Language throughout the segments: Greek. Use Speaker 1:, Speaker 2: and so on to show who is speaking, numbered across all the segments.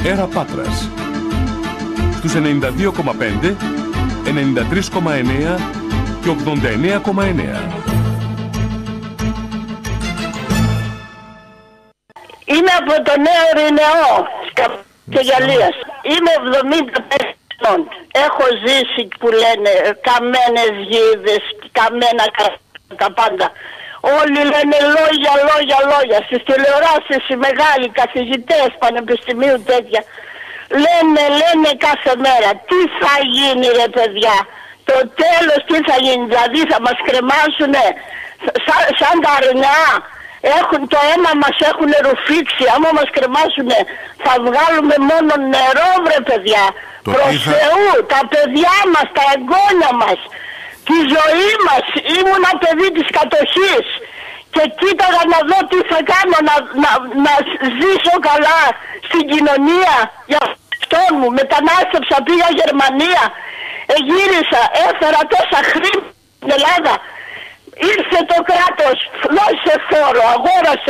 Speaker 1: Έρα Πάτρας στους 92,5, 93,9 και 89,9.
Speaker 2: Είμαι από το Νέο Ρηνεό και Γαλλίας. Είμαι 75 ετών. Έχω ζήσει που λένε καμένες γίδες, καμένα τα πάντα. Όλοι λένε λόγια, λόγια, λόγια. Στις τηλεοράσεις οι μεγάλοι καθηγητές πανεπιστημίου τέτοια λένε κάθε μέρα. Τι θα γίνει ρε παιδιά, το τέλος τι θα γίνει, δηλαδή θα μας κρεμάσουνε σαν τα αρνιά. Το αίμα μας έχουν ρουφήξει, άμα μας κρεμάσουνε θα βγάλουμε μόνο νερό βρε παιδιά. Προς Θεού, τα παιδιά μας, τα εγγόνια μας, τη ζωή μας. Ήμουνα παιδί της κατοχής και κοίταγα να δω τι θα κάνω, να ζήσω καλά στην κοινωνία. Για αυτόν μου μετανάστευσα, πήγα Γερμανία, γύρισα, έφερα τόσα χρήματα στην Ελλάδα. Ήρθε το κράτος, δώσε φόρο, αγόρασε,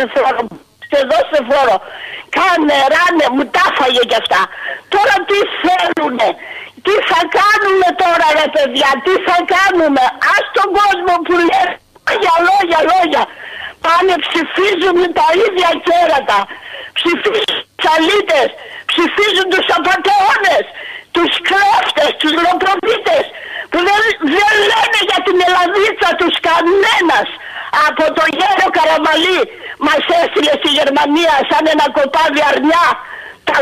Speaker 2: δώσε φόρο. Κάνε, ράνε, μου τα φάγε κι αυτά. Τώρα τι θέλουνε, τι θα κάνουμε τώρα ρε παιδιά, τι θα κάνουμε. Ας τον κόσμο που λέει λόγια, λόγια. Πάνε ψηφίζουν τα ίδια κέρατα. Ψηφίζουν τους αλήτες, ψηφίζουν τους απατεώνες, τους κλέφτες, τους λοπροπίτες που δεν λένε για την Ελλαδίτσα τους κανένας. Από το γέρο Καραμαλή μας έστειλε στη Γερμανία σαν ένα κοπάδι αρνιά. Τα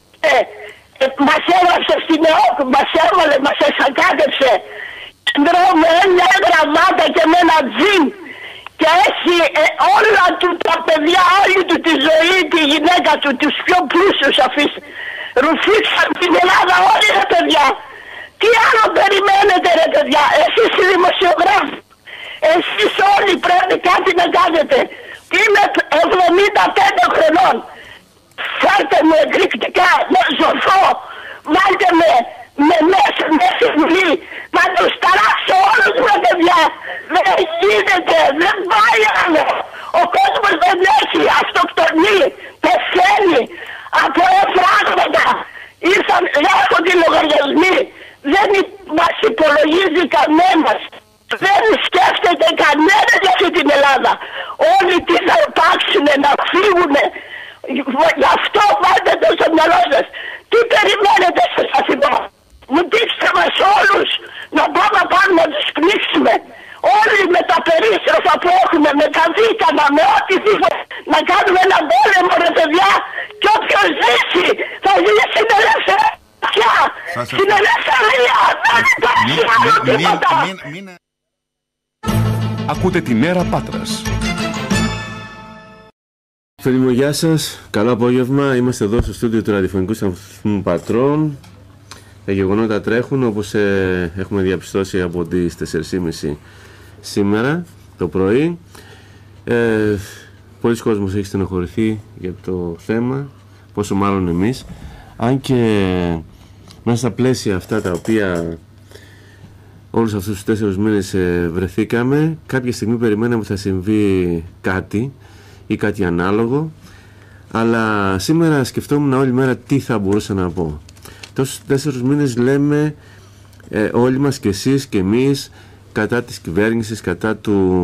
Speaker 2: μας έγραψε στην ΕΟΚ, μας έβαλε, μας εσακάτεψε. Δρόμο μια γραμμάτα και με ένα τζιν. Και έχει όλα του τα παιδιά, όλη του τη ζωή, τη γυναίκα του, τους πιο πλούσιους αφήσει. Ρουφήξαν την Ελλάδα όλοι ρε παιδιά. Τι άλλο περιμένετε ρε παιδιά, εσείς οι δημοσιογράφοι. Εσείς όλοι πρέπει κάτι να κάνετε. Είμαι 75 χρονών. Φέρτε με εκρηκτικά, με ζωφό. Βάλτε με μέσα στη Βουλή. Να τους ταράξω όλους με παιδιά. Δεν γίνεται, δεν πάει άλλο. Ο κόσμος δεν έχει, αυτοκτονεί, πεθαίνει από εφράγματα. Ήρθαν, έρχονται οι λογαριασμοί. Δεν μας υπολογίζει κανένας. Δεν σκέφτεται κανένας για αυτή την Ελλάδα. Όλοι τι θα υπάρξουνε, να φύγουνε. Γι' αυτό βάλτε το στο μυαλό σας. Τι περιμένετε σας είπα. Μου δείξτε μας όλους να πάμε πάνω να τους πνίξουμε. Όλοι με τα περίστροφα που έχουμε, με τα δίκανα, με ό,τι τίποτα. Να κάνουμε ένα πόλεμο ρε παιδιά. Και όποιος ζήσει θα ζήσει στην ελευθερία. Στην ελευθερία. Δεν υπάρχει άλλο τίποτα.
Speaker 1: Ακούτε την Έρα Πάτρας.
Speaker 3: Φίλοι μου, γεια σας. Καλό απόγευμα. Είμαστε εδώ στο στούντιο του ραδιοφωνικού σταθμού Πατρών. Τα γεγονότα τρέχουν όπως έχουμε διαπιστώσει από τις 4:30 σήμερα το πρωί. Πολλοί κόσμος έχει στενοχωρηθεί για το θέμα, πόσο μάλλον εμείς. Αν και μέσα στα πλαίσια αυτά τα οποία όλους αυτούς τους 4 μήνες βρεθήκαμε, κάποια στιγμή περιμέναμε ότι θα συμβεί κάτι ή κάτι ανάλογο, αλλά σήμερα σκεφτόμουν όλη μέρα τι θα μπορούσα να πω. Τόσους 4 μήνες λέμε όλοι μας και εσείς και εμείς κατά της κυβέρνησης, κατά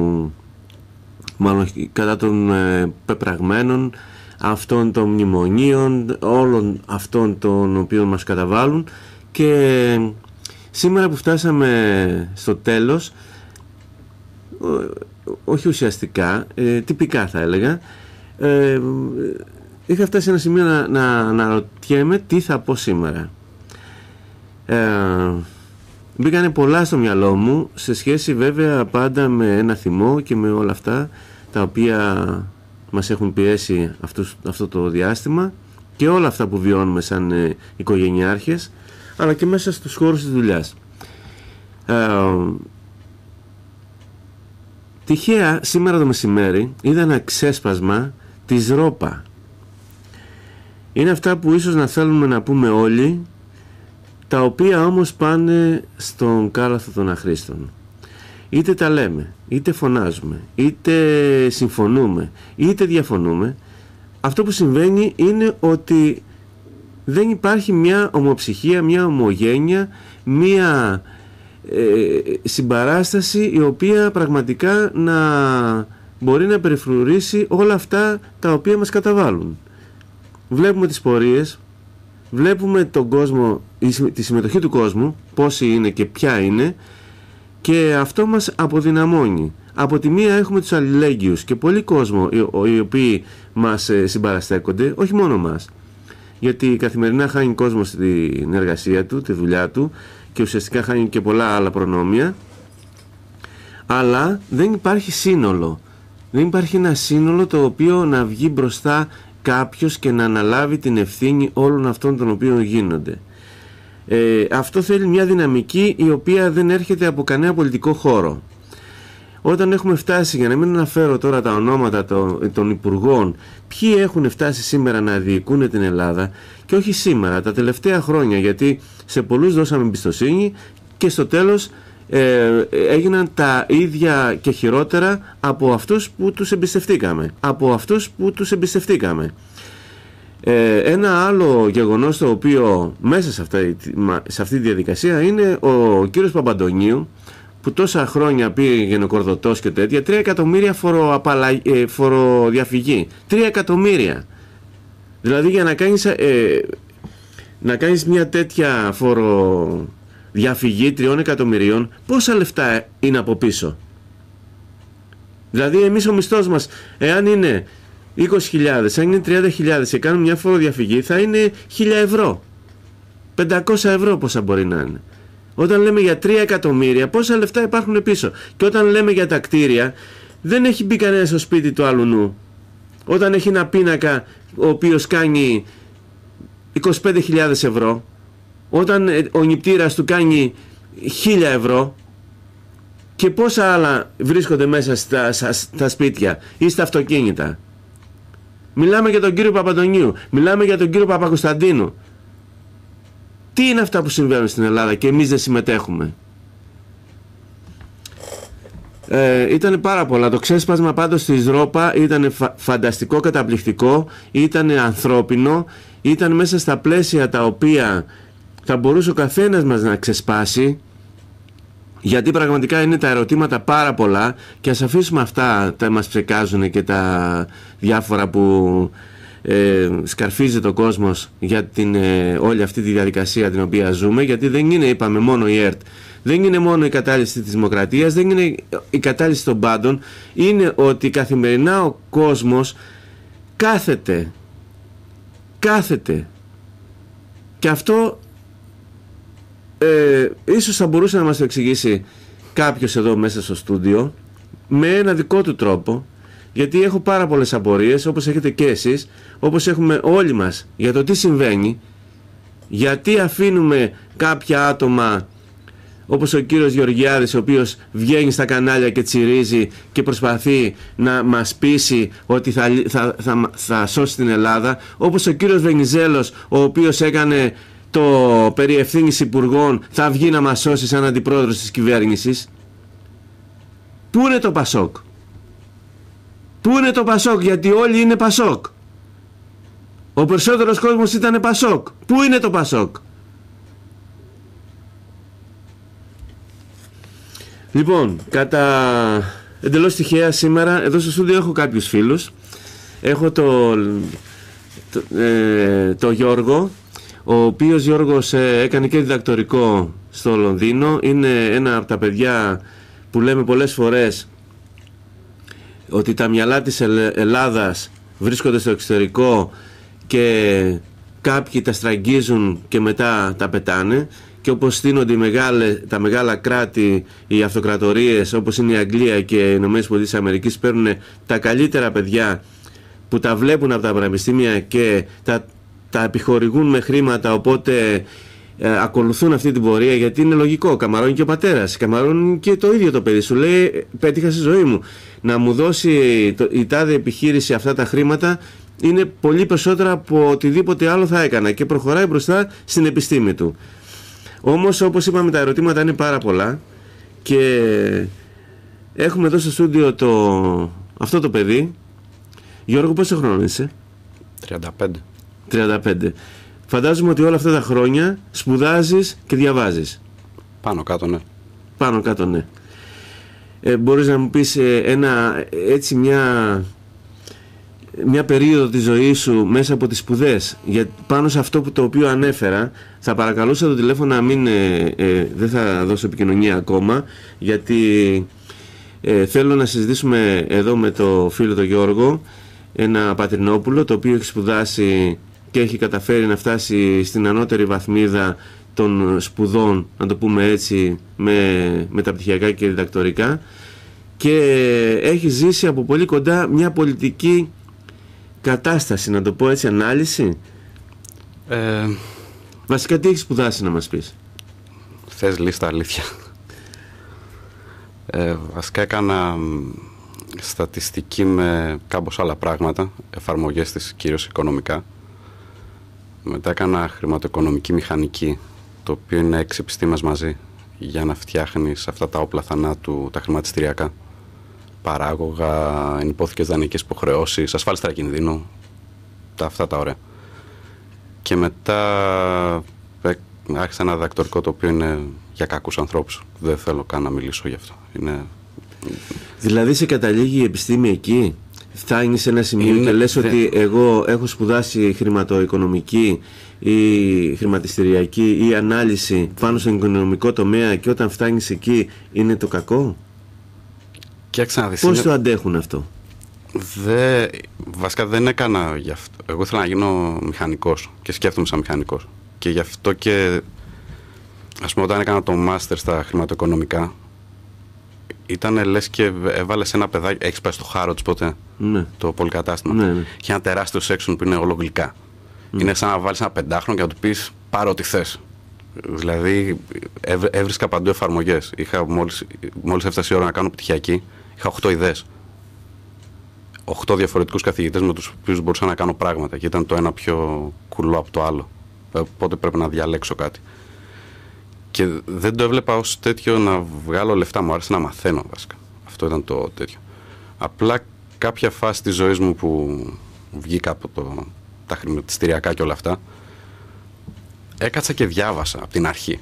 Speaker 3: των πεπραγμένων, αυτών των μνημονίων, όλων αυτών των οποίων μας καταβάλουν, και σήμερα που φτάσαμε στο τέλος, όχι ουσιαστικά, τυπικά θα έλεγα, είχα φτάσει σε ένα σημείο να αναρωτιέμαι τι θα πω σήμερα. Μπήκανε πολλά στο μυαλό μου, σε σχέση βέβαια πάντα με ένα θυμό και με όλα αυτά τα οποία μας έχουν πιέσει αυτό το διάστημα και όλα αυτά που βιώνουμε σαν οικογενειάρχες, αλλά και μέσα στους χώρους της δουλειάς. Τυχαία σήμερα το μεσημέρι είδα ένα ξέσπασμα της ΡΟΠΑ. Είναι αυτά που ίσως να θέλουμε να πούμε όλοι, τα οποία όμως πάνε στον κάλαθο των αχρήστων. Είτε τα λέμε, είτε φωνάζουμε, είτε συμφωνούμε, είτε διαφωνούμε, αυτό που συμβαίνει είναι ότι δεν υπάρχει μια ομοψυχία, μια ομογένεια, μια συμπαράσταση η οποία πραγματικά να μπορεί να περιφρουρήσει όλα αυτά τα οποία μας καταβάλουν. Βλέπουμε τις πορείες, βλέπουμε τον κόσμο, τη συμμετοχή του κόσμου, πόσοι είναι και ποια είναι, και αυτό μας αποδυναμώνει. Από τη μία έχουμε τους αλληλέγγυους και πολλοί κόσμο οι οποίοι μας συμπαραστέκονται, όχι μόνο μας, γιατί καθημερινά χάνει κόσμο στην εργασία του, τη δουλειά του, και ουσιαστικά χάνει και πολλά άλλα προνόμια, αλλά δεν υπάρχει σύνολο. Δεν υπάρχει ένα σύνολο το οποίο να βγει μπροστά κάποιος και να αναλάβει την ευθύνη όλων αυτών των οποίων γίνονται. Αυτό θέλει μια δυναμική η οποία δεν έρχεται από κανένα πολιτικό χώρο. Όταν έχουμε φτάσει, για να μην αναφέρω τώρα τα ονόματα των υπουργών, ποιοι έχουν φτάσει σήμερα να διοικούν την Ελλάδα, και όχι σήμερα, τα τελευταία χρόνια, γιατί σε πολλούς δώσαμε εμπιστοσύνη και στο τέλος έγιναν τα ίδια και χειρότερα από αυτούς που τους εμπιστευτήκαμε. Ένα άλλο γεγονός το οποίο μέσα σε αυτή τη διαδικασία είναι ο κύριος Παπαντονίου, που τόσα χρόνια πήγαινε κορδωτός και τέτοια, 3 εκατομμύρια φοροδιαφυγή. 3 εκατομμύρια. Δηλαδή για να κάνεις μια τέτοια φοροδιαφυγή 3 εκατομμυρίων, πόσα λεφτά είναι από πίσω? Δηλαδή εμείς ο μισθός μας, εάν είναι 20.000, αν είναι 30.000 και κάνουμε μια φοροδιαφυγή, θα είναι 1.000 ευρώ. 500 ευρώ πόσα μπορεί να είναι. Όταν λέμε για 3 εκατομμύρια, πόσα λεφτά υπάρχουν πίσω? Και όταν λέμε για τα κτίρια, δεν έχει μπει κανένα στο σπίτι του άλλου νου. Όταν έχει ένα πίνακα ο οποίος κάνει 25.000 ευρώ, όταν ο νηπτήρας του κάνει 1.000 ευρώ, και πόσα άλλα βρίσκονται μέσα στα σπίτια ή στα αυτοκίνητα. Μιλάμε για τον κύριο Παπαντονίου, μιλάμε για τον κύριο Παπακοσταντίνου. Τι είναι αυτά που συμβαίνουν στην Ελλάδα και εμείς δεν συμμετέχουμε? Ήταν πάρα πολλά. Το ξέσπασμα πάντως της ΡΟΠΑ ήταν φανταστικό, καταπληκτικό, ήταν ανθρώπινο, ήταν μέσα στα πλαίσια τα οποία θα μπορούσε ο καθένας μας να ξεσπάσει, γιατί πραγματικά είναι τα ερωτήματα πάρα πολλά, και ας αφήσουμε αυτά τα μας ψεκάζουν και τα διάφορα που σκαρφίζει το κόσμος για όλη αυτή τη διαδικασία την οποία ζούμε, γιατί δεν είναι, είπαμε, μόνο η ΕΡΤ, δεν είναι μόνο η κατάλυση της δημοκρατίας, δεν είναι η κατάλυση των πάντων, είναι ότι καθημερινά ο κόσμος κάθεται, και αυτό ίσως θα μπορούσε να μας το εξηγήσει κάποιος εδώ μέσα στο στούντιο με ένα δικό του τρόπο, γιατί έχω πάρα πολλές απορίες, όπως έχετε και εσείς, όπως έχουμε όλοι μας, για το τι συμβαίνει, γιατί αφήνουμε κάποια άτομα όπως ο κύριος Γεωργιάδης, ο οποίος βγαίνει στα κανάλια και τσιρίζει και προσπαθεί να μας πείσει ότι θα σώσει την Ελλάδα, όπως ο κύριος Βενιζέλος, ο οποίος έκανε το περί ευθύνης υπουργών, θα βγει να μας σώσει σαν αντιπρόεδρος της κυβέρνησης. Πού είναι το Πασόκ? Πού είναι το Πασόκ? Γιατί όλοι είναι Πασόκ. Ο περισσότερος κόσμος ήταν Πασόκ. Πού είναι το Πασόκ? Λοιπόν, κατά εντελώς τυχαία σήμερα εδώ στο στούντιο έχω κάποιους φίλους. Έχω το Γιώργο, ο οποίος Γιώργος έκανε και διδακτορικό στο Λονδίνο. Είναι ένα από τα παιδιά που λέμε πολλές φορές ότι τα μυαλά της Ελλάδας βρίσκονται στο εξωτερικό και κάποιοι τα στραγγίζουν και μετά τα πετάνε, και όπως στείνονται τα μεγάλα κράτη, οι αυτοκρατορίες όπως είναι η Αγγλία και οι ΗΠΑ, παίρνουν τα καλύτερα παιδιά που τα βλέπουν από τα πανεπιστήμια και τα επιχορηγούν με χρήματα, οπότε ακολουθούν αυτή την πορεία, γιατί είναι λογικό. Καμαρώνει και ο πατέρας, καμαρώνει και το ίδιο το παιδί. Σου λέει, πέτυχα στη ζωή μου, να μου δώσει η τάδε επιχείρηση αυτά τα χρήματα είναι πολύ περισσότερα από οτιδήποτε άλλο θα έκανα, και προχωράει μπροστά στην επιστήμη του. Όμως, όπως είπαμε, τα ερωτήματα είναι πάρα πολλά, και έχουμε εδώ στο στούντιο αυτό το παιδί. Γιώργο, πόσο χρόνο είσαι?
Speaker 4: 35.
Speaker 3: 35. Φαντάζομαι ότι όλα αυτά τα χρόνια σπουδάζεις και διαβάζεις.
Speaker 4: Πάνω κάτω, ναι.
Speaker 3: Πάνω κάτω, ναι. Μπορείς να μου πεις μια περίοδο της ζωής σου μέσα από τις σπουδές, πάνω σε αυτό το οποίο ανέφερα. Θα παρακαλούσα το τηλέφωνο να μην δεν θα δώσω επικοινωνία ακόμα, γιατί θέλω να συζητήσουμε εδώ με το φίλο τον Γιώργο, ένα Πατρινόπουλο, το οποίο έχει σπουδάσει και έχει καταφέρει να φτάσει στην ανώτερη βαθμίδα των σπουδών, να το πούμε έτσι, με μεταπτυχιακά και διδακτορικά, και έχει ζήσει από πολύ κοντά μια πολιτική κατάσταση, να το πω έτσι, ανάλυση. Βασικά τι έχεις σπουδάσει, να μας πεις?
Speaker 4: Θες λίστα, αλήθεια? Βασικά έκανα στατιστική με κάμπος άλλα πράγματα, εφαρμογές της κυρίως οικονομικά. Μετά έκανα χρηματοοικονομική μηχανική, το οποίο είναι 6 επιστήμες μαζί, για να φτιάχνεις αυτά τα όπλα θανάτου, τα χρηματιστηριακά. Παράγωγα, ενυπόθηκες δανεικές υποχρεώσεις, ασφάλιστρα κινδύνου, αυτά τα ωραία. Και μετά άρχισα ένα διδακτορικό, το οποίο είναι για κακούς ανθρώπους. Δεν θέλω καν να μιλήσω γι' αυτό.
Speaker 3: Δηλαδή σε καταλήγει η επιστήμη εκεί? Φτάνει σε ένα σημείο και λες ότι εγώ έχω σπουδάσει χρηματοοικονομική ή χρηματιστηριακή ή ανάλυση πάνω στον οικονομικό τομέα, και όταν φτάνεις εκεί είναι το κακό? Πώς το αντέχουν αυτό?
Speaker 4: Βασικά δεν έκανα γι' αυτό. Εγώ ήθελα να γίνω μηχανικός και σκέφτομαι σαν μηχανικός. Και γι' αυτό και, ας πούμε, όταν έκανα το μάστερ στα χρηματοοικονομικά, ήταν λες και έβαλες ένα παιδάκι. Έχεις πάει στο Χάροτς ποτέ?
Speaker 3: Ναι.
Speaker 4: Το πολυκατάστημα.
Speaker 3: Ναι, ναι.
Speaker 4: Έχει ένα τεράστιο section που είναι όλο γλυκά. Είναι σαν να βάλεις ένα 5χρονο και να του πεις πάρε ό,τι θες. Δηλαδή έβρισκα παντού εφαρμογές. Μόλις έφτασε η ώρα να κάνω πτυχιακή, είχα 8 ιδέες. 8 διαφορετικούς καθηγητές με τους οποίους μπορούσα να κάνω πράγματα, και ήταν το ένα πιο κουλό από το άλλο. Οπότε πρέπει να διαλέξω κάτι. Και δεν το έβλεπα ως τέτοιο να βγάλω λεφτά, μου άρεσε να μαθαίνω βασικά. Αυτό ήταν το τέτοιο. Απλά κάποια φάση της ζωής μου που βγήκα από τα χρηματιστηριακά και όλα αυτά, έκατσα και διάβασα από την αρχή.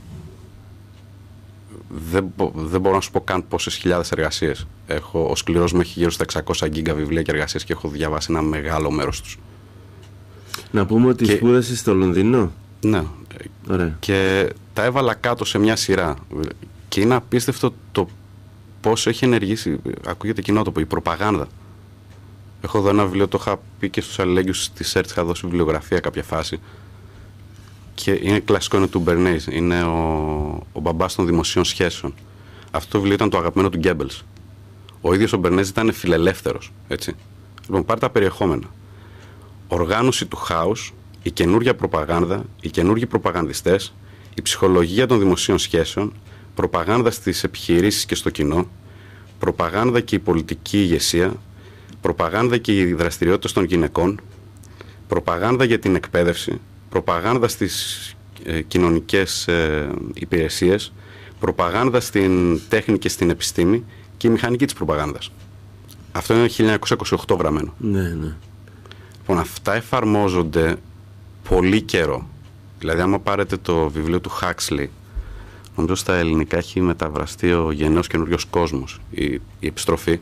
Speaker 4: Δεν μπορώ να σου πω καν πόσες χιλιάδες εργασίες. Ο σκληρός μου έχει γύρω στα 600 γίγκα βιβλία και εργασίες και έχω διαβάσει ένα μεγάλο μέρος τους.
Speaker 3: Να πούμε ότι σπούδασες στο Λονδίνο.
Speaker 4: Ναι.
Speaker 3: Ωραία.
Speaker 4: Και τα έβαλα κάτω σε μια σειρά. Και είναι απίστευτο το πώς έχει ενεργήσει, ακούγεται κοινότοπο, η προπαγάνδα. Έχω εδώ ένα βιβλίο, το είχα πει και στους αλληλέγγυους στη ΣΕΡΤ, είχα δώσει βιβλιογραφία κάποια φάση. Και είναι κλασικό, είναι του Μπερνέις, είναι ο μπαμπάς των δημοσίων σχέσεων. Αυτό το βιβλίο ήταν το αγαπημένο του Γκέμπελς. Ο ίδιος ο Μπερνέις ήταν φιλελεύθερος, έτσι. Λοιπόν, πάρε τα περιεχόμενα. Οργάνωση του χάους, η καινούργια προπαγάνδα, οι καινούργιοι προπαγανδιστές, η ψυχολογία των δημοσίων σχέσεων, προπαγάνδα στις επιχειρήσεις και στο κοινό, προπαγάνδα και η πολιτική ηγεσία, προπαγάνδα και οι δραστηριότητες των γυναικών, προπαγάνδα για την εκπαίδευση, προπαγάνδα στις κοινωνικές υπηρεσίες, προπαγάνδα στην τέχνη και στην επιστήμη και η μηχανική της προπαγάνδας. Αυτό είναι 1928 γραμμένο.
Speaker 3: Ναι, ναι.
Speaker 4: Λοιπόν, αυτά εφαρμόζονται πολύ καιρό. Δηλαδή, άμα πάρετε το βιβλίο του Huxley, νομίζω στα ελληνικά έχει μεταφραστεί ο Γενναίος Καινούριος Κόσμος, η επιστροφή,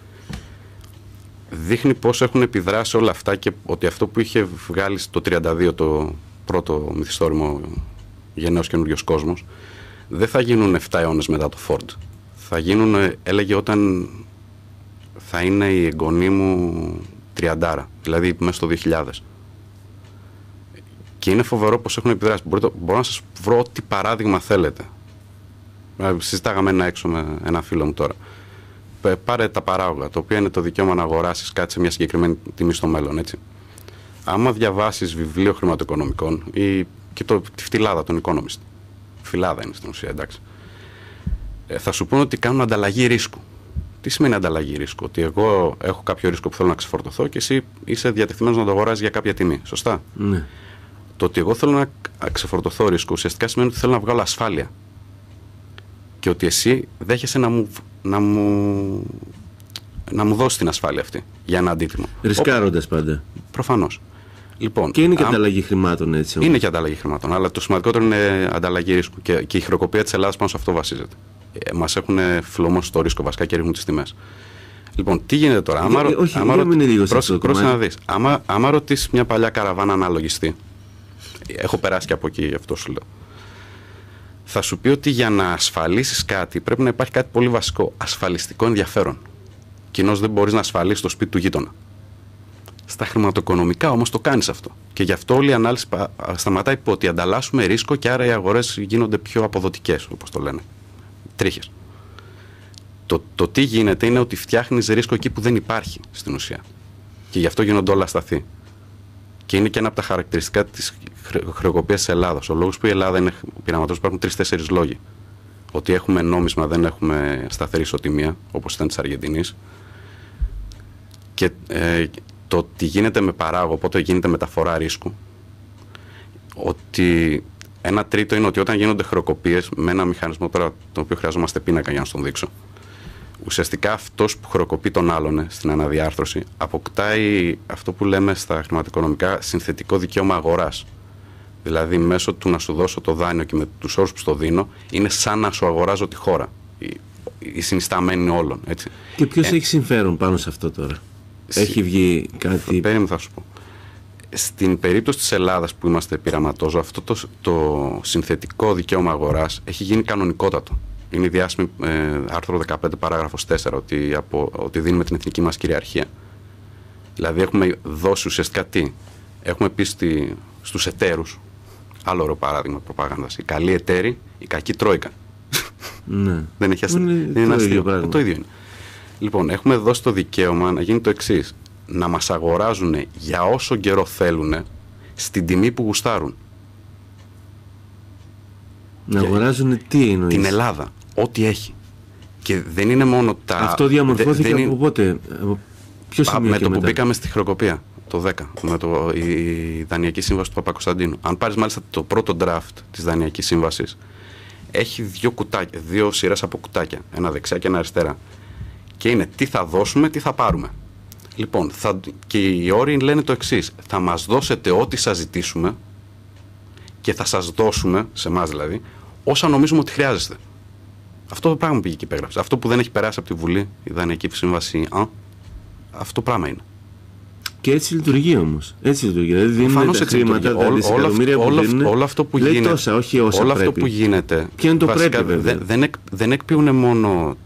Speaker 4: δείχνει πώς έχουν επιδράσει όλα αυτά και ότι αυτό που είχε βγάλει το 1932 το πρώτο μυθιστόρημα Γενναίος Καινούριος Κόσμος, δεν θα γίνουν 7 αιώνες μετά το Ford. Θα γίνουν, έλεγε, όταν θα είναι η εγγονή μου 30, δηλαδή μέσα στο 2000. Και είναι φοβερό πως έχουν επιδράσει. Μπορώ να σας βρω ό,τι παράδειγμα θέλετε. Συζητάγαμε ένα έξω με ένα φίλο μου τώρα. Πάρε τα παράγωγα, το οποίο είναι το δικαίωμα να αγοράσεις κάτι σε μια συγκεκριμένη τιμή στο μέλλον, έτσι. Άμα διαβάσεις βιβλίο χρηματοοικονομικών ή και τη φτιλάδα των Economist, φυλάδα είναι στην ουσία, εντάξει, θα σου πούνε ότι κάνουν ανταλλαγή ρίσκου. Τι σημαίνει ανταλλαγή ρίσκου? Ότι εγώ έχω κάποιο ρίσκο που θέλω να ξεφορτωθώ και εσύ είσαι διατεθειμένος να το αγοράσεις για κάποια τιμή. Σωστά.
Speaker 3: Ναι.
Speaker 4: Το ότι εγώ θέλω να ξεφορτωθώ ρίσκο ουσιαστικά σημαίνει ότι θέλω να βγάλω ασφάλεια. Και ότι εσύ δέχεσαι να μου δώσει την ασφάλεια αυτή για ένα αντίτιμο.
Speaker 3: Ρισκάροντας πάντα.
Speaker 4: Προφανώς. Λοιπόν,
Speaker 3: και είναι και ανταλλαγή χρημάτων, έτσι.
Speaker 4: Είναι και ανταλλαγή χρημάτων, αλλά το σημαντικότερο είναι ανταλλαγή ρίσκου. Και η χρεοκοπία της Ελλάδας πάνω σε αυτό βασίζεται. Μας έχουν φλωμώσει το ρίσκο βασικά και ρίχνουν τις τιμές. Λοιπόν, τι γίνεται τώρα. Πρόσεχε να δεις. Άμα ρωτήσεις μια παλιά καραβάνα αναλογιστή, έχω περάσει και από εκεί, γι' αυτό σου λέω, θα σου πει ότι για να ασφαλίσεις κάτι πρέπει να υπάρχει κάτι πολύ βασικό. Ασφαλιστικό ενδιαφέρον. Κοινώς δεν μπορείς να ασφαλίσεις το σπίτι του γείτονα. Στα χρηματοοικονομικά όμως το κάνεις αυτό. Και γι' αυτό όλη η ανάλυση σταματάει που ότι ανταλλάσσουμε ρίσκο και άρα οι αγορές γίνονται πιο αποδοτικές, όπως το λένε. Τρίχες. Το τι γίνεται είναι ότι φτιάχνεις ρίσκο εκεί που δεν υπάρχει στην ουσία. Και γι' αυτό γίνονται όλα ασταθή. Και είναι και ένα από τα χαρακτηριστικά της χρεοκοπίας της Ελλάδας. Ο λόγος που η Ελλάδα είναι πειραματός, υπάρχουν 3-4 λόγοι. Ότι έχουμε νόμισμα, δεν έχουμε σταθερή ισοτιμία, όπως ήταν της Αργεντινής. Και το τι γίνεται με παράγω, οπότε γίνεται μεταφορά ρίσκου. Ότι ένα τρίτο είναι ότι όταν γίνονται χρεοκοπίες με ένα μηχανισμό τώρα, τον οποίο χρειαζόμαστε πίνακα για να στον δείξω, ουσιαστικά αυτός που χρεοκοπεί τον άλλον στην αναδιάρθρωση αποκτάει αυτό που λέμε στα χρηματοοικονομικά συνθετικό δικαίωμα αγοράς. Δηλαδή μέσω του να σου δώσω το δάνειο και με τους όρους που στο δίνω είναι σαν να σου αγοράζω τη χώρα. Η συνισταμένη όλων. Έτσι.
Speaker 3: Και ποιος έχει συμφέρον πάνω σε αυτό τώρα? Έχει βγει κάτι?
Speaker 4: Θα σου πω. Στην περίπτωση της Ελλάδας που είμαστε πειραματόζω, αυτό το συνθετικό δικαίωμα αγοράς έχει γίνει κανονικότατο. Είναι η διάσημη άρθρο 15 παράγραφος 4 ότι δίνουμε την εθνική μας κυριαρχία. Δηλαδή έχουμε δώσει ουσιαστικά τι? Έχουμε πει στους εταίρους, άλλο ωραίο παράδειγμα προπαγάνδας, οι καλοί εταίροι, η κακή τρόικα.
Speaker 3: Ναι.
Speaker 4: Δεν έχει αστείο. Το ίδιο είναι. Λοιπόν, έχουμε δώσει το δικαίωμα να γίνει το εξής. Να μας αγοράζουν για όσο καιρό θέλουν στην τιμή που γουστάρουν.
Speaker 3: Να αγοράζουν τι εννοείς?
Speaker 4: Την Ελλάδα, ό,τι έχει. Και δεν είναι μόνο τα...
Speaker 3: Αυτό διαμορφώθηκε από πότε? Ποιο σημείο?
Speaker 4: Με το που μπήκαμε στη χρεοκοπία, το 10, με η Δανειακή Σύμβαση του Παπακοσταντίνου. Αν πάρεις μάλιστα το πρώτο draft της Δανειακής Σύμβασης, έχει δύο σειρές από κουτάκια, ένα δεξιά και ένα αριστερά. Και είναι τι θα δώσουμε, τι θα πάρουμε. Λοιπόν, και οι όροι λένε το εξής. Θα μας δώσετε ό,τι σας ζητήσουμε και θα σας δώσουμε, σε εμάς δηλαδή, όσα νομίζουμε ότι χρειάζεστε. Αυτό το πράγμα πήγε και υπέγραψε. Αυτό που δεν έχει περάσει από τη Βουλή, η Δανειακή Σύμβαση, αυτό το πράγμα είναι.
Speaker 3: Και έτσι λειτουργεί όμως. Έτσι λειτουργεί. Δηλαδή δίνουν τα χρήματα, τα δισεκατομμύρια που δίνουν.
Speaker 4: Όλο αυτό που γίνεται.
Speaker 3: Τόσα, όχι όσα
Speaker 4: όλο
Speaker 3: πρέπει.
Speaker 4: Αυτό που γίνεται.
Speaker 3: Ποιο είναι το πρέπει, βέβαια?
Speaker 4: Δεν εκποιούν μόνο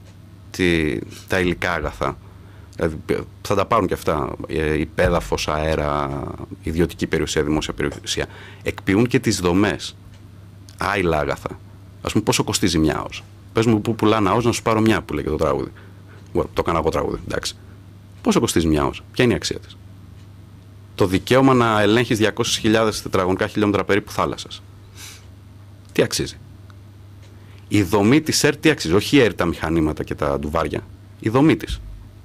Speaker 4: τα υλικά άγαθα. Δηλαδή, θα τα πάρουν και αυτά. Υπέδαφος, αέρα, ιδιωτική περιουσία, δημόσια περιουσία. Εκποιούν και τις δομές. Άειλα άγαθα. Ας πούμε, πόσο κοστίζει μια ΑΟΣ? Πες μου που πουλάνε ΑΟΣ να σου πάρω μια, που λέγεται το τραγούδι. Το έκανα εγώ τραγούδι, εντάξει. Πόσο κοστίζει μια ΑΟΣ? Ποια είναι η αξία της? Το δικαίωμα να ελέγχεις 200.000 τετραγωνικά χιλιόμετρα περίπου θάλασσας. Τι αξίζει? Η δομή της ΕΡΤ τι αξίζει? Όχι η ΕΡΤ τα μηχανήματα και τα ντουβάρια. Η δομή της.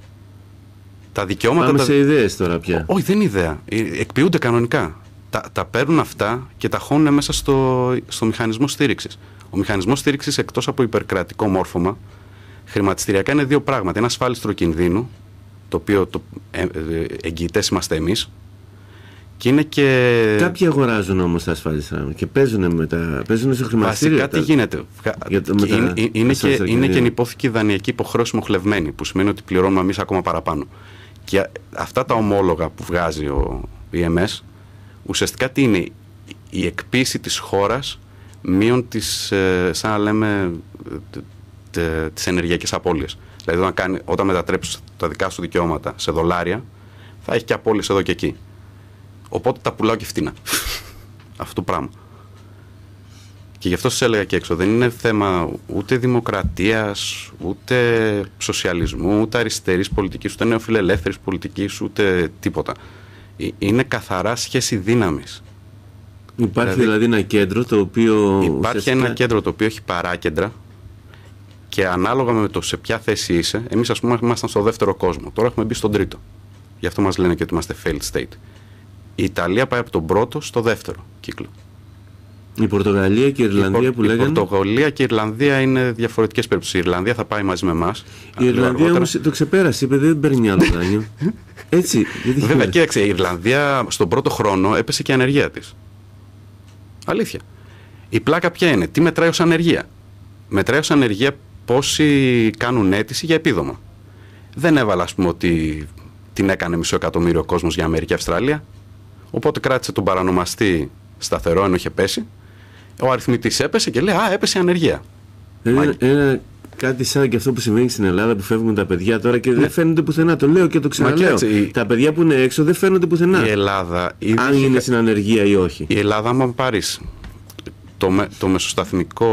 Speaker 4: Τα δικαιώματα.
Speaker 3: Πάμε σε ιδέες τώρα πια.
Speaker 4: Όχι, δεν είναι ιδέα. Εκποιούνται κανονικά. Τα παίρνουν αυτά και τα χώνουν μέσα στο μηχανισμό στήριξης. Ο μηχανισμός στήριξης, εκτός από υπερκρατικό μόρφωμα, χρηματιστηριακά είναι δύο πράγματα. Ένα ασφάλιστρο κινδύνου, το οποίο εγγυητές είμαστε εμείς, και είναι και...
Speaker 3: Κάποιοι αγοράζουν όμως τα ασφάλιστρα και παίζουν στο χρηματιστήριο.
Speaker 4: Βασικά τι γίνεται? Είναι και ενυπόθηκη δανειακή υποχρέωση μοχλευμένη, που σημαίνει ότι πληρώνουμε εμείς ακόμα παραπάνω. Και αυτά τα ομόλογα που βγάζει ο EMS, ουσιαστικά τι είναι? Η εκποίηση της χώρας μείον σαν να λέμε, τις ενεργειακές απώλειες. Δηλαδή όταν μετατρέψεις τα δικά σου δικαιώματα σε δολάρια, θα έχει και απώλειες εδώ και εκεί. Οπότε τα πουλάω και φτηνά. Αυτό το πράγμα. Και γι' αυτό σας έλεγα και έξω, δεν είναι θέμα ούτε δημοκρατίας, ούτε σοσιαλισμού, ούτε αριστερής πολιτικής, ούτε νεοφιλελεύθερης πολιτικής, ούτε τίποτα. Είναι καθαρά σχέση δύναμης.
Speaker 3: Υπάρχει δηλαδή ένα κέντρο το οποίο...
Speaker 4: Υπάρχει ένα κέντρο το οποίο έχει παράκεντρα και ανάλογα με το σε ποια θέση είσαι, εμείς ας πούμε ήμασταν στο δεύτερο κόσμο, τώρα έχουμε μπει στον τρίτο. Γι' αυτό μας λένε και ότι είμαστε failed state. Η Ιταλία πάει από τον πρώτο στο δεύτερο κύκλο.
Speaker 3: Η Πορτογαλία και η Ιρλανδία που λέγανε.
Speaker 4: Η Πορτογαλία και η Ιρλανδία είναι διαφορετικές περιπτώσεις. Η Ιρλανδία θα πάει μαζί με εμάς.
Speaker 3: Η Ιρλανδία όμως το ξεπέρασε, είπε δεν παίρνει άλλο δάνειο. Έτσι.
Speaker 4: Βέβαια, κοίταξε, η Ιρλανδία στον πρώτο χρόνο έπεσε και η ανεργία της. Αλήθεια. Η πλάκα ποια είναι, τι μετράει ως ανεργία? Μετράει ως ανεργία πόσοι κάνουν αίτηση για επίδομα. Δεν έβαλα, ας πούμε, ότι την έκανε 500.000 κόσμος για Αμερική και Αυστραλία. Οπότε κράτησε τον παρανομαστή σταθερό ενώ είχε πέσει. Ο αριθμητής έπεσε και λέει έπεσε η ανεργία.
Speaker 3: Είναι κάτι σαν και αυτό που συμβαίνει στην Ελλάδα, που φεύγουν τα παιδιά τώρα και δεν φαίνονται πουθενά. Το λέω και το ξαναλέω. Τα παιδιά που είναι έξω δεν φαίνονται πουθενά.
Speaker 4: Η Ελλάδα,
Speaker 3: αν είναι στην ανεργία ή όχι.
Speaker 4: Η Ελλάδα, άμα πάρεις το μεσοσταθμικό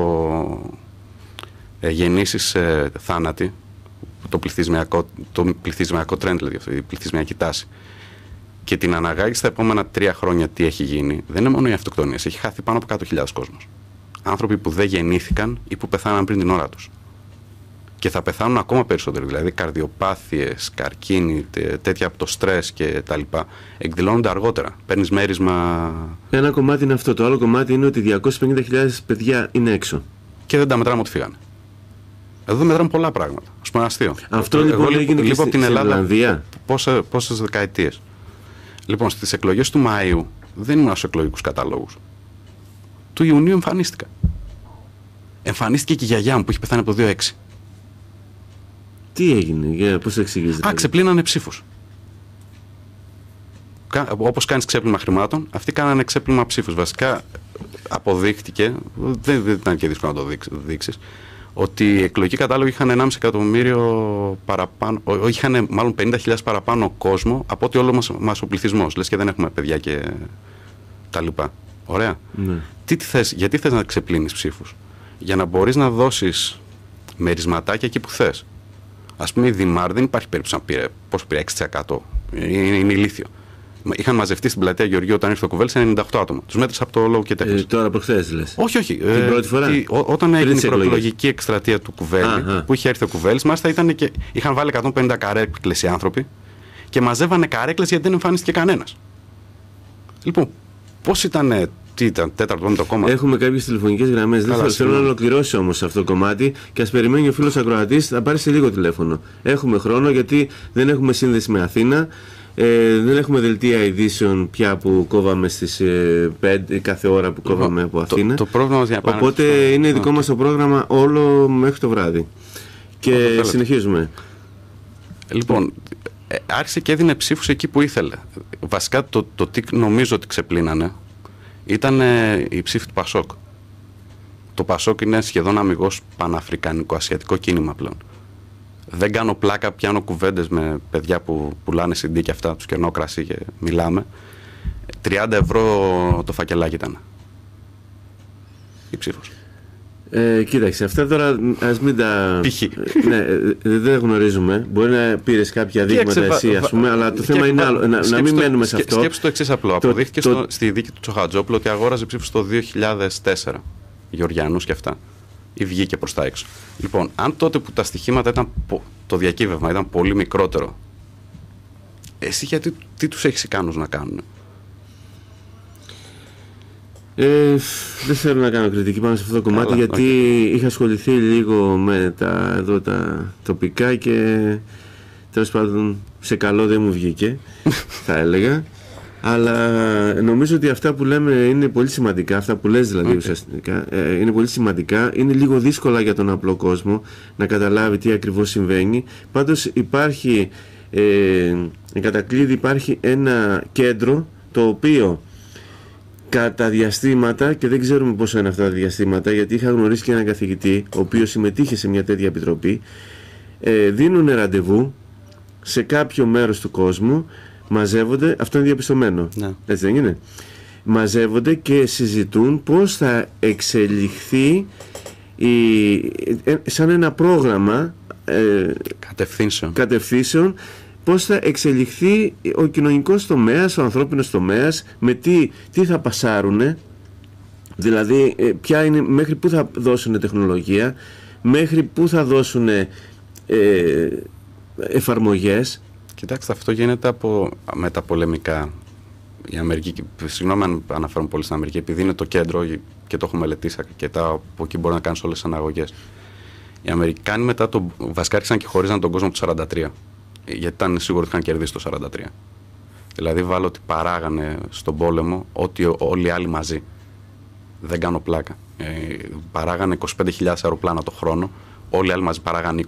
Speaker 4: γεννήσεις θάνατη, το πληθυσμιακό trend, δηλαδή η πληθυσμιακή τάση, και την αναγάγει στα επόμενα 3 χρόνια τι έχει γίνει, δεν είναι μόνο οι αυτοκτονίες. Έχει χάθει πάνω από 100.000 κόσμος. Άνθρωποι που δεν γεννήθηκαν ή που πεθάναν πριν την ώρα τους. Και θα πεθάνουν ακόμα περισσότερο. Δηλαδή καρδιοπάθειες, καρκίνοι, τέτοια από το στρες και τα λοιπά, εκδηλώνονται αργότερα. Παίρνεις μέρισμα. Ένα
Speaker 3: κομμάτι είναι αυτό. Το άλλο κομμάτι είναι ότι 250.000 παιδιά είναι έξω.
Speaker 4: Και δεν τα μετράμε ότι φύγανε. Εδώ μετράμε πολλά πράγματα. Ας πούμε, αστείο.
Speaker 3: Αυτό λοιπόν έγινε και
Speaker 4: από την Ελλάδα.
Speaker 3: Ιρλανδία.
Speaker 4: Πόσες δεκαετίες. Λοιπόν, στις εκλογές του Μαΐου δεν ήμουν στους εκλογικούς καταλόγους. Του Ιουνίου εμφανίστηκα. Εμφανίστηκε και η γιαγιά μου που είχε πεθάνει από το 2006.
Speaker 3: Τι έγινε, πώς το εξηγείς?
Speaker 4: Ξεπλύνανε ψήφους. Όπως κάνεις ξέπλυμα χρημάτων, αυτοί κάνανε ξέπλυμα ψήφους. Βασικά αποδείχτηκε, δεν ήταν και δύσκολο να το δείξεις, ότι οι εκλογικοί κατάλογοι είχαν 1,5 εκατομμύριο παραπάνω, είχαν μάλλον 50.000 παραπάνω κόσμο από ότι όλο μας ο πληθυσμός. Λες και δεν έχουμε παιδιά και τα λοιπά. Ωραία.
Speaker 3: Ναι.
Speaker 4: Γιατί θες να ξεπλύνεις ψήφους? Για να μπορείς να δώσεις μερισματάκια εκεί που θες. Ας πούμε, η Δημάρ δεν υπάρχει περίπτωση να πήρε, πόσο πήρε, 6%. Είναι ηλίθιο. Είχαν μαζευτεί στην πλατεία Γεωργίου όταν ήρθε ο Κουβέλης 98 άτομα. Τους μέτρησα από το λόγο και τέχνης.
Speaker 3: Τώρα προχθές λες?
Speaker 4: Όχι.
Speaker 3: Την πρώτη φορά.
Speaker 4: Όταν έγινε η προεκλογική εκστρατεία του Κουβέλη, που είχε έρθει ο Κουβέλης, μάλιστα είχαν βάλει 150 καρέκλες οι άνθρωποι και μαζεύανε καρέκλες γιατί δεν εμφανίστηκε κανένας. Λοιπόν, πώς ήταν? Τι ήταν, 4ο κόμμα?
Speaker 3: Έχουμε κάποιες τηλεφωνικές γραμμές. Θέλω να ολοκληρώσει όμως αυτό το κομμάτι και ας περιμένει ο φίλος ακροατής. Θα πάρει σε λίγο τηλέφωνο. Έχουμε χρόνο γιατί δεν έχουμε σύνδεση με Αθήνα. Δεν έχουμε δελτία ειδήσεων πια που κόβαμε στις 5 κάθε ώρα που κόβαμε από Αθήνα.
Speaker 4: Το πρόβλημα μας
Speaker 3: οπότε είναι δικό μας το πρόγραμμα όλο μέχρι το βράδυ. Και συνεχίζουμε.
Speaker 4: Λοιπόν, άρχισε και έδινε ψήφους εκεί που ήθελε. Βασικά το τι νομίζω ότι ξεπλύνανε ήταν η ψήφη του Πασόκ. Το Πασόκ είναι σχεδόν αμιγώς παναφρικανικό-ασιατικό κίνημα πλέον. Δεν κάνω πλάκα, πιάνω κουβέντες με παιδιά που πουλάνε CD και αυτά, τους κερνώ κρασί και μιλάμε. 30 ευρώ το φακελάκι ήταν η ψήφος.
Speaker 3: Κοίταξε, αυτά τώρα ας μην τα... Ναι, δεν γνωρίζουμε. Μπορεί να πήρες κάποια δείγματα εσύ, ας πούμε, αλλά το θέμα είναι άλλο. Να μην μένουμε σε αυτό.
Speaker 4: Σκέψου το εξής απλό. Αποδείχθηκε στη δίκη του Τσοχατζόπουλου ότι αγόραζε ψήφους το 2004. Γεωργιανούς και αυτά. Ή βγήκε προς τα έξω. Λοιπόν, αν τότε που τα στοιχήματα ήταν, το διακύβευμα ήταν πολύ μικρότερο, εσύ γιατί τι τους έχεις ικανούς να κάνουν?
Speaker 3: Δεν θέλω να κάνω κριτική πάνω σε αυτό το κομμάτι, γιατί είχα ασχοληθεί λίγο με τα τοπικά και τέλος πάντων σε καλό δεν μου βγήκε, θα έλεγα. Αλλά νομίζω ότι αυτά που λέμε είναι πολύ σημαντικά, αυτά που λες δηλαδή ουσιαστικά, είναι πολύ σημαντικά. Είναι λίγο δύσκολα για τον απλό κόσμο να καταλάβει τι ακριβώς συμβαίνει. Πάντως υπάρχει, κατά κλείδι υπάρχει ένα κέντρο το οποίο κατά διαστήματα, και δεν ξέρουμε πόσο είναι αυτά τα διαστήματα, γιατί είχα γνωρίσει και έναν καθηγητή ο οποίος συμμετείχε σε μια τέτοια επιτροπή, δίνουν ραντεβού σε κάποιο μέρος του κόσμου. Μαζεύονται, αυτό είναι διαπιστωμένο, έτσι δεν είναι? Μαζεύονται και συζητούν πώς θα εξελιχθεί σαν ένα πρόγραμμα κατευθύνσεων, πώς θα εξελιχθεί ο κοινωνικός τομέας, ο ανθρώπινος τομέας, με τι θα πασάρουνε, δηλαδή μέχρι πού θα δώσουν τεχνολογία, μέχρι πού θα δώσουν εφαρμογές.
Speaker 4: Κοιτάξτε, αυτό γίνεται με τα πολεμικά. Η Αμερική, συγγνώμη αν αναφέρομαι πολύ στην Αμερική, επειδή είναι το κέντρο και το έχω μελετήσει αρκετά, από εκεί μπορεί να κάνεις όλες τις αναγωγές. Οι Αμερικάνοι μετά βασικά άρχισαν και χωρίζαν τον κόσμο από το 1943. γιατί ήταν σίγουρο ότι είχαν κερδίσει το 43. Δηλαδή βάλω ότι παράγανε στον πόλεμο ό,τι όλοι οι άλλοι μαζί. Δεν κάνω πλάκα. Παράγανε 25.000 αεροπλάνα το χρόνο, όλοι οι άλλοι μαζί παράγανε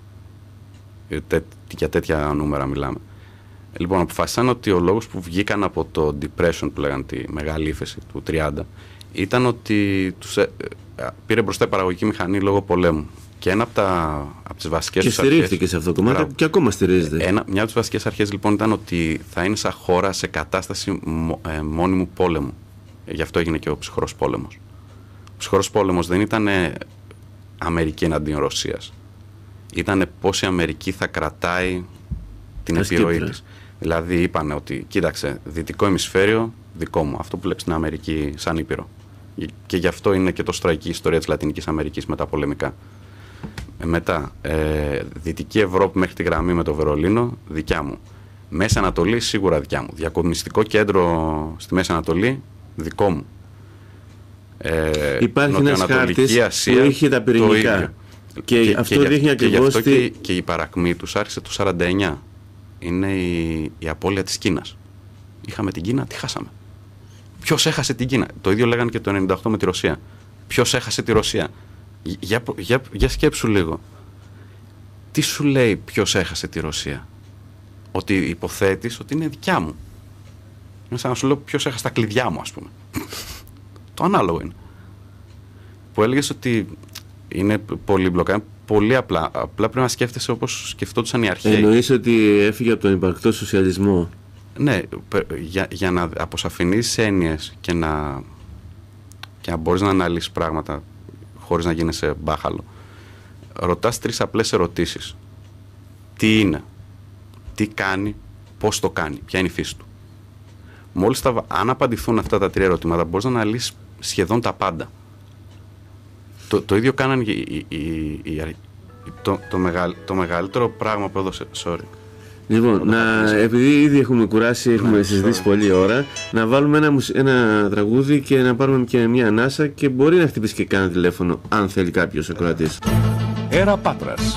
Speaker 4: 20. Για τέτοια νούμερα μιλάμε. Λοιπόν, αποφασίσαν ότι ο λόγος που βγήκαν από το depression που λέγανε τη μεγάλη ύφεση του 30 ήταν ότι τους πήρε μπροστά η παραγωγική μηχανή λόγω πολέμου. Και ένα από τις βασικές
Speaker 3: αρχές. Και στηρίχθηκε σε αυτό το κομμάτι και ακόμα στηρίζεται.
Speaker 4: Μια από τις βασικές αρχές λοιπόν ήταν ότι θα είναι σαν χώρα σε κατάσταση μόνιμου πόλεμου. Γι' αυτό έγινε και ο ψυχρός πόλεμος. Ο ψυχρός πόλεμος δεν ήταν Αμερική εναντίον Ρωσίας. Ήταν πώς η Αμερική θα κρατάει την επιρροή της. Δηλαδή είπανε ότι κοίταξε, δυτικό ημισφαίριο δικό μου. Αυτό που βλέπεις στην Αμερική σαν ήπειρο. Και γι' αυτό είναι και το στραϊκή ιστορία της Λατινικής Αμερικής μετά πολεμικά. Μετά, Δυτική Ευρώπη μέχρι τη γραμμή με το Βερολίνο, δικιά μου. Μέση Ανατολή, σίγουρα δικιά μου. Διακομιστικό κέντρο στη Μέση Ανατολή, δικό μου.
Speaker 3: Υπάρχει ένας χάρτης που είχε τα πυρηνικά. Και αυτό δείχνει ακριβώς.
Speaker 4: Και η παρακμή τους άρχισε το 49. Είναι η απώλεια της Κίνας. Είχαμε την Κίνα, τη χάσαμε. Ποιος έχασε την Κίνα? Το ίδιο λέγανε και το 98 με τη Ρωσία. Ποιος έχασε τη Ρωσία? Για σκέψου λίγο. Τι σου λέει ποιος έχασε τη Ρωσία? Ότι υποθέτεις ότι είναι δικιά μου. Είναι σαν να σου λέω ποιος έχασε τα κλειδιά μου, ας πούμε. Το ανάλογο είναι. Που έλεγες ότι είναι πολύ μπλοκά, πολύ απλά. Απλά πρέπει να σκέφτεσαι όπως σκεφτόντουσαν οι αρχαίοι.
Speaker 3: Εννοείς ότι έφυγε από τον υπαρκτό σοσιαλισμό?
Speaker 4: Ναι, για να αποσαφηνίσεις έννοιες και να μπορείς να αναλύσεις πράγματα χωρίς να γίνεσαι μπάχαλο. Ρωτάς 3 απλές ερωτήσεις. Τι είναι, τι κάνει, πώς το κάνει, ποια είναι η φύση του. Μόλις αν απαντηθούν αυτά τα 3 ερωτήματα, μπορείς να αναλύσεις σχεδόν τα πάντα. Το ίδιο κάνανε το μεγαλύτερο πράγμα που έδωσε. Sorry.
Speaker 3: Λοιπόν, επειδή ήδη έχουμε κουράσει, έχουμε συζητήσει πολλή ώρα, να βάλουμε ένα τραγούδι και να πάρουμε και μια ανάσα και μπορεί να χτυπήσει και κάνα τηλέφωνο, αν θέλει κάποιος ακροατής.
Speaker 1: Έρα Πάτρας.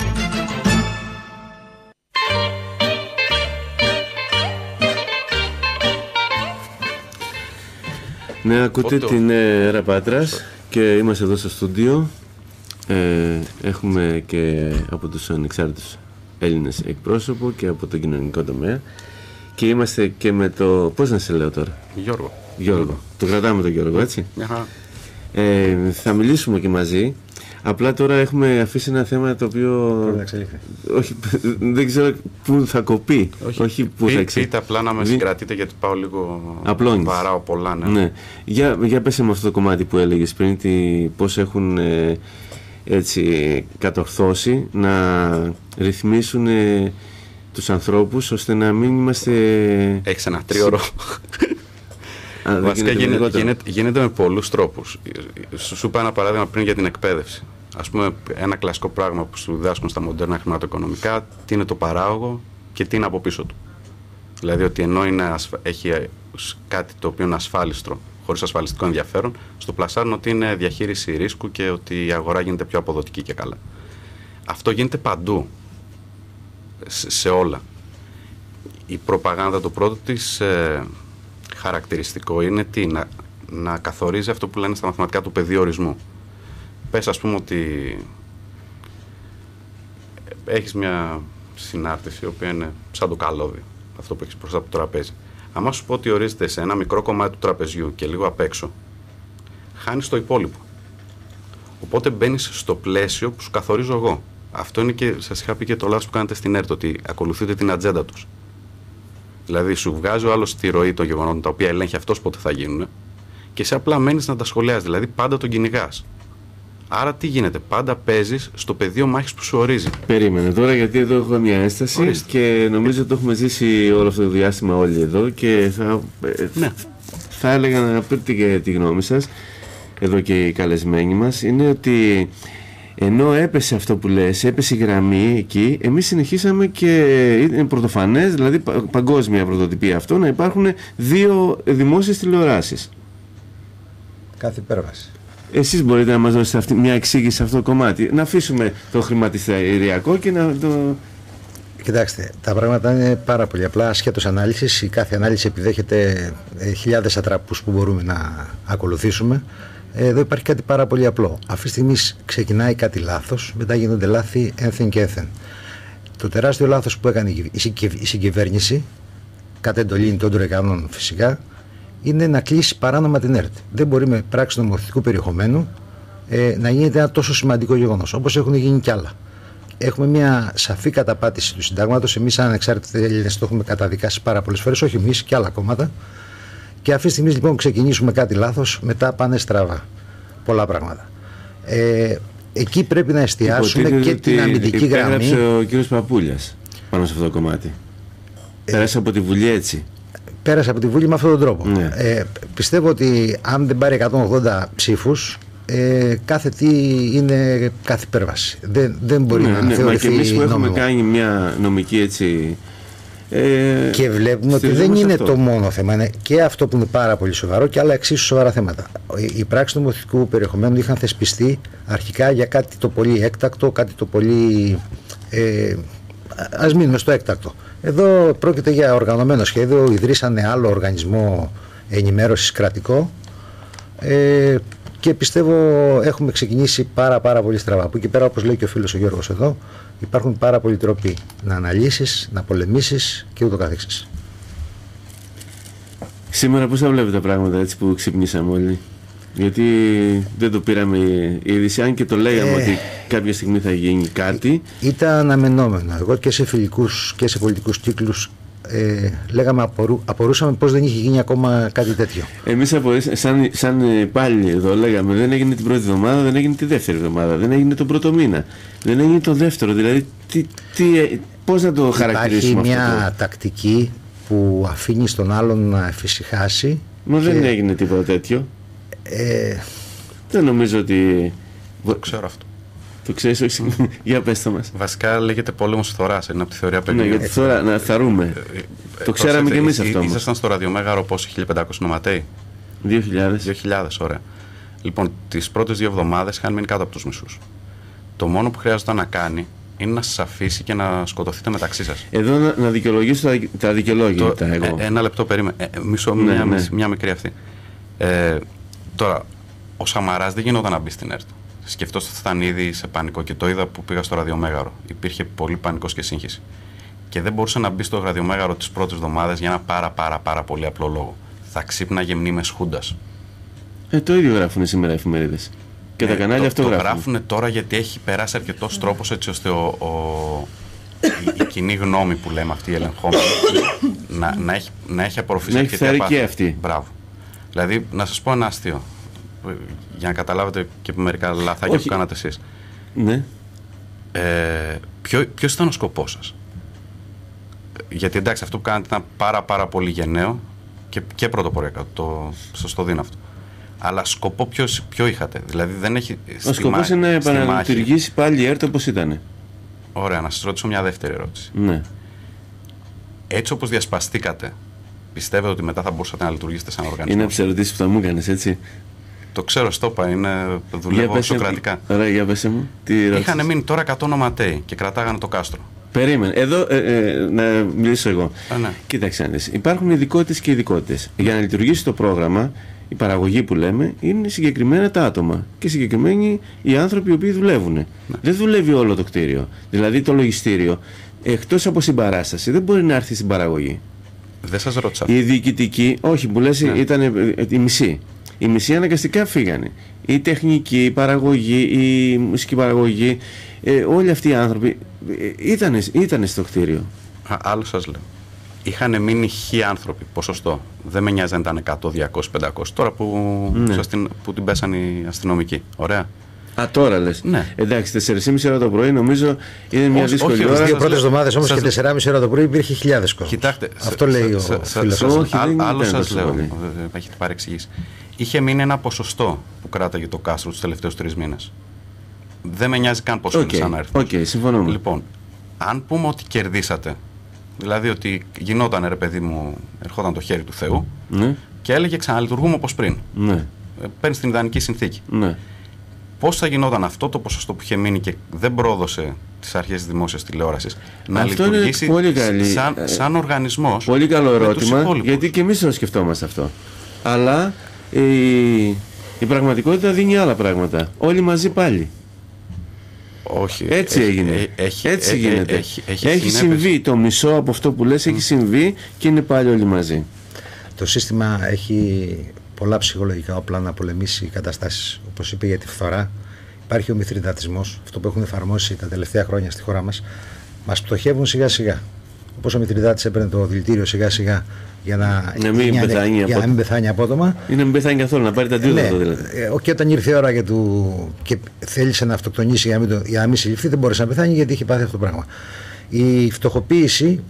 Speaker 3: Ναι, ακούτε την Έρα Πάτρας και είμαστε εδώ στο στούντιο. Έχουμε και από τους ανεξάρτητους Έλληνες εκπρόσωπο και από τον κοινωνικό τομέα και είμαστε και με το... Πώς να σε λέω τώρα? Γιώργο. Το κρατάμε τον Γιώργο, έτσι. Θα μιλήσουμε και μαζί. Απλά τώρα έχουμε αφήσει ένα θέμα το οποίο... Όχι, δεν ξέρω πού θα κοπεί. Όχι πού θα
Speaker 4: πείτε απλά να με συγκρατείτε γιατί πάω λίγο...
Speaker 3: Απλώνεις.
Speaker 4: Βαράω πολλά, ναι.
Speaker 3: Για πέσε με αυτό το κομμάτι που έλεγες πριν, πώς έχουν... έτσι κατορθώσει να ρυθμίσουν τους ανθρώπους ώστε να μην είμαστε...
Speaker 4: Έχεις ένα 3ωρο. Βασικά γίνεται με πολλούς τρόπους. Σου είπα ένα παράδειγμα πριν για την εκπαίδευση. Ας πούμε ένα κλασικό πράγμα που σου διδάσκουν στα μοντέρνα χρηματοοικονομικά, τι είναι το παράγωγο και τι είναι από πίσω του. Δηλαδή ότι ενώ έχει κάτι το οποίο είναι ασφάλιστρο, χωρίς ασφαλιστικό ενδιαφέρον, στο πλασάρουν ότι είναι διαχείριση ρίσκου και ότι η αγορά γίνεται πιο αποδοτική και καλά. Αυτό γίνεται παντού, σε όλα. Η προπαγάνδα, το πρώτο της χαρακτηριστικό είναι να καθορίζει αυτό που λένε στα μαθηματικά του πεδίου ορισμού. Πες ας πούμε ότι έχεις μια συνάρτηση η οποία είναι σαν το καλώδιο, αυτό που έχεις μπροστά από το τραπέζι. Αν σου πω ότι ορίζεται σε ένα μικρό κομμάτι του τραπεζιού και λίγο απ' έξω, χάνεις το υπόλοιπο. Οπότε μπαίνεις στο πλαίσιο που σου καθορίζω εγώ. Αυτό είναι και, σας είχα πει και το λάθος που κάνετε στην ΕΡΤ, ότι ακολουθείτε την ατζέντα τους. Δηλαδή σου βγάζει ο άλλος τη ροή των γεγονότων, τα οποία ελέγχει αυτός πότε θα γίνουν, και εσύ απλά μένεις να τα σχολιάζεις, δηλαδή πάντα τον κυνηγάς. Άρα τι γίνεται, πάντα παίζεις στο πεδίο μάχης που σου ορίζει.
Speaker 3: Περίμενε τώρα, γιατί εδώ έχω μια ένσταση. Ορίστε. Και νομίζω ότι το έχουμε ζήσει όλο αυτό το διάστημα όλοι εδώ και θα έλεγα να πείτε και τη γνώμη σας, εδώ και οι καλεσμένοι μας, είναι ότι ενώ έπεσε αυτό που λες, έπεσε η γραμμή εκεί, εμείς συνεχίσαμε και είναι πρωτοφανές, δηλαδή παγκόσμια πρωτοτυπία αυτό, να υπάρχουν 2 δημόσιες τηλεοράσεις.
Speaker 5: Κάθε υπέρβαση.
Speaker 3: Εσείς μπορείτε να μας δώσετε μια εξήγηση σε αυτό το κομμάτι? Να αφήσουμε το χρηματιστηριακό και να το...
Speaker 5: Κοιτάξτε, τα πράγματα είναι πάρα πολύ απλά, ασχέτως ανάλυσης. Η κάθε ανάλυση επιδέχεται χιλιάδες ατραπούς που μπορούμε να ακολουθήσουμε. Εδώ υπάρχει κάτι πάρα πολύ απλό. Αυτή τη στιγμή ξεκινάει κάτι λάθος, μετά γίνονται λάθη ένθεν και ένθεν. Το τεράστιο λάθος που έκανε η συγκυβέρνηση, κατ' εντολή των τρεκανών φυσικά, είναι να κλείσει παράνομα την ΕΡΤ. Δεν μπορεί με πράξη νομοθετικού περιεχομένου να γίνεται ένα τόσο σημαντικό γεγονός, όπως έχουν γίνει κι άλλα. Έχουμε μια σαφή καταπάτηση του συντάγματος. Εμείς, σαν ανεξάρτητοι Έλληνες, το έχουμε καταδικάσει πάρα πολλές φορές, όχι εμείς και άλλα κόμματα. Και αυτή τη στιγμή λοιπόν ξεκινήσουμε κάτι λάθος, μετά πάνε στραβά πολλά πράγματα. Εκεί πρέπει να εστιάσουμε και την αμυντική γραμμή.
Speaker 3: Έγραψε ο κύριος Παπούλιας πάνω σε αυτό το κομμάτι. Πέρασε από τη Βουλή έτσι.
Speaker 5: Πέρασε από τη Βουλή με αυτόν τον τρόπο.
Speaker 3: Ναι.
Speaker 5: Πιστεύω ότι αν δεν πάρει 180 ψήφους, κάθε τι είναι κάθε υπέρβαση. Δεν μπορεί να θεωρηθεί.
Speaker 3: Μα και εμείς που έχουμε κάνει μια νομική έτσι.
Speaker 5: Και βλέπουμε ότι δεν είναι αυτό το μόνο θέμα. Είναι και αυτό που είναι πάρα πολύ σοβαρό και άλλα εξίσου σοβαρά θέματα. Οι πράξεις νομοθετικού περιεχομένου είχαν θεσπιστεί αρχικά για κάτι το πολύ έκτακτο, κάτι το πολύ. Ας μείνουμε στο έκτακτο. Εδώ πρόκειται για οργανωμένο σχέδιο. Ιδρύσανε άλλο οργανισμό ενημέρωσης κρατικό. Και πιστεύω έχουμε ξεκινήσει πάρα πολύ στραβά. Από εκεί πέρα, όπως λέει και ο φίλος ο Γιώργος εδώ, υπάρχουν πάρα πολλοί τρόποι να αναλύσεις, να πολεμήσεις και ούτω καθεξής.
Speaker 3: Σήμερα πώς θα βλέπετε τα πράγματα έτσι που ξυπνήσαμε όλοι? Γιατί δεν το πήραμε η είδηση, αν και το λέγαμε ότι κάποια στιγμή θα γίνει κάτι.
Speaker 5: Ήταν αναμενόμενο. Εγώ και σε φιλικούς και σε πολιτικούς κύκλους λέγαμε, απορούσαμε πως δεν είχε γίνει ακόμα κάτι τέτοιο. Εμείς
Speaker 3: σαν πάλι εδώ λέγαμε, δεν έγινε την πρώτη εβδομάδα, δεν έγινε τη δεύτερη εβδομάδα, δεν έγινε τον πρώτο μήνα, δεν έγινε το δεύτερο. Δηλαδή πώς να το χαρακτηρίσουμε αυτό?
Speaker 5: Υπάρχει μια τακτική που αφήνει τον άλλον να εφησυχάσει.
Speaker 3: Μα δεν έγινε τίποτα τέτοιο. Δεν νομίζω ότι.
Speaker 4: Το ξέρω αυτό.
Speaker 3: Το ξέρεις, όχι? Για πες το μας.
Speaker 4: Βασικά λέγεται πόλεμος φθοράς, είναι από τη θεωρία
Speaker 3: παιχνιδιού. Ναι, γιατί τώρα να θαρούμε. Το ξέραμε και εμείς αυτό.
Speaker 4: Ήσασταν στο ραδιομέγαρο πόσο, 1500 νοματέοι?
Speaker 3: 2.000.
Speaker 4: Ωραία. Λοιπόν, τις πρώτες 2 εβδομάδες είχαν μείνει κάτω από τους μισούς. Το μόνο που χρειάζεται να κάνει είναι να σας αφήσει και να σκοτωθείτε μεταξύ σας.
Speaker 3: Εδώ να δικαιολογήσω τα δικαιολόγητα εγώ.
Speaker 4: Ένα λεπτό περίμενε. Μια μικρή αυτή. Τώρα, ο Σαμαράς δεν γινόταν να μπει στην ΕΡΤ. Σκεφτόσαστε ότι ήταν ήδη σε πανικό και το είδα που πήγα στο ραδιομέγαρο. Υπήρχε πολύ πανικός και σύγχυση. Και δεν μπορούσε να μπει στο ραδιομέγαρο τις πρώτες εβδομάδες για ένα πάρα πολύ απλό λόγο. Θα ξύπναγε μνήμες Χούντας.
Speaker 3: Το ίδιο γράφουν σήμερα οι εφημερίδες. Και τα κανάλια αυτό
Speaker 4: γράφουν. Το γράφουν τώρα γιατί έχει περάσει αρκετός τρόπος έτσι ώστε η κοινή γνώμη που λέμε αυτή η ελεγχόμενη να έχει απορροφήσει
Speaker 3: αρκετή αυτή.
Speaker 4: Μπράβο. Δηλαδή, να σας πω ένα αστείο. Για να καταλάβετε και μερικά λαθάκια που κάνατε εσείς.
Speaker 3: Ναι.
Speaker 4: Ποιος ήταν ο σκοπός σας? Γιατί εντάξει, αυτό που κάνατε ήταν πάρα πολύ γενναίο και πρωτοποριακό. Σωστό δίνω αυτό. Αλλά σκοπό ποιο είχατε? Δηλαδή δεν έχει.
Speaker 3: Ο σκοπός είναι να επαναλειτουργήσει πάλι η ΕΡΤ όπως ήταν.
Speaker 4: Ωραία, να σας ρωτήσω μια δεύτερη ερώτηση.
Speaker 3: Ναι.
Speaker 4: Έτσι όπως διασπαστήκατε, πιστεύετε ότι μετά θα μπορούσατε να λειτουργήσετε σαν οργανισμό?
Speaker 3: Είναι από τις ερωτήσεις που θα μου έκανες, έτσι.
Speaker 4: Το ξέρω, στο είπα, δουλεύω σοκρατικά.
Speaker 3: Ωραία, για πέσε μου.
Speaker 4: Είχαν μείνει τώρα 100 νοματέοι και κρατάγανε το κάστρο.
Speaker 3: Περίμενε. Εδώ να μιλήσω εγώ.
Speaker 4: Ναι.
Speaker 3: Κοίταξε, υπάρχουν ειδικότητες και ειδικότητες. Για να λειτουργήσει το πρόγραμμα, η παραγωγή που λέμε είναι συγκεκριμένα τα άτομα και συγκεκριμένοι οι άνθρωποι οι οποίοι δουλεύουν. Ναι. Δεν δουλεύει όλο το κτίριο. Δηλαδή το λογιστήριο, εκτός από συμπαράσταση, δεν μπορεί να έρθει στην παραγωγή.
Speaker 4: Δεν σας ρώτησα.
Speaker 3: Οι διοικητικοί, όχι, που λες, ήταν η μισή. Οι μισοί αναγκαστικά φύγανε. Η τεχνική, η παραγωγή, η μουσική παραγωγή, όλοι αυτοί οι άνθρωποι ήτανε στο κτίριο.
Speaker 4: Άλλο σας λέω. Είχαν μείνει 1.000 άνθρωποι, ποσοστό. Δεν με νοιάζει αν ήταν 100, 200, 500. Τώρα που την πέσαν οι αστυνομικοί. Ωραία.
Speaker 3: Τώρα λες.
Speaker 4: Ναι.
Speaker 3: Εντάξει, 4,5 ώρα το πρωί νομίζω είναι μια δύσκολη ώρα.
Speaker 5: Τις 2 πρώτες εβδομάδες όμως και 4,5 ώρα το πρωί υπήρχε χιλιάδες κόσμος.
Speaker 4: Κοιτάξτε.
Speaker 5: Αυτό λέει ο φίλος.
Speaker 3: Όχι,
Speaker 4: άλλο σας λέω. Έχετε παρεξηγήσει. Είχε μείνει ένα ποσοστό που κράταγε το κάστρο τους τελευταίους 3 μήνες. Δεν με νοιάζει καν πόσο είναι σαν αριθμός.
Speaker 3: Συμφωνούμε.
Speaker 4: Λοιπόν, αν πούμε ότι κερδίσατε, δηλαδή ότι γινόταν, ρε παιδί μου, ερχόταν το χέρι του Θεού και έλεγε ξαναλειτουργούμε όπως πριν.
Speaker 3: Ναι.
Speaker 4: Παίρνει την ιδανική συνθήκη.
Speaker 3: Ναι.
Speaker 4: Πώς θα γινόταν αυτό το ποσοστό που είχε μείνει και δεν πρόδωσε τις αρχές της δημόσιας τηλεόρασης να
Speaker 3: αυτό
Speaker 4: λειτουργήσει
Speaker 3: πολύ καλή,
Speaker 4: σαν οργανισμός?
Speaker 3: Πολύ καλό ερώτημα, γιατί και εμείς το σκεφτόμαστε αυτό. Αλλά η πραγματικότητα δίνει άλλα πράγματα. Όλοι μαζί πάλι.
Speaker 4: Όχι.
Speaker 3: Έτσι έγινε. Έτσι γίνεται. Έχει συμβεί το μισό από αυτό που λες, έχει συμβεί και είναι πάλι όλοι μαζί.
Speaker 5: Το σύστημα έχει πολλά ψυχολογικά όπλα να πολεμήσει καταστάσεις. Όπως είπε για τη φθορά, υπάρχει ο μηθριδατισμός, αυτό που έχουν εφαρμόσει τα τελευταία χρόνια στη χώρα μας. Μας πτωχεύουν σιγά σιγά. Όπως ο Μηθριδάτης έπαιρνε το δηλητήριο σιγά σιγά για να μην πεθάνει απότομα.
Speaker 3: Ή να μην πεθάνει καθόλου, να πάρει τα αντίδοτα δηλαδή.
Speaker 5: Και όταν ήρθε η ώρα και θέλησε να αυτοκτονήσει για να μην συλληφθεί, δεν μπόρεσε να πεθάνει γιατί είχε πάθει αυτό το πράγμα. Η φτωχοποίηση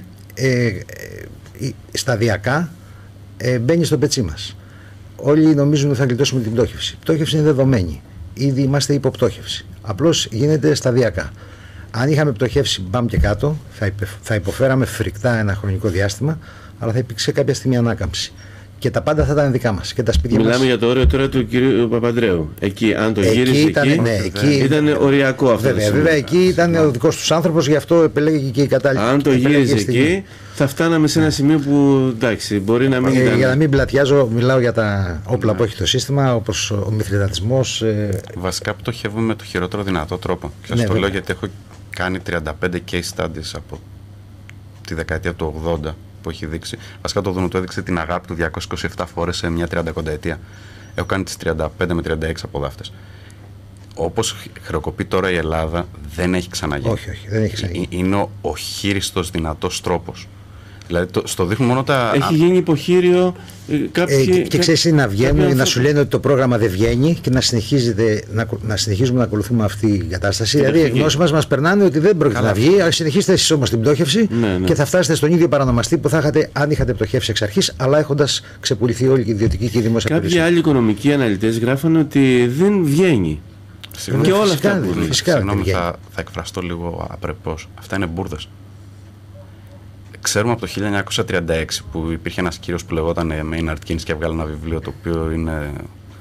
Speaker 5: σταδιακά μπαίνει στο πετσί μας. Όλοι νομίζουν ότι θα γλιτώσουμε την πτώχευση. Η πτώχευση είναι δεδομένη. Ήδη είμαστε υποπτώχευση. Απλώς γίνεται σταδιακά. Αν είχαμε πτωχεύσει μπαμ και κάτω, θα υποφέραμε φρικτά ένα χρονικό διάστημα, αλλά θα υπήρξε κάποια στιγμή ανάκαμψη. Και τα πάντα θα ήταν δικά μας. Και τα σπίτια
Speaker 3: Μιλάμε
Speaker 5: μας.
Speaker 3: για το όριο τώρα του κυρίου Παπαντρέου. Εκεί, αν το γύριζε εκεί, ήταν οριακό αυτό.
Speaker 5: Βέβαια, εκεί ήταν ο δικός τους άνθρωπος, γι' αυτό επελέγει και η κατάλληλη.
Speaker 3: Αν το γύριζε εκεί, θα φτάναμε σε ένα σημείο που εντάξει, μπορεί να μην ήταν.
Speaker 5: Για να μην πλατιάζω, μιλάω για τα όπλα που έχει το σύστημα, όπως ο μηθριδατισμός.
Speaker 4: Βασικά πτωχεύουμε με το χειρότερο δυνατό τρόπο. Και σας το λέω γιατί έχω κάνει 35 case studies από τη δεκαετία του 80 που έχει δείξει. Βασικά το Δουνουτού έδειξε την αγάπη του 227 φορές σε μια 30 ετία. Έχω κάνει τις 35 με 36 από δάφτες. Όπως χρεοκοπεί τώρα η Ελλάδα, δεν έχει ξαναγίνει.
Speaker 5: Όχι, δεν έχει ξαναγίνει.
Speaker 4: Είναι ο χείριστος δυνατός τρόπος. Δηλαδή στο δείχνουν μόνο τα.
Speaker 3: Έχει γίνει υποχείριο κάποιοι.
Speaker 5: Και ξέρεις να βγαίνουν, να σου λένε ότι το πρόγραμμα δεν βγαίνει και να συνεχίζουμε να ακολουθούμε αυτή την κατάσταση. Δηλαδή οι γνώσεις μας περνάνε ότι δεν πρόκειται να βγει. Συνεχίστε εσείς όμως την πτώχευση και θα φτάσετε στον ίδιο παρανομαστή που θα είχατε αν είχατε πτωχεύσει εξ αρχής, αλλά έχοντας ξεπουληθεί όλη η ιδιωτική και η δημόσια περιουσία.
Speaker 3: Κάποιοι άλλοι οικονομικοί αναλυτές γράφανε ότι δεν βγαίνει. Και όλα αυτά που λένε.
Speaker 4: Συγγνώμη, θα εκφραστώ λίγο απρεπώς. Αυτά είναι μπουρδες. Ξέρουμε από το 1936 που υπήρχε ένας κύριος που λεγόταν Maynard Keynes και έβγαλε ένα βιβλίο το οποίο είναι.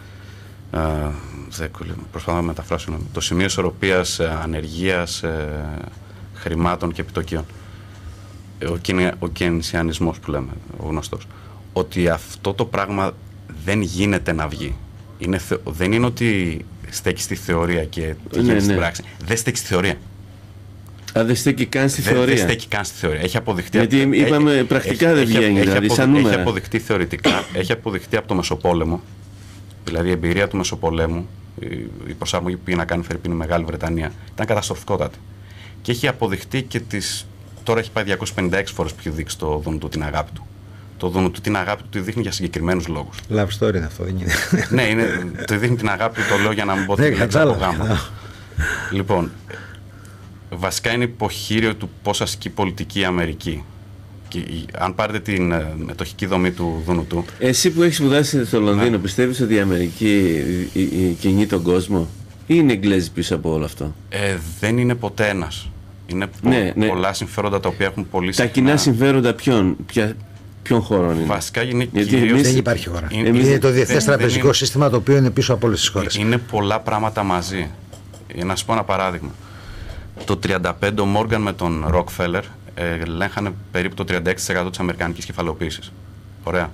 Speaker 4: Προσπαθώ να μεταφράσω. Το σημείο ισορροπίας ανεργίας, χρημάτων και επιτοκίων. Ο κενσιανισμός που λέμε, ο γνωστός. Ότι αυτό το πράγμα δεν γίνεται να βγει. Δεν είναι ότι στέκει στη θεωρία και τι γίνεται στην πράξη. Δεν στέκει στη θεωρία.
Speaker 3: Δεν στέκει καν στη θεωρία.
Speaker 4: Δεν στέκει καν στη θεωρία. Έχει αποδειχτεί.
Speaker 3: Γιατί είπαμε πρακτικά δεν βγαίνει. Δηλαδή, σαν νούμερα.
Speaker 4: Έχει αποδειχτεί θεωρητικά, έχει αποδειχτεί από το Μεσοπόλεμο. Δηλαδή η εμπειρία του Μεσοπολέμου, η προσαρμογή που πήγε να κάνει Φερρυπίνη Μεγάλη Βρετανία, ήταν καταστροφικότατη. Και έχει αποδειχτεί και τώρα έχει πάει 256 φορές που έχει δείξει το Δουνουτού την αγάπη του. Το Δουνουτού την αγάπη του τη δείχνει για συγκεκριμένους λόγους.
Speaker 5: Love story είναι αυτό, δεν είναι.
Speaker 4: Ναι, το δείχνει την αγάπη του, το λέω για να μην πω την λέξη από γάμο. Λοιπόν. Βασικά είναι υποχείριο του πώς ασκεί πολιτική η Αμερική. Και αν πάρετε την μετοχική δομή του Δουνουτού.
Speaker 3: Εσύ που έχεις σπουδάσει στο Λονδίνο, πιστεύεις ότι η Αμερική κινεί τον κόσμο ή είναι Εγγλέζοι πίσω από όλο αυτό?
Speaker 4: Δεν είναι ποτέ ένας. Είναι πολλά συμφέροντα τα οποία έχουν πολύ συχνά.
Speaker 3: Τα κοινά συμφέροντα ποιον χώρων είναι?
Speaker 4: Βασικά είναι κυρίως.
Speaker 5: Δεν υπάρχει χώρα. Είναι το διεθνές τραπεζικό σύστημα το οποίο είναι πίσω από όλες τις χώρες.
Speaker 4: Είναι πολλά πράγματα μαζί. Για να σου πω ένα παράδειγμα. Το 1935 ο Μόργαν με τον Ροκφέλερ ελέγχανε περίπου το 36% της αμερικανικής κεφαλαιοποίησης. Ωραία.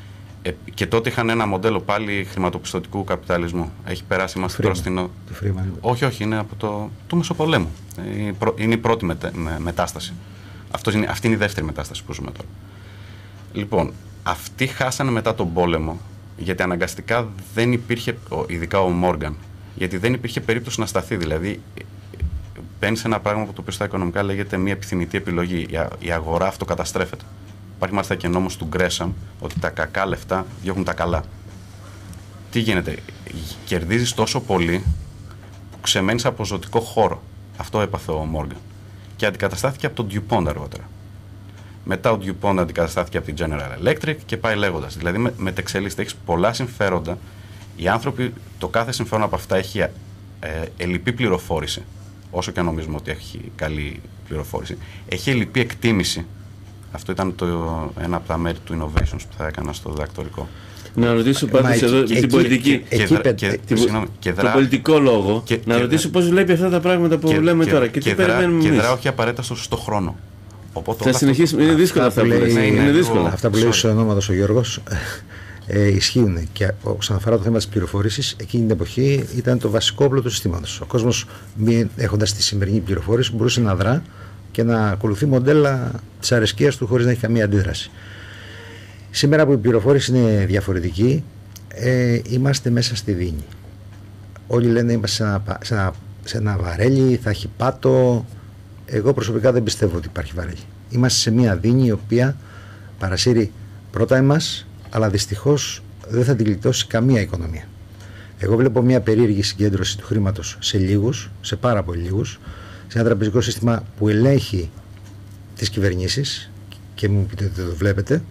Speaker 4: Και τότε είχαν ένα μοντέλο πάλι χρηματοπιστωτικού καπιταλισμού. Έχει περάσει, είμαστε τώρα στην. Όχι, είναι από του Μεσοπολέμου. Είναι η πρώτη μετάσταση. Αυτή είναι η δεύτερη μετάσταση που ζούμε τώρα. Λοιπόν, αυτοί χάσανε μετά τον πόλεμο, γιατί αναγκαστικά δεν υπήρχε, ειδικά ο Μόργαν, γιατί δεν υπήρχε περίπτωση να σταθεί. Δηλαδή, μπαίνει σε ένα πράγμα που το οποίο στα οικονομικά λέγεται μια επιθυμητή επιλογή. Η αγορά αυτοκαταστρέφεται. Υπάρχει μάλιστα και νόμος του Γκρέσαμ ότι τα κακά λεφτά διώχνουν τα καλά. Τι γίνεται, κερδίζεις τόσο πολύ που ξεμένεις από ζωτικό χώρο. Αυτό έπαθε ο Μόργαν. Και αντικαταστάθηκε από τον DuPont αργότερα. Μετά ο DuPont αντικαταστάθηκε από την General Electric και πάει λέγοντας. Δηλαδή μετεξελίσσεται, έχεις πολλά συμφέροντα. Οι άνθρωποι, το κάθε συμφέρον από αυτά έχει ελλειπή πληροφόρηση. Όσο και νομίζουμε ότι έχει καλή πληροφόρηση, έχει ελλειπή εκτίμηση. Αυτό ήταν ένα από τα μέρη του innovations που θα έκανα στο διδακτορικό.
Speaker 3: Να ρωτήσω πάντως εδώ την πολιτική. Το πολιτικό λόγο. Να ρωτήσω πώς βλέπει αυτά τα πράγματα που λέμε τώρα και τι περιμένουμε εμείς.
Speaker 4: Και δρά όχι απαραίτητα στο σωστό χρόνο.
Speaker 3: Θα συνεχίσουμε. Είναι δύσκολα αυτά που λέει.
Speaker 5: Αυτά που λέει ο ονόματος ο Γιώργος ισχύουν. Και όσον αφορά το θέμα της πληροφόρησης, εκείνη την εποχή ήταν το βασικό όπλο του συστήματος. Ο κόσμος, έχοντας τη σημερινή πληροφόρηση, μπορούσε να δρά και να ακολουθεί μοντέλα της αρεσκίας του χωρίς να έχει καμία αντίδραση. Σήμερα που η πληροφόρηση είναι διαφορετική, είμαστε μέσα στη δίνη. Όλοι λένε είμαστε σε ένα βαρέλι, θα έχει πάτο. Εγώ προσωπικά δεν πιστεύω ότι υπάρχει βαρέλι. Είμαστε σε μια δίνη η οποία παρασύρει πρώτα εμάς, αλλά δυστυχώς δεν θα την γλιτώσει καμία οικονομία. Εγώ βλέπω μια περίεργη συγκέντρωση του χρήματος σε λίγους, σε πάρα πολύ λίγους, σε ένα τραπεζικό σύστημα που ελέγχει τις κυβερνήσεις και μου πείτε ότι το βλέπετε.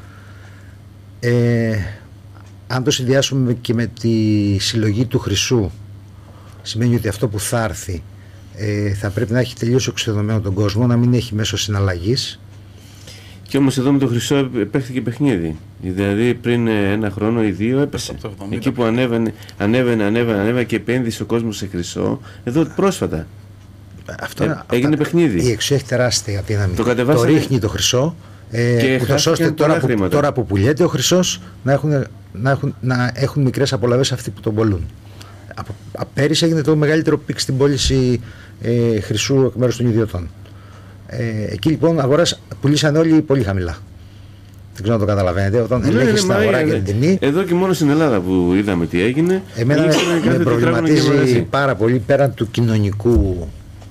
Speaker 5: Αν το συνδυάσουμε και με τη συλλογή του χρυσού, σημαίνει ότι αυτό που θα έρθει θα πρέπει να έχει τελείως οξυδωμένο τον κόσμο, να μην έχει μέσο συναλλαγής.
Speaker 3: Και όμως εδώ με το χρυσό παίχτηκε παιχνίδι. Δηλαδή πριν ένα χρόνο ή δύο έπεσε. Εκεί που ανέβαινε και επένδυσε ο κόσμος σε χρυσό, εδώ πρόσφατα. Έγινε παιχνίδι.
Speaker 5: Η εξουσία έχει τεράστια δύναμη. Το ρίχνει το χρυσό. Ούτως ώστε τώρα που πουλιέται ο χρυσός να έχουν μικρές απολαβές αυτοί που τον πωλούν. Πέρυσι έγινε το μεγαλύτερο πικ στην πώληση χρυσού εκ μέρους των ιδιωτών. Εκεί λοιπόν πουλήσαν όλοι πολύ χαμηλά. Δεν ξέρω αν το καταλαβαίνετε. Όταν ελέγχεις την αγορά και την τιμή.
Speaker 3: Εδώ και μόνο στην Ελλάδα που είδαμε τι έγινε.
Speaker 5: Εμένα με προβληματίζει πάρα πολύ πέραν του κοινωνικού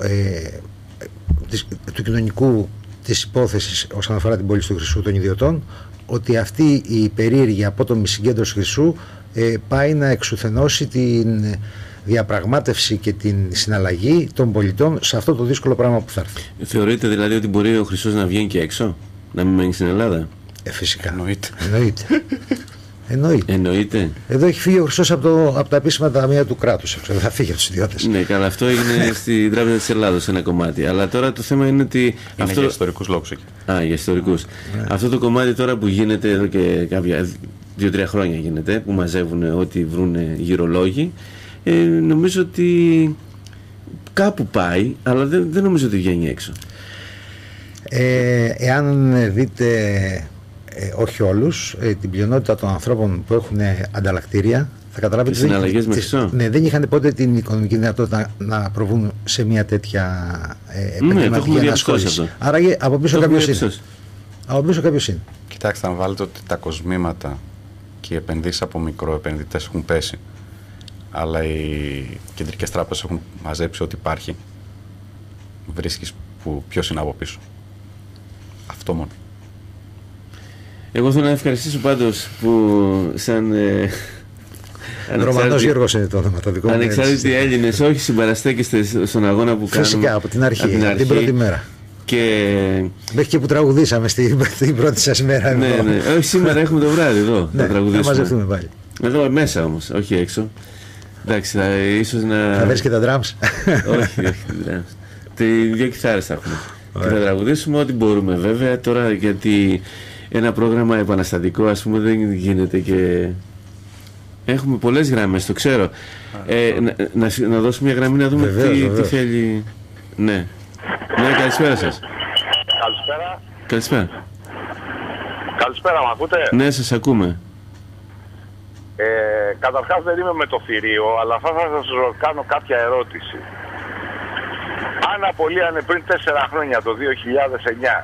Speaker 5: της υπόθεσης όσον αφορά την πώληση του χρυσού των ιδιωτών, ότι αυτή η περίεργη απότομη συγκέντρωση χρυσού πάει να εξουθενώσει την διαπραγμάτευση και την συναλλαγή των πολιτών σε αυτό το δύσκολο πράγμα που θα έρθει. Θεωρείτε
Speaker 3: δηλαδή ότι μπορεί ο χρυσός να βγαίνει και έξω, να μην μένει στην Ελλάδα?
Speaker 5: Φυσικά. Εννοείται. Εδώ έχει φύγει ο χρυσός από τα επίσημα ταμεία του κράτους. Θα φύγει από τους ιδιώτες.
Speaker 3: Ναι, καλά, αυτό έγινε στην Τράπεζα της Ελλάδος ένα κομμάτι. Αλλά τώρα το θέμα είναι ότι.
Speaker 4: Είναι για ιστορικούς λόγους εκεί.
Speaker 3: Για ιστορικούς. Αυτό το κομμάτι τώρα που γίνεται εδώ και κάποια 2-3 χρόνια γίνεται, που μαζεύουν ό,τι βρουν γυρολόγοι, νομίζω ότι κάπου πάει, αλλά δεν νομίζω ότι βγαίνει έξω.
Speaker 5: Εάν δείτε. Όχι όλους, την πλειονότητα των ανθρώπων που έχουν ανταλλακτήρια, θα καταλάβετε ότι δεν είχαν ποτέ την οικονομική δυνατότητα να προβούν σε μια τέτοια επαγγελματική ανασχόληση. Άρα από πίσω κάποιος είναι.
Speaker 4: Κοιτάξτε, αν βάλετε ότι τα κοσμήματα και οι επενδύσεις από μικροεπενδυτές έχουν πέσει, αλλά οι κεντρικές τράπεζες έχουν μαζέψει ό,τι υπάρχει, βρίσκεις ποιος είναι από πίσω. Αυτό μόνο.
Speaker 3: Εγώ θέλω να ευχαριστήσω πάντως που σαν
Speaker 5: Ρωμανός Γιώργος είναι το όνομα, το δικό μου.
Speaker 3: Ανεξάρτητοι Έλληνες, όχι συμπαραστέκεστε στον αγώνα που κάνουμε.
Speaker 5: Φυσικά, από την αρχή, την πρώτη μέρα. Μέχρι και που τραγουδήσαμε στην πρώτη σας μέρα.
Speaker 3: Ναι. Όχι, σήμερα έχουμε το βράδυ εδώ.
Speaker 5: Ναι, θα μαζευτούμε πάλι.
Speaker 3: Εδώ μέσα όμως, όχι έξω. Εντάξει, ίσως να.
Speaker 5: Θα βρεις και τα drums.
Speaker 3: Όχι, δύο κιθάρες θα έχουμε. Και θα τραγουδήσουμε ό,τι μπορούμε βέβαια τώρα, γιατί ένα πρόγραμμα επαναστατικό ας πούμε δεν γίνεται και έχουμε πολλές γραμμές, το ξέρω. Να δώσουμε μια γραμμή να δούμε τι θέλει. Ναι, καλησπέρα σας. Καλησπέρα.
Speaker 6: Καλησπέρα, μ' ακούτε?
Speaker 3: Ναι, σας ακούμε.
Speaker 6: Καταρχάς δεν είμαι με το θηρίο, αλλά θα σας κάνω κάποια ερώτηση. Αν απολύανε πριν 4 χρόνια, το 2009,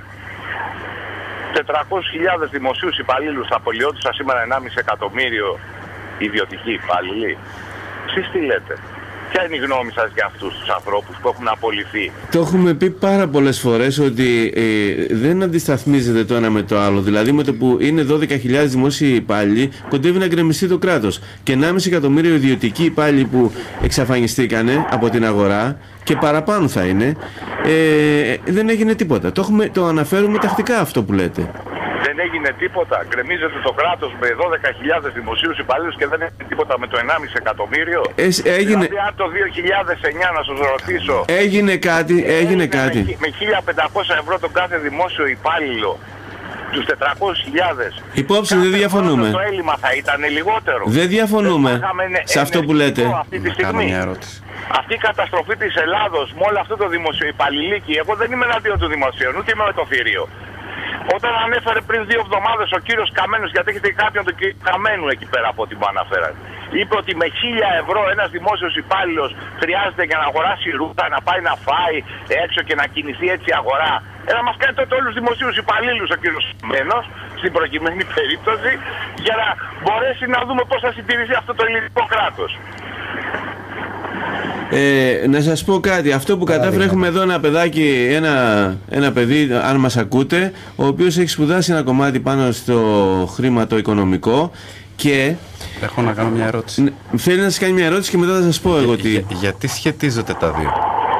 Speaker 6: 400.000 δημοσίους υπαλλήλους, θα απολυόντουσαν σήμερα 1,5 εκατομμύριο ιδιωτικοί υπάλληλοι. Εσείς τι λέτε? Ποια είναι η γνώμη σας για αυτούς τους ανθρώπους που έχουν απολυθεί?
Speaker 3: Το έχουμε πει πάρα πολλές φορές ότι δεν αντισταθμίζεται το ένα με το άλλο. Δηλαδή με το που είναι 12.000 δημόσιοι υπάλληλοι κοντεύει να γκρεμιστεί το κράτος. Και 1,5 εκατομμύριο ιδιωτικοί υπάλληλοι που εξαφανιστήκανε από την αγορά και παραπάνω θα είναι, δεν έγινε τίποτα. Το αναφέρουμε τακτικά αυτό που λέτε.
Speaker 6: Δεν έγινε τίποτα. Γκρεμίζεται το κράτος με 12.000 δημοσίους υπαλλήλους και δεν έγινε τίποτα με το 1,5 εκατομμύριο.
Speaker 3: Έγινε.
Speaker 6: Δηλαδή αν το 2009, να σας ρωτήσω,
Speaker 3: έγινε κάτι.
Speaker 6: Με 1.500 ευρώ τον κάθε δημόσιο υπάλληλο τους 400.000.
Speaker 3: Υπόψη, δεν διαφωνούμε.
Speaker 6: Το έλλειμμα θα ήταν λιγότερο.
Speaker 3: Δεν διαφωνούμε σε αυτό που λέτε.
Speaker 6: Αυτή τη στιγμή. Αυτή η καταστροφή της Ελλάδος με όλο αυτό το δημοσιοϊπαλληλίκι, εγώ δεν είμαι εναντίον του δημοσίου, ούτε είμαι με το θηρίο. Όταν ανέφερε πριν 2 εβδομάδες ο κύριος Καμένος, γιατί έχετε κάποιον του κύριου Καμένου εκεί πέρα από ό,τι μου αναφέρατε, είπε ότι με 1.000 ευρώ ένας δημόσιος υπάλληλος χρειάζεται για να αγοράσει ρούχα, να πάει να φάει έξω και να κινηθεί έτσι η αγορά. Να μας κάνει τότε όλους τους δημοσίους υπαλλήλους ο κύριος Καμένος, στην προκειμένη περίπτωση, για να μπορέσει να δούμε πώς θα συντηρηθεί αυτό το ελληνικό κράτος.
Speaker 3: Να σας πω κάτι, αυτό που κατάφερε, έχουμε εδώ ένα παιδάκι, ένα παιδί, αν μας ακούτε, ο οποίος έχει σπουδάσει ένα κομμάτι πάνω στο χρηματοοικονομικό και...
Speaker 4: Έχω να κάνω μια ερώτηση.
Speaker 3: Θέλει να σας κάνει μια ερώτηση και μετά θα σας πω εγώ τι...
Speaker 4: Γιατί σχετίζονται τα δύο?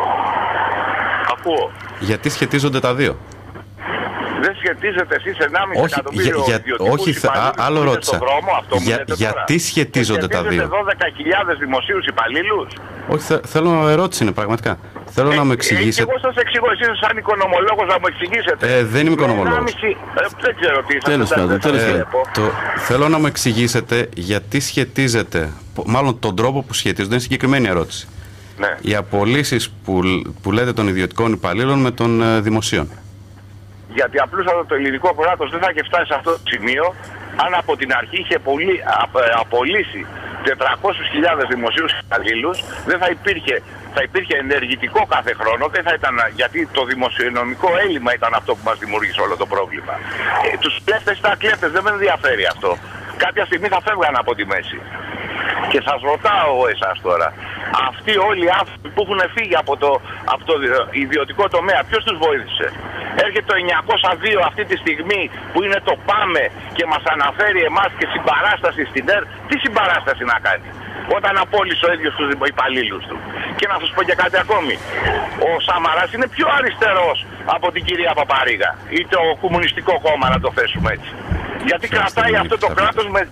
Speaker 6: Ακούω.
Speaker 4: Γιατί σχετίζονται τα δύο?
Speaker 6: Δεν σχετίζετε εσείς 1,5 εκατομμύριο ιδιωτικούς
Speaker 4: άλλο ρώτησα.
Speaker 6: Δρόμο,
Speaker 4: γιατί σχετίζονται τα δύο?
Speaker 6: 12.000 δημοσίους υπαλλήλους.
Speaker 4: Όχι, θέλω ερώτηση είναι πραγματικά. Θέλω να μου εξηγήσετε.
Speaker 6: Εγώ σας εξηγώ, εσείς σαν οικονομολόγος να μου εξηγήσετε.
Speaker 4: Δεν είμαι οικονομολόγος.
Speaker 6: Δεν ξέρω τι
Speaker 3: τέλος πάντων.
Speaker 4: Θέλω να μου εξηγήσετε γιατί σχετίζεται, μάλλον τον τρόπο που σχετίζονται, είναι συγκεκριμένη ερώτηση.
Speaker 6: Ναι.
Speaker 4: Οι απολύσεις που λέτε των ιδιωτικών υπαλλήλων με των δημοσίων.
Speaker 6: Γιατί απλούστατα το ελληνικό κράτος δεν θα είχε φτάσει σε αυτό το σημείο αν από την αρχή είχε απολύσει 400.000 δημοσίους υπαλλήλους. Δεν θα υπήρχε ενεργητικό κάθε χρόνο, δεν θα ήταν, γιατί το δημοσιονομικό έλλειμμα ήταν αυτό που μας δημιούργησε όλο το πρόβλημα. Τους κλέφτες ήταν κλέφτες, δεν με ενδιαφέρει αυτό. Κάποια στιγμή θα φεύγαν από τη μέση. Και σας ρωτάω εσάς τώρα, αυτοί όλοι οι άνθρωποι που έχουν φύγει από το ιδιωτικό τομέα, ποιος τους βοήθησε? Έρχεται το 902 αυτή τη στιγμή που είναι το ΠΑΜΕ και μας αναφέρει εμάς και συμπαράσταση στην ΕΡΤ. Τι συμπαράσταση να κάνει όταν απόλυσε ο ίδιος τους υπαλλήλους του? Και να σας πω και κάτι ακόμη. Ο Σαμαράς είναι πιο αριστερός από την κυρία Παπαρίγα ή το Κομμουνιστικό Κόμμα, να το θέσουμε έτσι. Γιατί κρατάει αυτό το κράτος με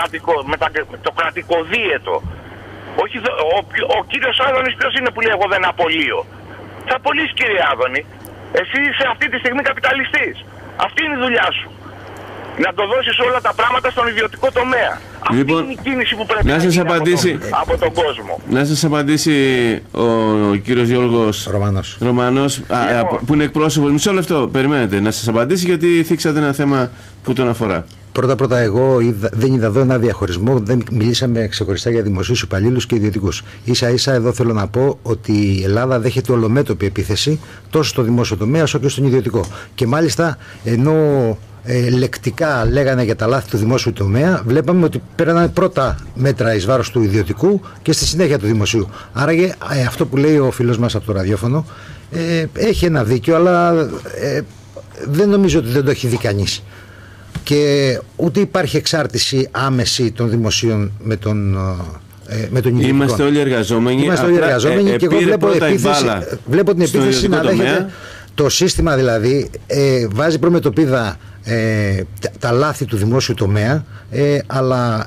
Speaker 6: το κρατικοδίαιτο. Όχι, ο κύριος Άδωνης ποιος είναι που λέει εγώ δεν απολύω? Θα απολύσεις, κύριε Άδωνη. Εσύ είσαι αυτή τη στιγμή καπιταλιστής. Αυτή είναι η δουλειά σου. Να το δώσεις όλα τα πράγματα στον ιδιωτικό τομέα.
Speaker 3: Λοιπόν,
Speaker 6: αυτή είναι η κίνηση που πρέπει να
Speaker 3: σας
Speaker 6: γίνει
Speaker 3: απαντήσει,
Speaker 6: από τον κόσμο.
Speaker 3: Να σας απαντήσει ο κύριος Γιώργος Ρωμανός, που είναι εκπρόσωπος. Μισό λεπτό, περιμένετε. Να σας απαντήσει γιατί θίξατε ένα θέμα που τον αφορά.
Speaker 5: Πρώτα, εγώ δεν είδα εδώ ένα διαχωρισμό, δεν μιλήσαμε ξεχωριστά για δημοσίους υπαλλήλους και ιδιωτικούς. Ίσα-ίσα εδώ θέλω να πω ότι η Ελλάδα δέχεται ολομέτωπη επίθεση τόσο στο δημόσιο τομέα όσο και στον ιδιωτικό. Και μάλιστα ενώ λεκτικά λέγανε για τα λάθη του δημόσιου τομέα, βλέπαμε ότι πέραναν πρώτα μέτρα εις βάρος του ιδιωτικού και στη συνέχεια του δημοσίου. Άρα αυτό που λέει ο φίλος μας από το ραδιόφωνο έχει ένα δίκιο, αλλά δεν νομίζω ότι δεν το έχει δει κανείς. Και ούτε υπάρχει εξάρτηση άμεση των δημοσίων με τον ιδιωτικό.
Speaker 3: Είμαστε όλοι εργαζόμενοι.
Speaker 5: Και εγώ βλέπω την επίθεση να δέχεται. Το σύστημα δηλαδή βάζει προμετωπίδα τα λάθη του δημόσιου τομέα, αλλά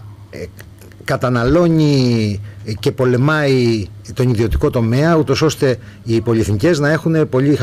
Speaker 5: καταναλώνει και πολεμάει τον ιδιωτικό τομέα, ούτως ώστε οι πολυεθνικές να έχουν πολύ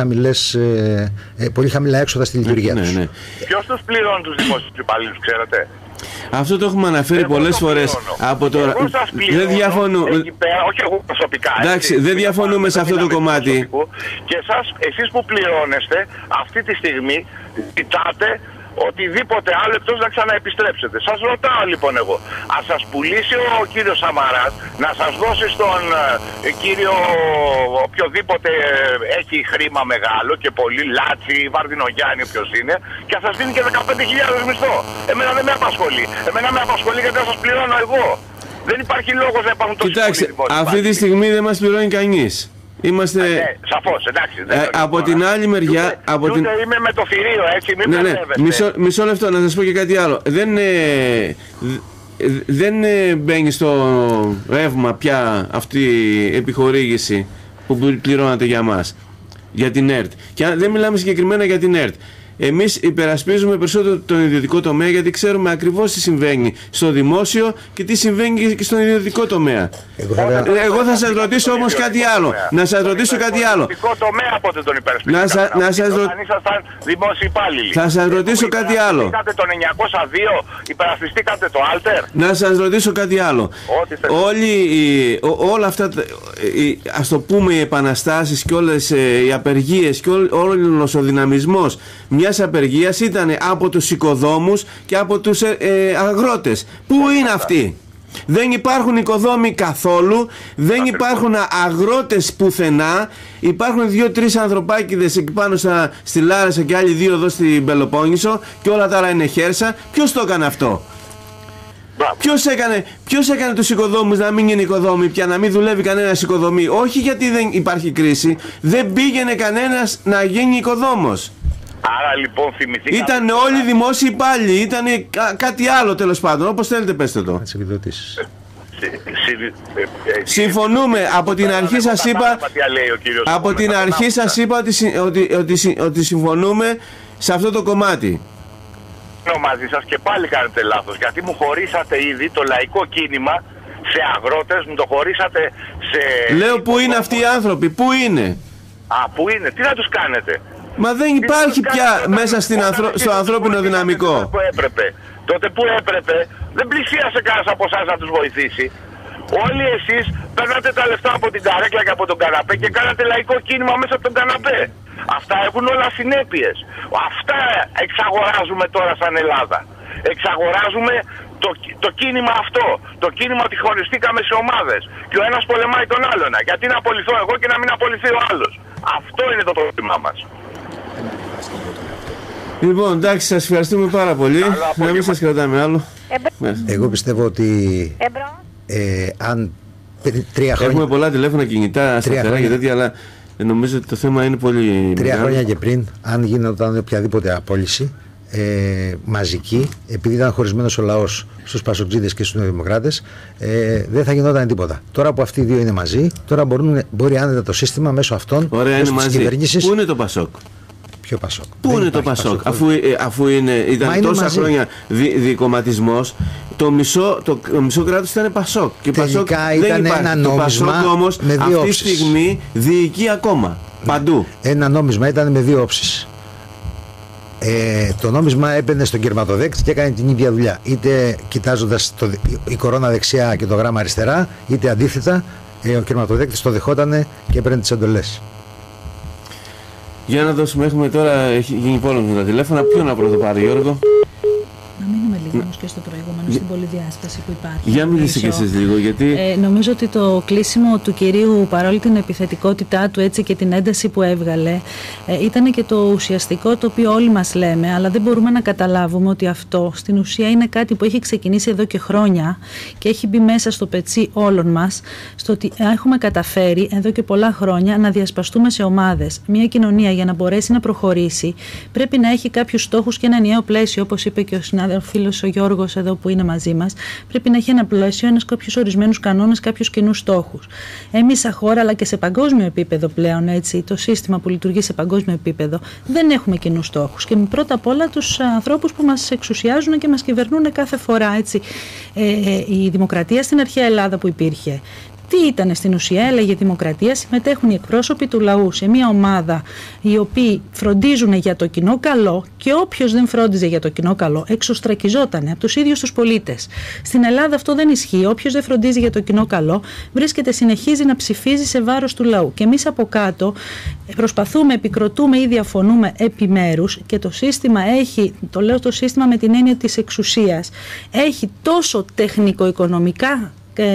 Speaker 5: χαμηλά έξοδα στη λειτουργία τους.
Speaker 3: Ναι.
Speaker 6: Ποιος τους πληρώνει τους δημόσιους υπαλλήλους, ξέρετε?
Speaker 3: Αυτό το έχουμε αναφέρει πολλές φορές από τώρα. Δεν διαφωνούμε.
Speaker 6: Όχι εγώ προσωπικά.
Speaker 3: Εντάξει, δεν διαφωνούμε σε αυτό το κομμάτι.
Speaker 6: Και εσείς που πληρώνεστε αυτή τη στιγμή κοιτάτε οτιδήποτε άλλο εκτός να ξαναεπιστρέψετε. Σας ρωτάω λοιπόν εγώ, ας σας πουλήσει ο κύριος Σαμαράς να σας δώσει στον κύριο οποιοδήποτε έχει χρήμα μεγάλο και πολύ, Λάτσι, Βαρδινογιάννη, όποιος είναι, και θα σας δίνει και 15.000 μισθό. Εμένα δεν με απασχολεί. Εμένα με απασχολεί γιατί θα σας πληρώνω εγώ. Δεν υπάρχει λόγος να υπάρχουν τόσοι.
Speaker 3: Κοιτάξτε, αυτή τη στιγμή δεν μας πληρώνει κανείς. Είμαστε...
Speaker 6: σαφώς, εντάξει.
Speaker 3: Από την άλλη μεριά...
Speaker 6: Ούτε είμαι με το θηρίο, έτσι, μην μπερδεύεστε.
Speaker 3: Μισό λεπτό, να σας πω και κάτι άλλο. Δεν μπαίνει στο ρεύμα πια αυτή η επιχορήγηση που πληρώνατε για μας, για την ΕΡΤ. Και δεν μιλάμε συγκεκριμένα για την ΕΡΤ. Εμείς υπερασπίζουμε περισσότερο τον ιδιωτικό τομέα, γιατί ξέρουμε ακριβώς τι συμβαίνει στο δημόσιο και τι συμβαίνει και στον ιδιωτικό τομέα. Εγώ θα σας ρωτήσω όμως κάτι άλλο. Να σας ρωτήσω κάτι άλλο.
Speaker 6: Τομέα πότε τον υπερασπίζετε?
Speaker 3: Να σας Θα σας ρωτήσω κάτι άλλο.
Speaker 6: Υπερασπιστήκατε τον 902, υπερασπιστήκατε το Alter.
Speaker 3: Να σας ρωτήσω κάτι άλλο. Όλα αυτά, ας το πούμε, οι επαναστάσεις και όλες οι απεργίες και όλος ο δυναμισμός μιας απεργίας ήταν από τους οικοδόμους και από τους αγρότες. Πού είναι αυτοί? Δεν υπάρχουν οικοδόμοι καθόλου, δεν υπάρχουν αγρότες πουθενά. Υπάρχουν 2-3 ανθρωπάκηδες εκεί πάνω στη Λάρισα και άλλοι 2 εδώ στην Πελοπόννησο και όλα τα άλλα είναι χέρσα. Ποιος το έκανε αυτό? Ποιος έκανε τους οικοδόμους να μην είναι οικοδόμοι πια, να μην δουλεύει κανένας οικοδομή? Όχι γιατί δεν υπάρχει κρίση, δεν πήγαινε κανένας να γίνει οικοδόμος.
Speaker 6: Άρα λοιπόν θυμηθήκατε...
Speaker 3: Ήταν όλοι δημόσιοι υπάλληλοι, ήταν κάτι άλλο τέλος πάντων, όπως θέλετε πέστε το. Συμφωνούμε, από την αρχή σας είπα, ότι συμφωνούμε σε αυτό το κομμάτι.
Speaker 6: Μαζί σας και πάλι κάνετε λάθος, γιατί μου χωρίσατε ήδη το λαϊκό κίνημα σε αγρότες, μου το χωρίσατε σε...
Speaker 3: Λέω πού είναι αυτοί οι άνθρωποι, πού είναι?
Speaker 6: Πού είναι, τι να τους κάνετε?
Speaker 3: Μα δεν υπάρχει πια μέσα στο ανθρώπινο δυναμικό.
Speaker 6: Τότε που έπρεπε, δεν πλησίασε κανένας από εσάς να τους βοηθήσει. Όλοι εσείς παίρνατε τα λεφτά από την καρέκλα και από τον καναπέ και κάνατε λαϊκό κίνημα μέσα από τον καναπέ. Αυτά έχουν όλα συνέπειες. Αυτά εξαγοράζουμε τώρα σαν Ελλάδα. Εξαγοράζουμε το κίνημα αυτό. Το κίνημα ότι χωριστήκαμε σε ομάδες και ο ένας πολεμάει τον άλλον. Γιατί να απολυθώ εγώ και να μην απολυθεί ο άλλος? Αυτό είναι το πρόβλημά μας.
Speaker 3: Λοιπόν, εντάξει, σας ευχαριστούμε πάρα πολύ. Να μην σας κρατάμε άλλο.
Speaker 5: Εγώ πιστεύω ότι αν 3 χρόνια...
Speaker 3: Έχουμε πολλά τηλέφωνα κινητά, σταθερά και τέτοια, αλλά νομίζω ότι το θέμα είναι πολύ...
Speaker 5: 3 χρόνια και πριν, αν γινόταν οποιαδήποτε απόλυση μαζική, επειδή ήταν χωρισμένος ο λαός στους Πασοκτζίδες και στους Νεοδημοκράτες, δεν θα γινόταν τίποτα. Τώρα που αυτοί οι δύο είναι μαζί, τώρα μπορεί άνετα το σύστημα μέσω αυτών.
Speaker 3: Ωραία, είναι μαζί. Πού είναι το Πασόκ?
Speaker 5: Ποιο Πασόκ?
Speaker 3: Πού είναι το Πασόκ? Αφού ήταν τόσα χρόνια δικομματισμός, το μισό κράτος ήταν Πασόκ. Και Πασόκ δεν υπάρχει. Το Πασόκ όμως αυτή τη στιγμή διοικεί ακόμα. Παντού.
Speaker 5: Ένα νόμισμα ήταν με 2 όψεις. Το νόμισμα έμπαινε στον κερματοδέκτη και έκανε την ίδια δουλειά. Είτε κοιτάζοντας η κορώνα δεξιά και το γράμμα αριστερά, είτε αντίθετα, ο κερματοδέκτης το δεχότανε και έπαιρνε τις εντολές.
Speaker 3: Για να δώσουμε, έχουμε τώρα, έχει γίνει πόλεμος με τα τηλέφωνα. Ποιο να πρώτο πάρει, Γιώργο?
Speaker 7: Να μείνουμε λίγο όμως και στο προηγούμενο, στην πολυδιάσταση που υπάρχει.
Speaker 3: Για μιλήστε και εσείς λίγο, γιατί...
Speaker 7: Νομίζω ότι το κλείσιμο του κυρίου, παρόλη την επιθετικότητά του έτσι και την ένταση που έβγαλε, ήταν και το ουσιαστικό το οποίο όλοι μας λέμε, αλλά δεν μπορούμε να καταλάβουμε ότι αυτό στην ουσία είναι κάτι που έχει ξεκινήσει εδώ και χρόνια και έχει μπει μέσα στο πετσί όλων μας, στο ότι έχουμε καταφέρει εδώ και πολλά χρόνια να διασπαστούμε σε ομάδες. Μια κοινωνία για να μπορέσει να προχωρήσει πρέπει να έχει κάποιους στόχους και ένα ενιαίο πλαίσιο, όπως είπε και ο φίλος ο Γιώργος εδώ που είναι μαζί μας, πρέπει να έχει ένα πλαίσιο, κάποιους ορισμένους κανόνες, κάποιους κοινούς στόχους. Εμείς σαν χώρα, αλλά και σε παγκόσμιο επίπεδο πλέον, έτσι, το σύστημα που λειτουργεί σε παγκόσμιο επίπεδο, δεν έχουμε κοινούς στόχους. Και πρώτα απ' όλα τους ανθρώπους που μας εξουσιάζουν και μας κυβερνούν κάθε φορά. Έτσι. Η δημοκρατία στην αρχαία Ελλάδα που υπήρχε, τι ήταν στην ουσία? Έλεγε δημοκρατία, συμμετέχουν οι εκπρόσωποι του λαού σε μια ομάδα οι οποίοι φροντίζουν για το κοινό καλό και όποιος δεν φρόντιζε για το κοινό καλό εξωστρακιζόταν από τους ίδιους τους πολίτες. Στην Ελλάδα αυτό δεν ισχύει. Όποιος δεν φροντίζει για το κοινό καλό συνεχίζει να ψηφίζει σε βάρος του λαού. Και εμείς από κάτω προσπαθούμε, επικροτούμε ή διαφωνούμε επιμέρους και το σύστημα έχει, το λέω το σύστημα με την έννοια της εξουσίας, έχει τόσο τεχνικο-οικονομικά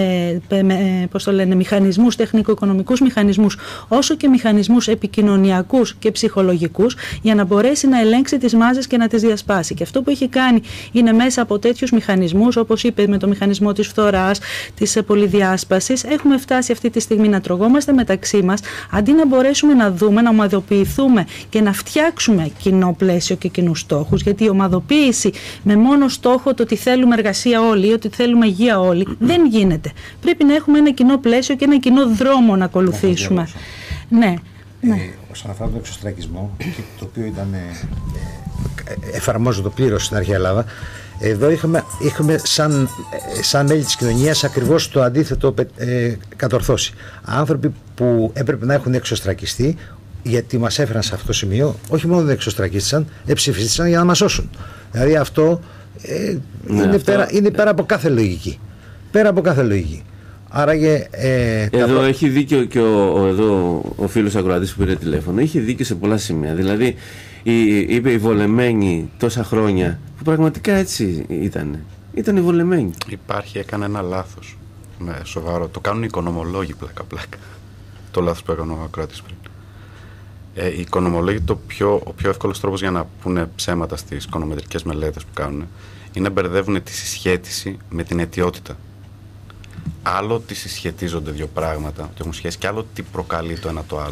Speaker 7: πώς το λένε, μηχανισμούς, τεχνικο-οικονομικούς μηχανισμούς, όσο και μηχανισμούς επικοινωνιακούς και ψυχολογικούς, για να μπορέσει να ελέγξει τις μάζες και να τις διασπάσει. Και αυτό που έχει κάνει είναι μέσα από τέτοιους μηχανισμούς, όπως είπε με το μηχανισμό της φθοράς, της πολυδιάσπασης, έχουμε φτάσει αυτή τη στιγμή να τρογόμαστε μεταξύ μας, αντί να μπορέσουμε να δούμε, να ομαδοποιηθούμε και να φτιάξουμε κοινό πλαίσιο και κοινούς στόχους. Γιατί η ομαδοποίηση με μόνο στόχο το ότι θέλουμε εργασία όλοι, ότι θέλουμε υγεία όλοι, δεν γίνεται. Πρέπει να έχουμε ένα κοινό πλαίσιο και ένα κοινό δρόμο να ακολουθήσουμε. Ναι.
Speaker 5: Όσον αφορά τον εξωστρακισμό, το οποίο ήταν εφαρμόζονται πλήρως στην αρχαία Ελλάδα. Εδώ είχαμε σαν μέλη της κοινωνίας ακριβώς το αντίθετο κατορθώσει. Άνθρωποι που έπρεπε να έχουν εξωστρακιστεί, γιατί μας έφεραν σε αυτό το σημείο, όχι μόνο δεν εξωστρακίστησαν, εψηφίστησαν για να μας σώσουν. Δηλαδή αυτό είναι πέρα από κάθε λογική. Πέρα από κάθε λογική. Άραγε,
Speaker 3: εδώ έχει δίκιο και ο φίλος ακροατής που πήρε τηλέφωνο. Έχει δίκιο σε πολλά σημεία. Δηλαδή, είπε οι βολεμένοι τόσα χρόνια, που πραγματικά έτσι ήταν. Ήταν οι βολεμένοι.
Speaker 4: Έκανε ένα λάθος. Σοβαρό. Το κάνουν οι οικονομολόγοι πλάκα-πλάκα. Το λάθος που έκανε ο ακροατής πριν. Οι οικονομολόγοι, ο πιο εύκολος τρόπος για να πούνε ψέματα στις οικονομετρικές μελέτες που κάνουν είναι να μπερδεύουν τη συσχέτιση με την αιτιότητα. Άλλο ότι συσχετίζονται δύο πράγματα, ότι έχουν σχέση, και άλλο τι προκαλεί το ένα το άλλο.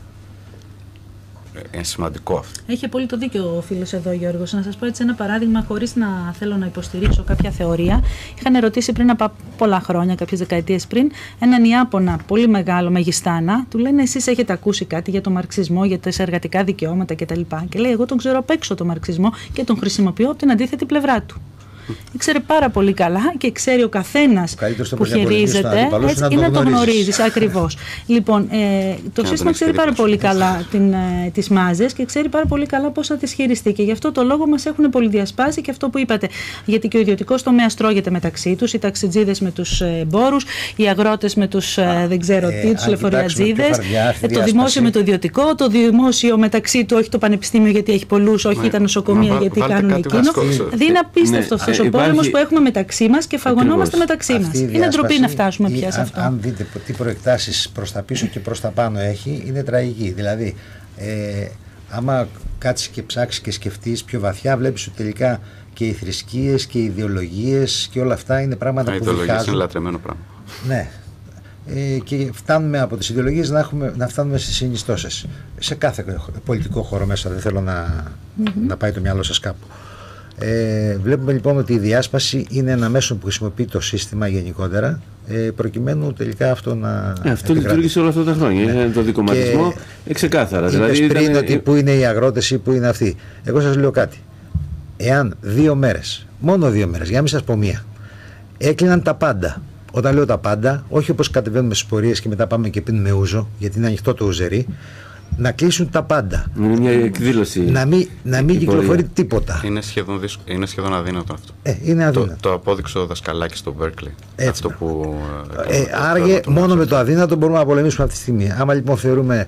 Speaker 4: Είναι σημαντικό αυτό.
Speaker 7: Έχει απόλυτο δίκιο ο φίλος εδώ, Γιώργος. Να σας πω έτσι ένα παράδειγμα, χωρίς να θέλω να υποστηρίξω κάποια θεωρία. Είχαν ρωτήσει πριν από πολλά χρόνια, κάποιες δεκαετίες πριν, έναν Ιάπωνα πολύ μεγάλο μεγιστάνα. Του λένε: εσείς έχετε ακούσει κάτι για το μαρξισμό, για τα εργατικά δικαιώματα κτλ. Και λέει: εγώ τον ξέρω απ' έξω το μαρξισμό και τον χρησιμοποιώ από την αντίθετη πλευρά του. Ήξερε πάρα πολύ καλά και ξέρει ο καθένας που χειρίζεται, έτσι, ή να το γνωρίζεις ακριβώς. Λοιπόν, το σύστημα ξέρει πάρα πολύ καλά τις μάζες και ξέρει πάρα πολύ καλά πώς θα τις χειριστεί. Και γι' αυτό το λόγο μας έχουν πολυδιασπάσει και αυτό που είπατε. Γιατί και ο ιδιωτικός τομέας τρώγεται μεταξύ τους, οι ταξιτζίδες με τους εμπόρους, οι αγρότες με τους δεν ξέρω τι, τους λεωφοριατζίδες, το δημόσιο με το ιδιωτικό, το δημόσιο μεταξύ του, όχι το πανεπιστήμιο γιατί έχει πολλούς, όχι τα νοσοκομεία γιατί κάνουν εκείνο. Είναι απίστευτο αυτό ο πόλεμος που έχουμε μεταξύ μας και φαγωνόμαστε μεταξύ μας. Είναι ντροπή να φτάσουμε πια σε αυτό.
Speaker 5: Αν δείτε τι προεκτάσεις προς τα πίσω και προς τα πάνω έχει, είναι τραγική. Δηλαδή, άμα κάτσεις και ψάξεις και σκεφτείς πιο βαθιά, βλέπεις ότι τελικά και οι θρησκείες και οι ιδεολογίες και όλα αυτά είναι πράγματα που διχάζουν.
Speaker 4: Είναι λατρεμένο πράγμα.
Speaker 5: Ναι. Και φτάνουμε από τις ιδεολογίες να φτάνουμε στις συνιστώσεις. Σε κάθε πολιτικό χώρο μέσα, δεν θέλω να πάει το μυαλό σας κάπου. Βλέπουμε λοιπόν ότι η διάσπαση είναι ένα μέσο που χρησιμοποιεί το σύστημα γενικότερα, προκειμένου τελικά αυτό να.
Speaker 3: Αυτό λειτουργήσε όλα αυτά τα χρόνια. Ναι. Το δικομματισμό ξεκάθαρα.
Speaker 5: Δηλαδή πριν ότι πού είναι οι αγρότες ή πού είναι αυτοί. Εγώ σας λέω κάτι. Εάν 2 μέρες, μόνο 2 μέρες, για να μην σας πω μία, έκλειναν τα πάντα. Όταν λέω τα πάντα, όχι όπως κατεβαίνουμε στις πορείες και μετά πάμε και πίνουμε ούζο, γιατί είναι ανοιχτό το ουζερί. Να κλείσουν τα πάντα.
Speaker 3: Είναι μια εκδήλωση.
Speaker 5: Να μην κυκλοφορεί τίποτα.
Speaker 4: Είναι σχεδόν αδύνατο αυτό.
Speaker 5: Είναι αδύνατο.
Speaker 4: Το απόδειξε ο δασκαλάκι στο Berkeley. Αυτό που.
Speaker 5: Άραγε μόνο με το αδύνατο μπορούμε να πολεμήσουμε αυτή τη στιγμή. Άμα λοιπόν θεωρούμε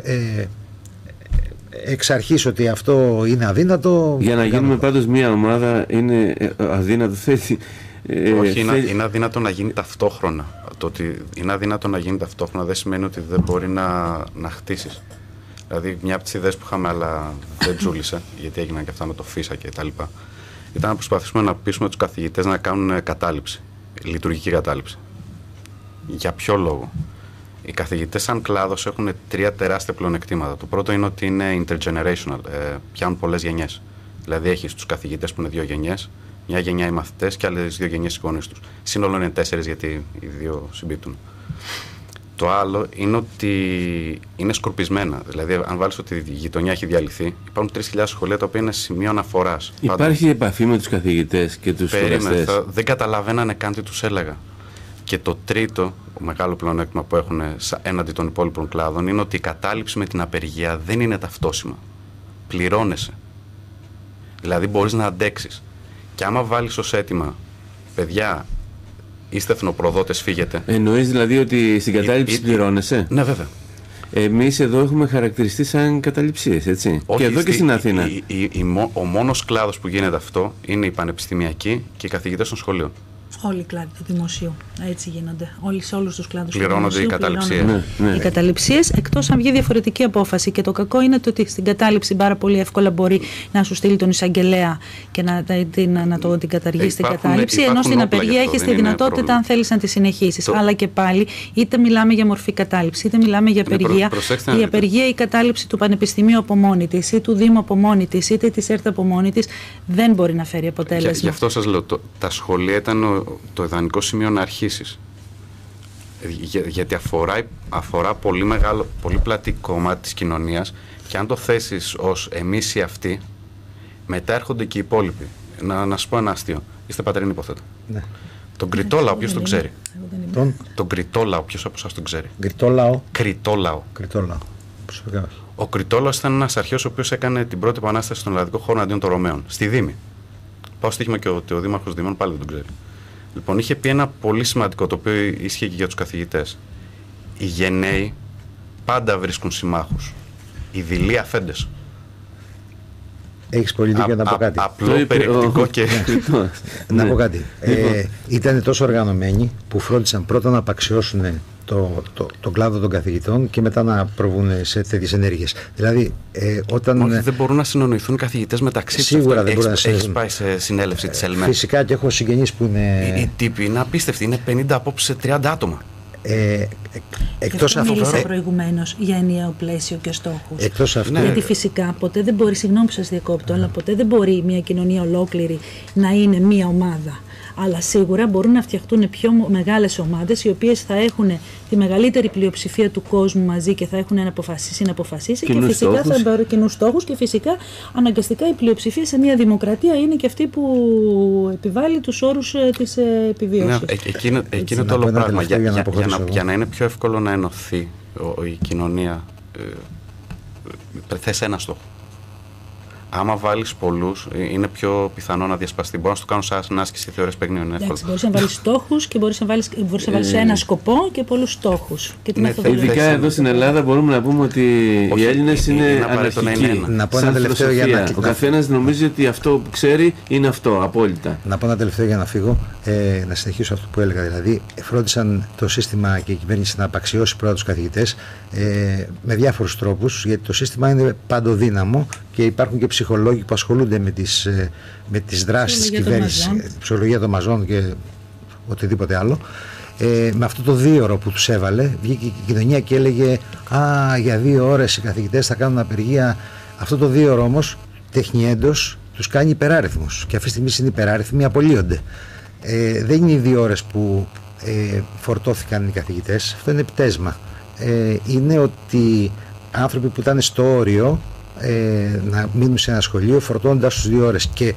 Speaker 5: εξ αρχής ότι αυτό είναι αδύνατο.
Speaker 3: Για να γίνουμε πάντως μια ομάδα είναι αδύνατο.
Speaker 4: Όχι, είναι αδύνατο να γίνει ταυτόχρονα. Το ότι είναι αδύνατο να γίνει ταυτόχρονα δεν σημαίνει ότι δεν μπορεί να χτίσεις. Δηλαδή, μια από τις ιδέες που είχαμε, αλλά δεν τζούλησε, γιατί έγιναν και αυτά με το φύσα και τα λοιπά, ήταν να προσπαθήσουμε να πείσουμε τους καθηγητές να κάνουν κατάληψη, λειτουργική κατάληψη. Για ποιο λόγο? Οι καθηγητές σαν κλάδος έχουν 3 τεράστια πλεονεκτήματα. Το πρώτο είναι ότι είναι intergenerational, πιάνουν πολλές γενιές. Δηλαδή, έχεις τους καθηγητές που είναι 2 γενιές, μια γενιά οι μαθητές και άλλες 2 γενιές οι γονείς τους. Σύνολο είναι 4 γιατί οι 2 συμπίπτουν. Το άλλο είναι ότι είναι σκορπισμένα. Δηλαδή, αν βάλεις ότι η γειτονιά έχει διαλυθεί, υπάρχουν 3.000 σχολεία τα οποία είναι σημείο αναφοράς.
Speaker 3: Υπάρχει επαφή με τους καθηγητές και τους σπουδαστές?
Speaker 4: Δεν καταλαβαίνανε καν τι τους έλεγα. Και το τρίτο, μεγάλο πλεονέκτημα που έχουν έναντι των υπόλοιπων κλάδων, είναι ότι η κατάληψη με την απεργία δεν είναι ταυτόσιμα. Πληρώνεσαι. Δηλαδή, μπορείς να αντέξεις. Και άμα βάλεις ως αίτημα, παιδιά, είστε εθνοπροδότες, φύγετε. Εννοείς
Speaker 3: δηλαδή ότι στην κατάληψη πληρώνεσαι?
Speaker 4: Ναι, βέβαια.
Speaker 3: Εμείς εδώ έχουμε χαρακτηριστεί σαν καταληψίες, έτσι.
Speaker 4: Όχι,
Speaker 3: και εδώ και στην Αθήνα.
Speaker 4: Ο μόνος κλάδος που γίνεται αυτό είναι οι πανεπιστημιακοί και οι καθηγητές των σχολείων.
Speaker 7: Όλοι οι κλάδοι του δημοσίου έτσι γίνονται. Σε όλους τους κλάδους
Speaker 4: πληρώνονται οι καταληψίες.
Speaker 7: Οι καταληψίες, εκτός αν βγει διαφορετική απόφαση. Και το κακό είναι το ότι στην κατάληψη πάρα πολύ εύκολα μπορεί να σου στείλει τον εισαγγελέα και να την καταργήσει την κατάληψη. Ενώ στην απεργία έχεις τη δυνατότητα, αν θέλεις, να τη συνεχίσεις. Αλλά και πάλι, είτε μιλάμε για μορφή κατάληψη, είτε μιλάμε για απεργία. Η απεργία, η κατάληψη του Πανεπιστημίου από μόνη της ή του Δήμου από μόνη της, είτε της ΕΡΤ από μόνη της, δεν μπορεί να φέρει αποτέλεσμα.
Speaker 4: Γι' αυτό σας λέω, τα σχολεία ήταν το ιδανικό σημείο να αρχίσεις. Γιατί αφορά πολύ πλατή κομμάτι της κοινωνίας και αν το θέσεις ως εμείς ή αυτοί, Μετά έρχονται και οι υπόλοιποι. Να σου πω ένα αστείο. Είστε πατερίνοι, υποθέτω.
Speaker 5: Ναι.
Speaker 4: Τον Κριτόλαο, ποιος τον ξέρει?
Speaker 5: Τον
Speaker 4: Κριτόλαο, ποιος από εσάς τον ξέρει?
Speaker 5: Κριτόλαο. Ο
Speaker 4: Κριτόλαος ήταν ένας αρχαίος ο οποίος έκανε την πρώτη επανάσταση στον ελλαδικό χώρο αντίον των Ρωμαίων, στη Δήμη. Πάω στοίχημα και ο δήμαρχος Δήμων πάλι δεν τον ξέρει. Λοιπόν, είχε πει ένα πολύ σημαντικό το οποίο ίσχυε και για τους καθηγητές. Οι γενναίοι πάντα βρίσκουν συμμάχους. Οι δειλοί αφέντες.
Speaker 5: Έχεις πολύ δίκιο να πω κάτι.
Speaker 4: Απλό, περιεκτικό και...
Speaker 5: Να πω κάτι. Ήταν τόσο οργανωμένοι που φρόντισαν πρώτα να απαξιώσουν τον κλάδο των καθηγητών και μετά να προβούν σε τέτοιες ενέργειες. Δηλαδή, όταν...
Speaker 4: Όχι, δεν μπορούν να συνονοηθούν καθηγητές μεταξύ τους.
Speaker 5: Σίγουρα δεν μπορούν να
Speaker 4: συνονοηθούν. Έχεις πάει σε συνέλευση της ΕΛΜΕ?
Speaker 5: Φυσικά, και έχω συγγενείς που είναι...
Speaker 4: Οι τύποι είναι απίστευτοι. Είναι 50 απόψεις σε 30 άτομα.
Speaker 5: Εκτός
Speaker 7: αυτού μίλησα προηγουμένως για ενιαίο πλαίσιο και στόχους.
Speaker 5: Εκτός αυτού.
Speaker 7: Γιατί φυσικά ποτέ δεν μπορεί, συγγνώμη που σας διακόπτω, αλλά ποτέ δεν μπορεί μια κοινωνία ολόκληρη να είναι μια ομάδα. Αλλά σίγουρα μπορούν να φτιαχτούν πιο μεγάλες ομάδες, οι οποίες θα έχουν τη μεγαλύτερη πλειοψηφία του κόσμου μαζί και θα έχουν αποφασίσει και φυσικά θα έχουν κοινούς στόχους και φυσικά αναγκαστικά η πλειοψηφία σε μια δημοκρατία είναι και αυτή που επιβάλλει τους όρους της επιβίωσης.
Speaker 4: Ναι, εκείνο το όλο πράγμα. Για να είναι πιο εύκολο να ενωθεί η κοινωνία, θες ένα στόχο. Άμα βάλεις πολλούς, είναι πιο πιθανό να διασπαστεί. Μπορώ να το κάνω σαν άσκηση θεωρίας παιγνίων.
Speaker 7: Μπορείς να βάλεις στόχους και μπορείς να βάλεις ένα σκοπό και πολλούς στόχους.
Speaker 3: Ειδικά εδώ στην Ελλάδα μπορούμε να πούμε ότι οι Έλληνες είναι αναρχικοί.
Speaker 5: Να πω ένα τελευταίο για να...
Speaker 3: Ο καθένας νομίζει ότι αυτό που ξέρει είναι αυτό, απόλυτα.
Speaker 5: Να πω ένα τελευταίο για να φύγω, να συνεχίσω αυτό που έλεγα. Δηλαδή, φρόντισαν το σύστημα και η κυβέρνηση να απαξιώσει πρώτα τους καθηγητές με διάφορους τρόπους, γιατί το σύστημα είναι παντοδύναμο και υπάρχουν και ψυχολόγοι που ασχολούνται με τις δράσεις της κυβέρνησης, ψυχολογία των μαζών και οτιδήποτε άλλο. Με αυτό το 2ωρο που τους έβαλε, βγήκε η κοινωνία και έλεγε για 2 ώρες οι καθηγητές θα κάνουν απεργία. Αυτό το 2ωρο όμως τεχνιέντος τους κάνει υπεράριθμους και αυτή τη στιγμή είναι υπεράριθμοι, απολύονται. Δεν είναι οι 2 ώρες που φορτώθηκαν οι καθηγητές, αυτό είναι πτέσμα. Είναι ότι άνθρωποι που ήταν στο όριο να μείνουν σε ένα σχολείο φορτώνοντας τους 2 ώρες και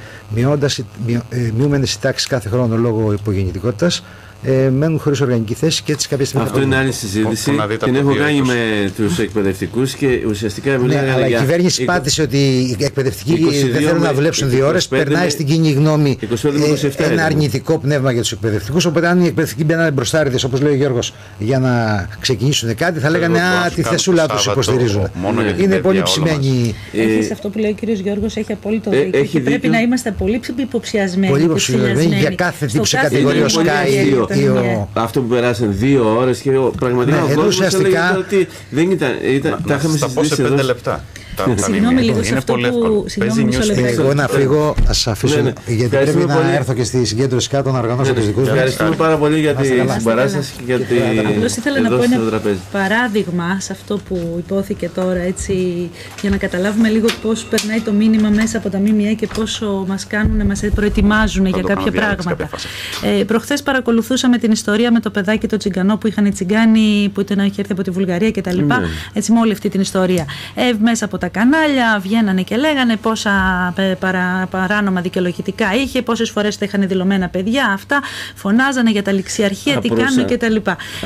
Speaker 5: μειούμενες οι τάξεις κάθε χρόνο λόγω υπογεννητικότητας, μένουν χωρίς οργανική θέση και έτσι κάποια στιγμή.
Speaker 3: Αυτό είναι άλλη συζήτηση. Την έχω κάνει με τους εκπαιδευτικούς και ουσιαστικά μιλάμε.
Speaker 5: Αλλά η κυβέρνηση πάτησε ότι οι εκπαιδευτικοί δεν θέλουν να δουλέψουν 2 ώρες. Περνάει στην κοινή γνώμη ένα αρνητικό πνεύμα για τους εκπαιδευτικούς. Οπότε, αν οι εκπαιδευτικοί μπαίνανε μπροστάριδες, όπως λέει ο Γιώργος, για να ξεκινήσουν κάτι, θα λέγανε τη θεσούλα τους υποστηρίζουν. Είναι πολύ ψημένοι.
Speaker 7: Έχεις αυτό που λέει ο κύριος Γιώργος, έχει απόλυτο δίκιο. Πρέπει να είμαστε πολύ υποψιασμένοι.
Speaker 5: Πολύ υποψιασμένοι για κάθε τύπο σε κατηγορία Sky.
Speaker 3: Αυτό που περάσαν 2 ώρες και πραγματικά ο κόσμος έλεγε ότι δεν ήταν. Τα είχαμε συζητήσει εδώ.
Speaker 4: 5 λεπτά.
Speaker 7: Συγγνώμη λίγο σε αυτό που...
Speaker 5: Εγώ να φύγω, θα σας αφήσω, γιατί πρέπει να έρθω και στη συγκέντρωση κάτω να οργανώσω τους δικούς μου.
Speaker 3: Ευχαριστούμε πάρα πολύ για την συμπαράσταση και για την...
Speaker 7: Απλώς ήθελα να πω ένα παράδειγμα σε αυτό που υπόθηκε τώρα, έτσι, για να καταλάβουμε λίγο πώς περνάει το μήνυμα μέσα από τα ΜΜΕ και πόσο μας κάνουν, μας προετοιμάζουν για κάποια πράγματα. Προχθές παρακολουθούσαμε την ιστορία με το παιδάκι το τσιγκανό που είχαν οι τσιγκάνοι, που είχε έρθει από τη Βουλγαρία κτλ. Έτσι, με όλη αυτή την ιστορία. Μέσα από τα κανάλια βγαίνανε και λέγανε πόσα παράνομα δικαιολογητικά είχε, πόσες φορές τα είχαν δηλωμένα παιδιά. Αυτά φωνάζανε για τα ληξιαρχεία, τι κάνουν κτλ.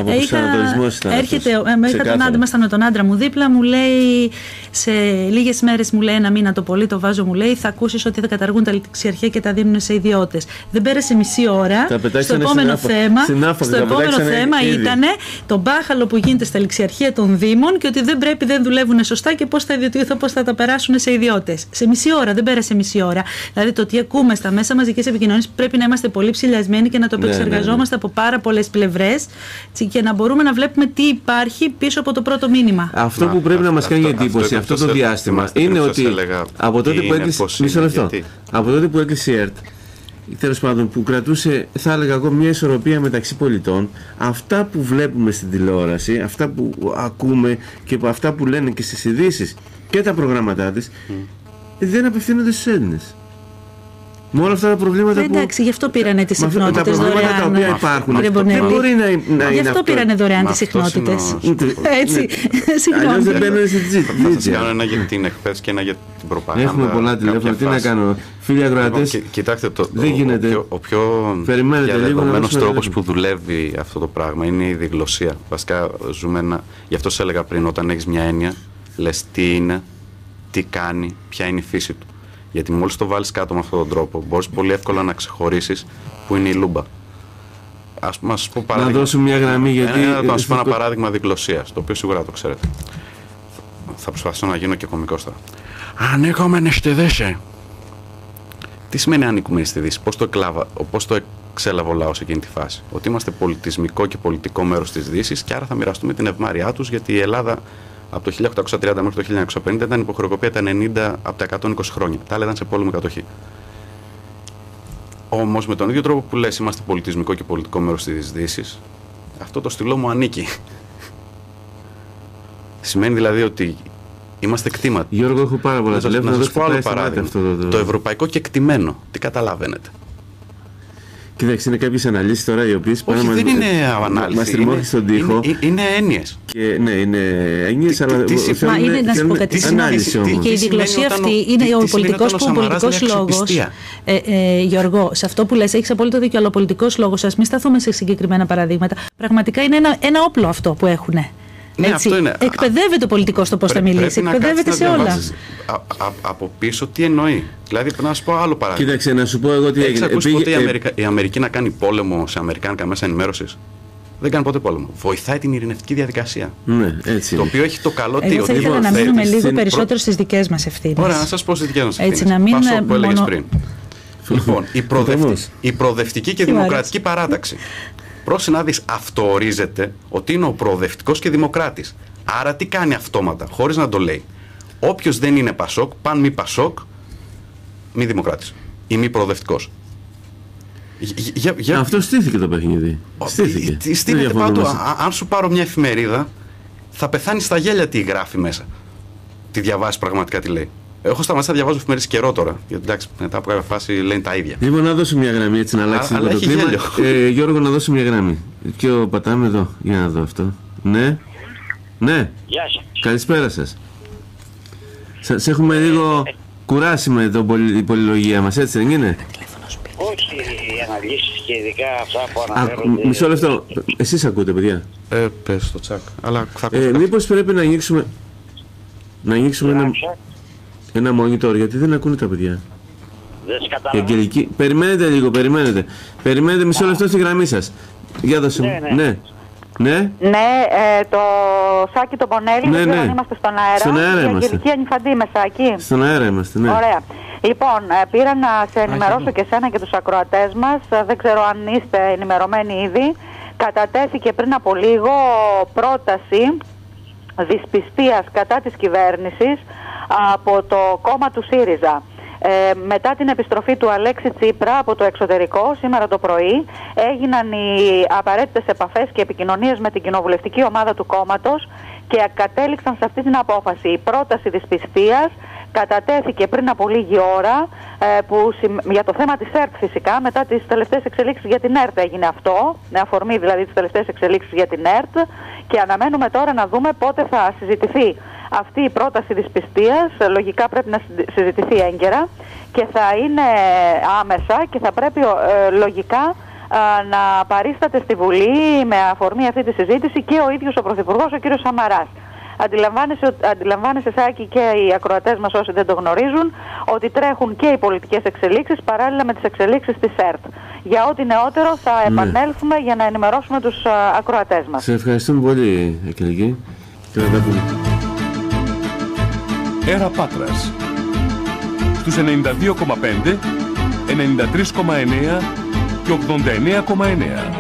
Speaker 7: Ήμασταν με τον άντρα μου δίπλα, μου λέει σε λίγες μέρες, μου λέει ένα μήνα το πολύ, το βάζω, μου λέει, θα ακούσεις ότι θα καταργούν τα ληξιαρχεία και τα δίνουν σε ιδιώτες. Δεν πέρασε μισή ώρα. Στο επόμενο θέμα ήταν το μπάχαλο που γίνεται στα ληξιαρχεία των Δήμων και ότι δεν δουλεύουν σωστά και πώς θα τα περάσουν σε ιδιώτες. Σε μισή ώρα, δεν πέρασε μισή ώρα. Δηλαδή το τι ακούμε στα μέσα μαζικής επικοινωνίας πρέπει να είμαστε πολύ ψηλιασμένοι και να το επεξεργαζόμαστε από πάρα πολλές πλευρές και να μπορούμε να βλέπουμε τι υπάρχει πίσω από το πρώτο μήνυμα.
Speaker 3: Αυτό που πρέπει να μας κάνει εντύπωση αυτό το διάστημα είναι ότι από τότε που έκλεισε. Μισό λεπτό. Από τότε που έκλεισε η ΕΡΤ, τέλος πάντων, που κρατούσε, θα έλεγα εγώ, μια ισορροπία μεταξύ πολιτών, αυτά που βλέπουμε στην τηλεόραση, αυτά που ακούμε και αυτά που λένε και στις ειδήσεις και τα προγράμματά της, δεν απευθύνονται στους Έλληνες. Με όλα αυτά τα προβλήματα
Speaker 7: εντάξει, γι' αυτό πήρανε τις συχνότητες
Speaker 3: δωρεάν. Τα προβλήματα τα οποία υπάρχουν. Δεν μπορεί να είναι.
Speaker 7: Γι' αυτό πήρανε δωρεάν τις συχνότητες. Έτσι.
Speaker 3: Αλλιώς δεν μπαίνουν στη συζήτηση.
Speaker 4: Θα σας κάνω ένα για την εκπαίδευση και ένα για την προπαγάνδα.
Speaker 3: Έχουμε πολλά τηλέφωνα. Τι να κάνω. Φίλοι ακροατές,
Speaker 4: κοιτάξτε,
Speaker 3: δεν γίνεται.
Speaker 4: Ο πιο διαδεδομένος τρόπος που δουλεύει αυτό το πράγμα είναι η διγλωσσία. Βασικά ζούμε γι' αυτό σας έλεγα πριν, όταν έχεις μια έννοια, λες τι είναι, τι κάνει, ποια είναι η φύση του. Γιατί μόλις το βάλεις κάτω με αυτόν τον τρόπο, μπορείς πολύ εύκολα να ξεχωρίσεις που είναι η λούμπα. Ας πούμε, σας πω παράδειγμα.
Speaker 3: Να δώσω μια γραμμή, γιατί.
Speaker 4: Να σας πω ένα παράδειγμα διγλωσσίας, το οποίο σίγουρα το ξέρετε. Θα προσπαθήσω να γίνω και κωμικός τώρα. Ανήκομενε στη Δύση. Τι σημαίνει ανήκουμε στη Δύση, πώς το εξέλαβε ο λαός εκείνη τη φάση? Ότι είμαστε πολιτισμικό και πολιτικό μέρος της Δύσης και άρα θα μοιραστούμε την ευμάρειά τους, γιατί η Ελλάδα από το 1830 μέχρι το 1950 ήταν υποχρεοκοπία τα 90 από τα 120 χρόνια. Τα άλλα ήταν σε πόλεμο κατοχή. Όμως με τον ίδιο τρόπο που λες είμαστε πολιτισμικό και πολιτικό μέρος της Δύσης, αυτό το στυλό μου ανήκει. Σημαίνει δηλαδή ότι είμαστε κτήμα.
Speaker 3: Γιώργο, έχω πάρα πολλά τηλέφωνα.
Speaker 4: Να σας πω άλλο παράδειγμα. Το ευρωπαϊκό κεκτημένο. Τι καταλαβαίνετε?
Speaker 3: Κοίταξε, είναι κάποιες αναλύσεις τώρα οι οποίες
Speaker 4: όχι, δεν είναι ανάλυση.
Speaker 3: Μας τριμώχει στον τοίχο.
Speaker 4: Είναι έννοιες.
Speaker 3: Ναι, είναι έννοιες, αλλά
Speaker 7: είναι να σου πω κάτι. Και η διγλωσσία αυτή είναι ο πολιτικός λόγος. Γιώργο, σε αυτό που λες έχεις απόλυτο δίκιο, αλλά ο πολιτικός λόγος, ας μην σταθούμε σε συγκεκριμένα παραδείγματα. Πραγματικά είναι ένα όπλο αυτό που έχουν.
Speaker 4: Ναι, αυτό είναι.
Speaker 7: Εκπαιδεύεται ο πολιτικός στο πώς θα μιλήσει. Εκπαιδεύεται σε όλα.
Speaker 4: Από πίσω τι εννοεί. Δηλαδή, να σου πω άλλο παράδειγμα.
Speaker 3: Κοίταξε, να σου πω εγώ τι έγινε.
Speaker 4: Έχεις ακούσει ποτέ η Αμερική να κάνει πόλεμο σε αμερικάνικα μέσα ενημέρωσης? Δεν κάνει ποτέ πόλεμο. Βοηθάει την ειρηνευτική διαδικασία.
Speaker 3: Ναι, έτσι.
Speaker 4: Το οποίο έχει το καλό
Speaker 7: τι. Εγώ θα ήθελα να μείνουμε λίγο περισσότερο στις δικές μας ευθύνες.
Speaker 4: Ωραία, να σας πω στις δικές μας ευθύνες.
Speaker 7: Έτσι, να μην
Speaker 4: Πάσο που έλεγες πριν. Λοιπόν, η προοδευτική και δημοκρατική παράταξη. Πρόσεχε να δεις, αυτοορίζεται ότι είναι ο προοδευτικός και δημοκράτης. Άρα τι κάνει αυτόματα, χωρίς να το λέει? Όποιος δεν είναι Πασόκ, παν μη Πασόκ, μη δημοκράτης ή μη προοδευτικός.
Speaker 3: Αυτό στήθηκε το παιχνίδι.
Speaker 4: Στήθηκε πάντου. Αν σου πάρω μια εφημερίδα, θα πεθάνει στα γέλια τι γράφει μέσα. Τι διαβάζει πραγματικά τι λέει. Έχω σταματήσει να διαβάζω εφημερίδες καιρό τώρα. Γιατί εντάξει, μετά από κάποια φάση λένε τα ίδια.
Speaker 3: Λοιπόν, να δώσω μια γραμμή έτσι να αλλάξει το κλίμα. Γιώργο, να δώσω μια γραμμή. Ποιο πατάμε εδώ, για να δω αυτό. Ναι. Ναι.
Speaker 8: Γεια σας.
Speaker 3: Καλησπέρα σας. Σας έχουμε λίγο κουράσει με την πολυλογία μας, έτσι δεν είναι?
Speaker 8: Όχι οι αναλύσεις και ειδικά αυτά που αναφέρονται.
Speaker 3: Μισό λεπτό. Εσείς ακούτε, παιδιά?
Speaker 4: Πες στο τσάκ. Αλλά θα
Speaker 3: μήπως πρέπει να ανοίξουμε ένα monitor, γιατί δεν ακούνε τα παιδιά.
Speaker 8: Δεν καταλαβαίνω.
Speaker 3: Περιμένετε λίγο, περιμένετε μισό λεπτό στη γραμμή σας. Για δώσε μου. Ναι,
Speaker 9: το Σάκη το Πονέλη, δεν ξέρω αν είμαστε στον αέρα.
Speaker 3: Στον αέρα είμαστε.
Speaker 9: Αγγελική Ανιφαντή με Σάκη.
Speaker 3: Στον αέρα είμαστε, ναι.
Speaker 9: Ωραία. Λοιπόν, πήρα να σε ενημερώσω και εσένα και τους ακροατές μας, δεν ξέρω αν είστε ενημερωμένοι ήδη. Κατατέθηκε πριν από λίγο πρόταση δυσπιστίας κατά της κυβέρνησης από το κόμμα του ΣΥΡΙΖΑ. Μετά την επιστροφή του Αλέξη Τσίπρα από το εξωτερικό, σήμερα το πρωί, έγιναν οι απαραίτητες επαφές και επικοινωνίες με την κοινοβουλευτική ομάδα του κόμματος και κατέληξαν σε αυτή την απόφαση. Η πρόταση δυσπιστίας κατατέθηκε πριν από λίγη ώρα για το θέμα της ΕΡΤ φυσικά, μετά τις τελευταίες εξελίξεις για την ΕΡΤ έγινε αυτό, με αφορμή δηλαδή τις τελευταίες εξελίξεις για την ΕΡΤ, και αναμένουμε τώρα να δούμε πότε θα συζητηθεί αυτή η πρόταση δυσπιστίας. Λογικά πρέπει να συζητηθεί έγκαιρα και θα είναι άμεσα και θα πρέπει λογικά να παρίσταται στη Βουλή με αφορμή αυτή τη συζήτηση και ο ίδιος ο Πρωθυπουργός, ο κ. Σαμαράς. Αντιλαμβάνεσαι Σάκη και οι ακροατές μας όσοι δεν το γνωρίζουν, ότι τρέχουν και οι πολιτικές εξελίξεις παράλληλα με τις εξελίξεις της ΕΡΤ. Για ό,τι νεότερο θα επανέλθουμε για να ενημερώσουμε τους ακροατές μας.
Speaker 3: Σε ευχαριστούμε πολύ, Αγγελική.
Speaker 1: Έρα Πάτρας στους 92,5, 93,9 και 89,9.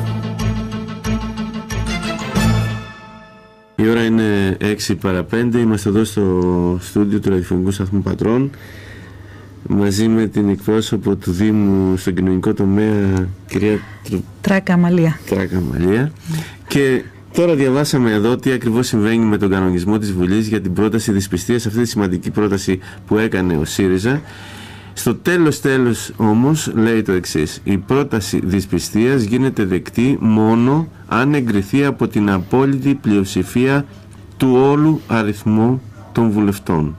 Speaker 3: Η ώρα είναι 6 παρά 5. Είμαστε εδώ στο στούντιο του ραδιοφωνικού σταθμού Πατρών μαζί με την εκπρόσωπο του Δήμου στον κοινωνικό τομέα, κυρία
Speaker 7: Τράκα Αμαλία.
Speaker 3: Και τώρα διαβάσαμε εδώ τι ακριβώς συμβαίνει με τον κανονισμό της Βουλής για την πρόταση δυσπιστίας, αυτή τη σημαντική πρόταση που έκανε ο ΣΥΡΙΖΑ. Στο τέλος όμως λέει το εξής: η πρόταση δυσπιστίας γίνεται δεκτή μόνο αν εγκριθεί από την απόλυτη πλειοψηφία του όλου αριθμού των βουλευτών.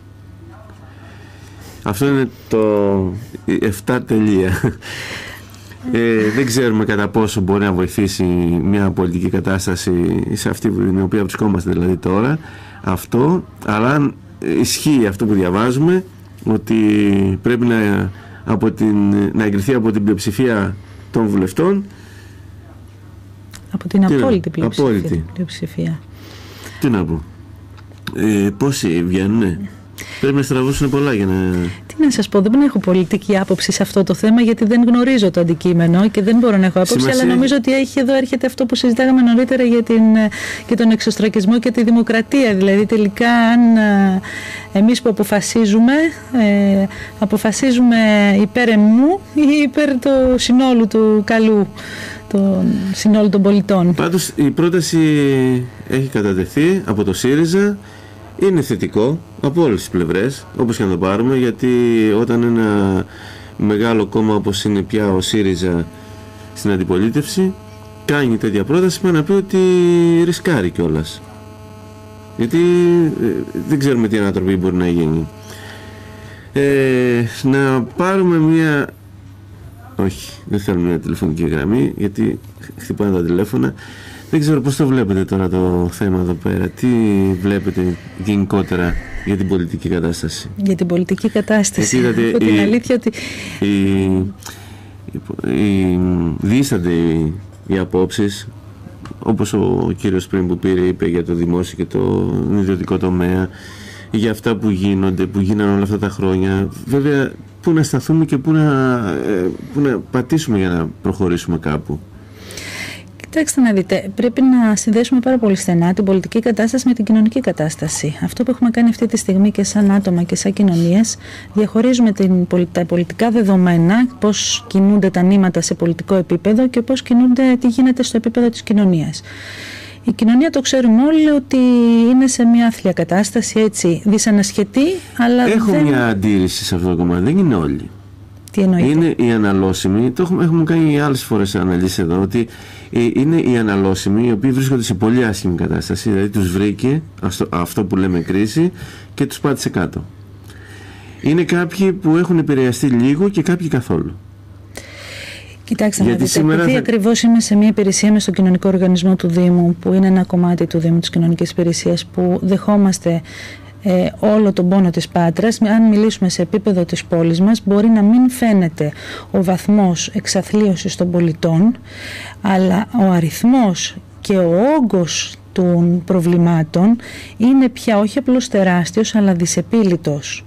Speaker 3: Αυτό είναι το 7 τελεία. Δεν ξέρουμε κατά πόσο μπορεί να βοηθήσει μια πολιτική κατάσταση σε αυτή την οποία βρισκόμαστε δηλαδή τώρα αυτό, αλλά αν ισχύει αυτό που διαβάζουμε, ότι πρέπει να εγκριθεί από την πλειοψηφία των βουλευτών,
Speaker 7: από την απόλυτη πλειοψηφία.
Speaker 3: Τι να πω, πόσοι βγαίνουνε? Πρέπει να στραβώσουν πολλά για να...
Speaker 7: Τι να σας πω, δεν έχω πολιτική άποψη σε αυτό το θέμα, γιατί δεν γνωρίζω το αντικείμενο και δεν μπορώ να έχω άποψη, αλλά νομίζω ότι εδώ έρχεται αυτό που συζητάγαμε νωρίτερα για τον εξωστρακισμό και τη δημοκρατία. Δηλαδή τελικά αν εμείς που αποφασίζουμε υπέρ εμού ή υπέρ του συνόλου του καλού, συνόλου των πολιτών.
Speaker 3: Πάντως η πρόταση έχει κατατεθεί από το ΣΥΡΙΖΑ. Είναι θετικό από όλες τις πλευρές, όπως και να το πάρουμε, γιατί όταν ένα μεγάλο κόμμα όπως είναι πια ο ΣΥΡΙΖΑ στην αντιπολίτευση κάνει τέτοια πρόταση, πρέπει να πει ότι ρισκάρει κιόλας. Γιατί δεν ξέρουμε τι ανατροπή μπορεί να γίνει. Να πάρουμε μια... Όχι, δεν θέλουμε μια τηλεφωνική γραμμή, γιατί χτυπάνε τα τηλέφωνα. Δεν ξέρω πώς το βλέπετε τώρα το θέμα εδώ πέρα. Τι βλέπετε γενικότερα για την πολιτική κατάσταση? Για την πολιτική κατάσταση,
Speaker 7: από την αλήθεια ότι...
Speaker 3: Διείστανται οι απόψεις, όπως ο κύριος πριν που είπε για το δημόσιο και το ιδιωτικό τομέα, για αυτά που γίνανε όλα αυτά τα χρόνια. Βέβαια, πού να σταθούμε και πού να πατήσουμε για να προχωρήσουμε κάπου.
Speaker 7: Κοιτάξτε να δείτε, πρέπει να συνδέσουμε πάρα πολύ στενά την πολιτική κατάσταση με την κοινωνική κατάσταση. Αυτό που έχουμε κάνει αυτή τη στιγμή και σαν άτομα και σαν κοινωνίες, διαχωρίζουμε τα πολιτικά δεδομένα, πώς κινούνται τα νήματα σε πολιτικό επίπεδο και πώς κινούνται, τι γίνεται στο επίπεδο της κοινωνίας. Η κοινωνία, το ξέρουμε όλοι, ότι είναι σε μια άθλια κατάσταση, έτσι, δυσανασχετή, αλλά
Speaker 3: Έχω μια αντίρρηση σε αυτό το κομμάτι, δεν είναι όλοι.
Speaker 7: Τι εννοείται?
Speaker 3: Είναι οι αναλώσιμοι, έχουμε κάνει άλλες φορές αναλύσεις εδώ, ότι είναι οι αναλώσιμοι οι οποίοι βρίσκονται σε πολύ άσχημη κατάσταση, δηλαδή τους βρήκε αυτό που λέμε κρίση και τους πάτησε κάτω. Είναι κάποιοι που έχουν επηρεαστεί λίγο και κάποιοι καθόλου.
Speaker 7: Κοιτάξτε να δείτε, επειδή ακριβώς είμαι σε μια υπηρεσία μες στο κοινωνικό οργανισμό του Δήμου, που είναι ένα κομμάτι του Δήμου της κοινωνικής υπηρεσίας, που δεχόμαστε όλο τον πόνο της Πάτρας, αν μιλήσουμε σε επίπεδο της πόλης μας, μπορεί να μην φαίνεται ο βαθμός εξαθλίωσης των πολιτών, αλλά ο αριθμός και ο όγκος των προβλημάτων είναι πια όχι απλώς τεράστιος, αλλά δυσεπίλητος.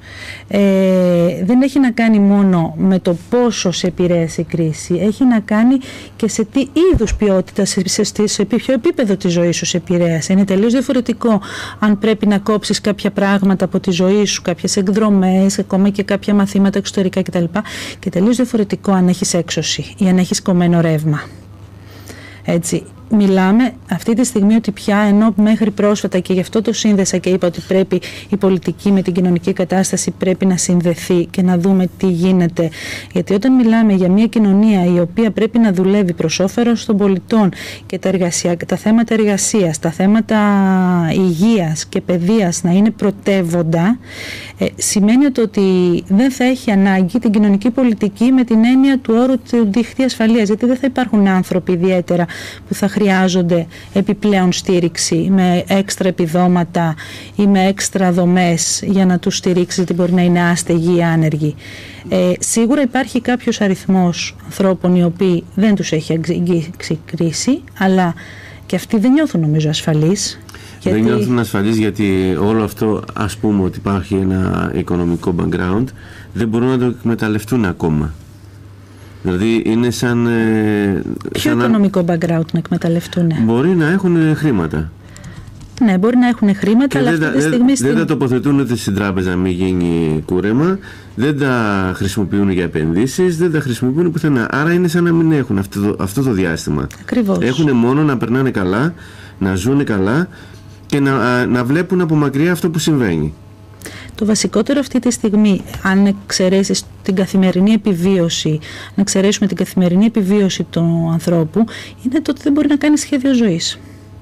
Speaker 7: Δεν έχει να κάνει μόνο με το πόσο σε επηρέασε η κρίση, έχει να κάνει και σε τι είδους ποιότητα, σε ποιο επίπεδο της ζωής σου σε επηρέασε. Είναι τελείως διαφορετικό αν πρέπει να κόψεις κάποια πράγματα από τη ζωή σου, κάποιες εκδρομές, ακόμα και κάποια μαθήματα εξωτερικά κτλ. Και τελείως διαφορετικό αν έχεις έξωση ή αν έχεις κομμένο ρεύμα. Έτσι. Μιλάμε αυτή τη στιγμή ότι πια, ενώ μέχρι πρόσφατα, και γι' αυτό το σύνδεσα και είπα ότι πρέπει η πολιτική με την κοινωνική κατάσταση πρέπει να συνδεθεί και να δούμε τι γίνεται. Γιατί όταν μιλάμε για μια κοινωνία η οποία πρέπει να δουλεύει προς όφελος των πολιτών και τα θέματα εργασίας, τα θέματα υγείας και παιδείας να είναι πρωτεύοντα, σημαίνει ότι δεν θα έχει ανάγκη την κοινωνική πολιτική με την έννοια του όρου του δίχτυ ασφαλείας, γιατί δεν θα υπάρχουν άνθρωποι ιδιαίτερα που θα χρειάζονται επιπλέον στήριξη με έξτρα επιδόματα ή με έξτρα δομές για να τους στηρίξει, γιατί μπορεί να είναι άστεγοι ή άνεργοι. Σίγουρα υπάρχει κάποιος αριθμός ανθρώπων οι οποίοι δεν τους έχει αγγίξει κρίση, αλλά και αυτοί δεν νιώθουν νομίζω ασφαλείς.
Speaker 3: Δεν νιώθουν ασφαλείς γιατί όλο αυτό, ας πούμε ότι υπάρχει ένα οικονομικό background, δεν μπορούν να το εκμεταλλευτούν ακόμα. Δηλαδή είναι σαν...
Speaker 7: Ποιο οικονομικό background να εκμεταλλευτούν?
Speaker 3: Μπορεί να έχουν χρήματα.
Speaker 7: Ναι, μπορεί να έχουν χρήματα, αλλά αυτή τη στιγμή...
Speaker 3: Δεν τα τοποθετούν ούτε στην τράπεζα, μην γίνει κούρεμα, δεν τα χρησιμοποιούν για επενδύσεις, δεν τα χρησιμοποιούν πουθενά. Άρα είναι σαν να μην έχουν αυτό το διάστημα.
Speaker 7: Ακριβώς.
Speaker 3: Έχουν μόνο να περνάνε καλά, να ζουν καλά και να βλέπουν από μακριά αυτό που συμβαίνει.
Speaker 7: Το βασικότερο αυτή τη στιγμή, αν εξαιρέσεις την καθημερινή επιβίωση, να εξαιρέσουμε την καθημερινή επιβίωση του ανθρώπου, είναι το ότι δεν μπορεί να κάνει σχέδιο ζωής.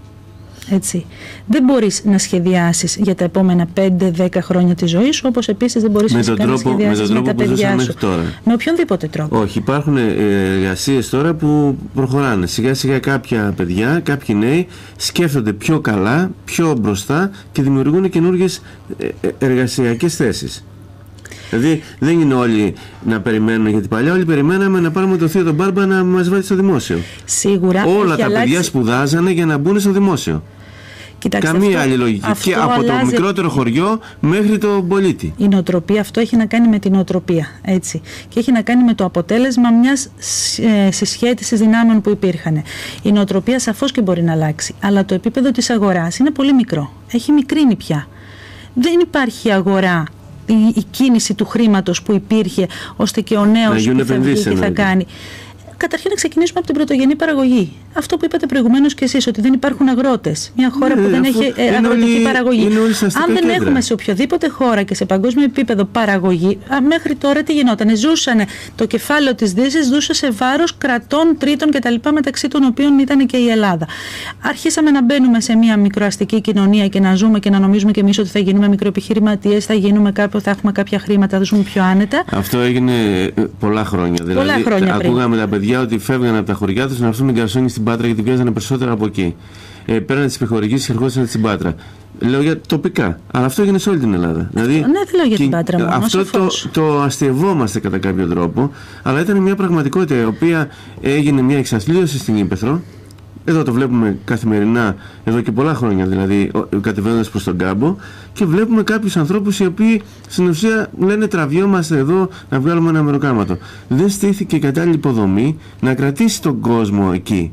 Speaker 7: Έτσι. Δεν μπορείς να σχεδιάσεις για τα επόμενα 5-10 χρόνια της ζωής σου, όπως επίσης δεν μπορείς να σχεδιάσεις με τα παιδιά σου. Με οποιονδήποτε τρόπο.
Speaker 3: Όχι, υπάρχουν εργασίες τώρα που προχωράνε. Σιγά σιγά κάποια παιδιά, κάποιοι νέοι σκέφτονται πιο καλά, πιο μπροστά και δημιουργούν καινούργιες εργασιακές θέσεις. Δηλαδή δεν είναι όλοι να περιμένουν, γιατί παλιά όλοι περιμέναμε να πάρουμε το θείο τον Μπάρμπα να μας βάλει στο δημόσιο.
Speaker 7: Σίγουρα.
Speaker 3: Όλα τα παιδιά σπουδάζανε για να μπουν στο δημόσιο.
Speaker 7: Κοιτάξτε,
Speaker 3: καμία άλλη λογική. Και από το μικρότερο χωριό μέχρι το πολίτη.
Speaker 7: Η νοοτροπία, αυτό έχει να κάνει με την νοοτροπία. Έτσι. Και έχει να κάνει με το αποτέλεσμα μιας συσχέτισης δυνάμεων που υπήρχαν. Η νοοτροπία σαφώς και μπορεί να αλλάξει. Αλλά το επίπεδο της αγοράς είναι πολύ μικρό. Έχει μικρύνει πια. Δεν υπάρχει αγορά. Η κίνηση του χρήματος που υπήρχε, ώστε και ο νέος που θα βγει και θα κάνει. Καταρχήν να ξεκινήσουμε από την πρωτογενή παραγωγή. Αυτό που είπατε προηγουμένως και εσείς, ότι δεν υπάρχουν αγρότες. Μια χώρα που δεν έχει αγροτική παραγωγή. Αν δεν έχουμε σε οποιοδήποτε χώρα και σε παγκόσμιο επίπεδο παραγωγή, μέχρι τώρα τι γινόταν? Ζούσαν το κεφάλαιο της Δύσης, ζούσε σε βάρος κρατών τρίτων κτλ., μεταξύ των οποίων ήταν και η Ελλάδα. Αρχίσαμε να μπαίνουμε σε μια μικροαστική κοινωνία και να ζούμε και να νομίζουμε κι εμείς ότι θα γίνουμε μικροεπιχειρηματίες, θα έχουμε κάποια χρήματα, θα ζούμε πιο άνετα.
Speaker 3: Αυτό έγινε πολλά χρόνια. Δηλαδή, ακούγαμε τα παιδιά ότι φεύγαν από τα χωριά τους να έρθουν γκαρσόνι στην Πάτρα γιατί πιάζανε περισσότερα από εκεί. Πέραν τις επιχορηγήσεις και ερχόντουσαν στην Πάτρα. Λέω για τοπικά. Αλλά αυτό έγινε σε όλη την Ελλάδα. Δηλαδή,
Speaker 7: ναι, δεν λέω για την Πάτρα μόνο.
Speaker 3: Αυτό το αστευόμαστε κατά κάποιο τρόπο, αλλά ήταν μια πραγματικότητα η οποία έγινε μια εξαθλίωση στην Ύπαιθρο. Εδώ το βλέπουμε καθημερινά, εδώ και πολλά χρόνια δηλαδή, κατεβαίνοντας προς τον κάμπο, και βλέπουμε κάποιους ανθρώπους οι οποίοι στην ουσία λένε τραβιόμαστε εδώ να βγάλουμε ένα μεροκάματο. Δεν στήθηκε κατάλληλη υποδομή να κρατήσει τον κόσμο εκεί.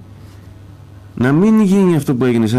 Speaker 3: Να μην γίνει αυτό που έγινε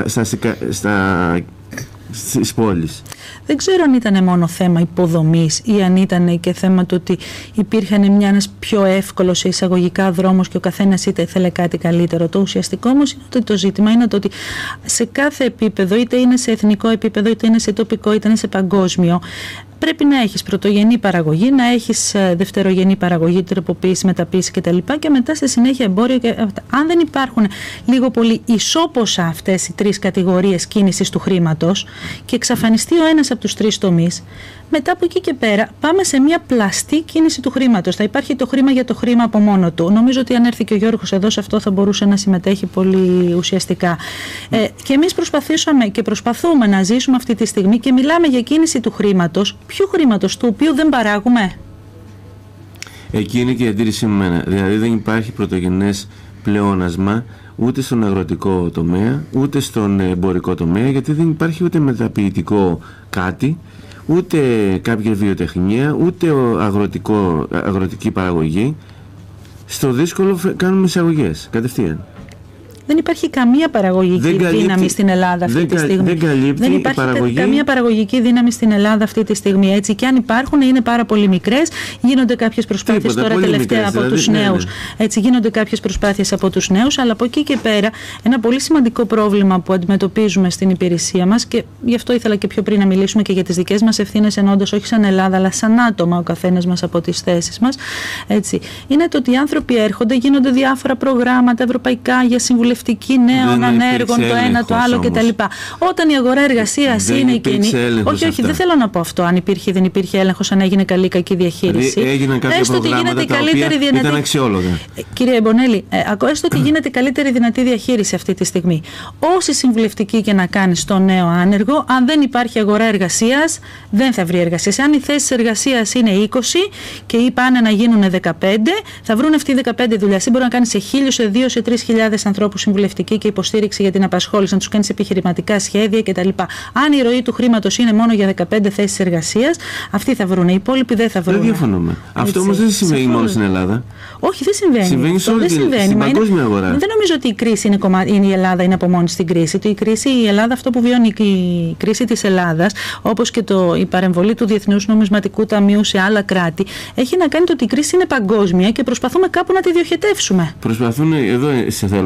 Speaker 3: στις πόλεις.
Speaker 7: Δεν ξέρω αν ήταν μόνο θέμα υποδομής ή αν ήταν και θέμα του ότι υπήρχαν ένας πιο εύκολος σε εισαγωγικά δρόμος και ο καθένας είτε ήθελε κάτι καλύτερο. Το ουσιαστικό όμως είναι ότι το ζήτημα είναι το ότι σε κάθε επίπεδο, είτε είναι σε εθνικό επίπεδο, είτε είναι σε τοπικό, είτε είναι σε παγκόσμιο, πρέπει να έχεις πρωτογενή παραγωγή, να έχεις δευτερογενή παραγωγή, τροποποίηση, μεταποίηση κτλ. Και μετά στη συνέχεια εμπόριο. Αν δεν υπάρχουν λίγο πολύ ισόποσα αυτές οι τρεις κατηγορίες κίνησης του χρήματος και εξαφανιστεί ο ένας από τους τρεις τομείς, μετά από εκεί και πέρα πάμε σε μια πλαστή κίνηση του χρήματος. Θα υπάρχει το χρήμα για το χρήμα από μόνο του. Νομίζω ότι αν έρθει και ο Γιώργος εδώ, σε αυτό θα μπορούσε να συμμετέχει πολύ ουσιαστικά. Και εμείς προσπαθήσαμε και προσπαθούμε να ζήσουμε αυτή τη στιγμή και μιλάμε για κίνηση του χρήματος. Ποιου χρήματος? Του οποίου δεν παράγουμε.
Speaker 3: Εκεί είναι και η αντίρρηση μου μένα. Δηλαδή δεν υπάρχει πρωτογενές πλεόνασμα ούτε στον αγροτικό τομέα, ούτε στον εμπορικό τομέα, γιατί δεν υπάρχει ούτε μεταποιητικό κάτι, ούτε κάποια βιοτεχνία, ούτε αγροτική παραγωγή. Στο δύσκολο κάνουμε εισαγωγές κατευθείαν.
Speaker 7: Δεν υπάρχει καμία παραγωγική δύναμη στην Ελλάδα αυτή τη στιγμή.
Speaker 3: Δεν
Speaker 7: υπάρχει καμία παραγωγική δύναμη στην Ελλάδα αυτή τη στιγμή. Έτσι, και αν υπάρχουν, είναι πάρα πολύ μικρές. Γίνονται κάποιες προσπάθειες τώρα τελευταία από τους νέους. Έτσι, γίνονται κάποιες προσπάθειες από τους νέους, αλλά από εκεί και πέρα, ένα πολύ σημαντικό πρόβλημα που αντιμετωπίζουμε στην υπηρεσία μας, και γι' αυτό ήθελα και πιο πριν να μιλήσουμε και για τις δικές μας ευθύνες, εννοώντας όχι σαν Ελλάδα, αλλά σαν άτομα ο καθένας μας από τις θέσεις μας. Έτσι, είναι το ότι οι άνθρωποι έρχονται, γίνονται διάφορα προγράμματα ευρωπαϊκά για συμβουλευτική νέων ανέργων, το ένα το άλλο κτλ. Όταν η αγορά εργασίας είναι εκείνη. Όχι, δεν θέλω να πω αυτό. Αν υπήρχε ή δεν υπήρχε έλεγχος, αν έγινε καλή ή κακή διαχείριση.
Speaker 3: Έγιναν κάποια προγράμματα τα οποία ήταν αξιόλογα.
Speaker 7: Κύριε Μπονέλη, έστω ότι γίνεται καλύτερη δυνατή διαχείριση αυτή τη στιγμή. Όση συμβουλευτική και να κάνει στο νέο άνεργο, αν δεν υπάρχει αγορά εργασίας, δεν θα βρει εργασία. Αν οι θέσεις εργασίας είναι 20 και πάνε να γίνουν 15, θα βρουν αυτοί οι 15 δουλειά. Μπορεί να κάνει σε 1.000, σε 2.000, σε 3.000 ανθρώπους συμβουλευτική και υποστήριξη για την απασχόληση, να τους κάνεις επιχειρηματικά σχέδια κτλ. Αν η ροή του χρήματος είναι μόνο για 15 θέσεις εργασίας, αυτοί θα βρουν. Οι υπόλοιποι δεν θα βρουν.
Speaker 3: Δεν διαφωνούμε. Αυτό όμως δεν συμβαίνει μόνο στην Ελλάδα.
Speaker 7: Όχι, δεν συμβαίνει.
Speaker 3: Συμβαίνει σε όλη την παγκόσμια αγορά.
Speaker 7: Δεν νομίζω ότι η κρίση είναι η Ελλάδα είναι από μόνη στην κρίση. Η Ελλάδα, αυτό που βιώνει η κρίση της Ελλάδας, όπως και η παρεμβολή του Διεθνούς Νομισματικού Ταμείου σε άλλα κράτη, έχει να κάνει το ότι η κρίση είναι παγκόσμια και προσπαθούμε κάπου να τη διοχετεύσουμε.
Speaker 3: Προσπαθούν, εδώ σε θέλουμε τώρα,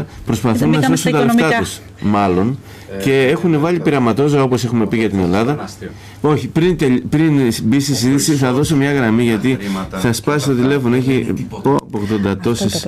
Speaker 3: προσπαθούν να σώσουν τα λεφτά τους, μάλλον, και έχουν βάλει πειραματόζωα, όπως έχουμε πει για την Ελλάδα. Όχι, πριν μπει στη συζήτηση θα δώσω μια γραμμή, γιατί θα σπάσει το τηλέφωνο, έχει 80 τόσες.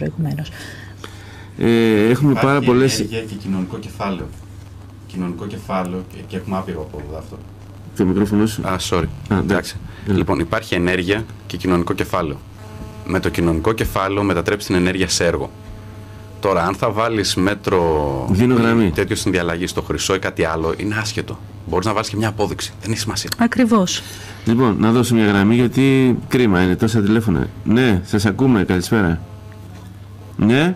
Speaker 3: Έχουμε πάρα πολλές.
Speaker 4: Ενέργεια και κοινωνικό κεφάλαιο. Κοινωνικό κεφάλαιο και έχουμε άπειρο από αυτό.
Speaker 3: Το μικρόφωνο σου.
Speaker 4: Sorry. Εντάξει. Λοιπόν, υπάρχει ενέργεια και κοινωνικό κεφάλαιο. Με το κοινωνικό κεφάλαιο μετατρέψει την ενέργεια σε έργο. Τώρα, αν θα βάλεις μέτρο τέτοιο συνδιαλλαγή στο χρυσό ή κάτι άλλο, είναι άσχετο. Μπορείς να βάλεις και μια απόδειξη. Δεν έχει σημασία.
Speaker 7: Ακριβώς.
Speaker 3: Λοιπόν, να δώσω μια γραμμή, γιατί κρίμα είναι τόσα τηλέφωνα. Ναι, σας ακούμε. Καλησπέρα. Ναι.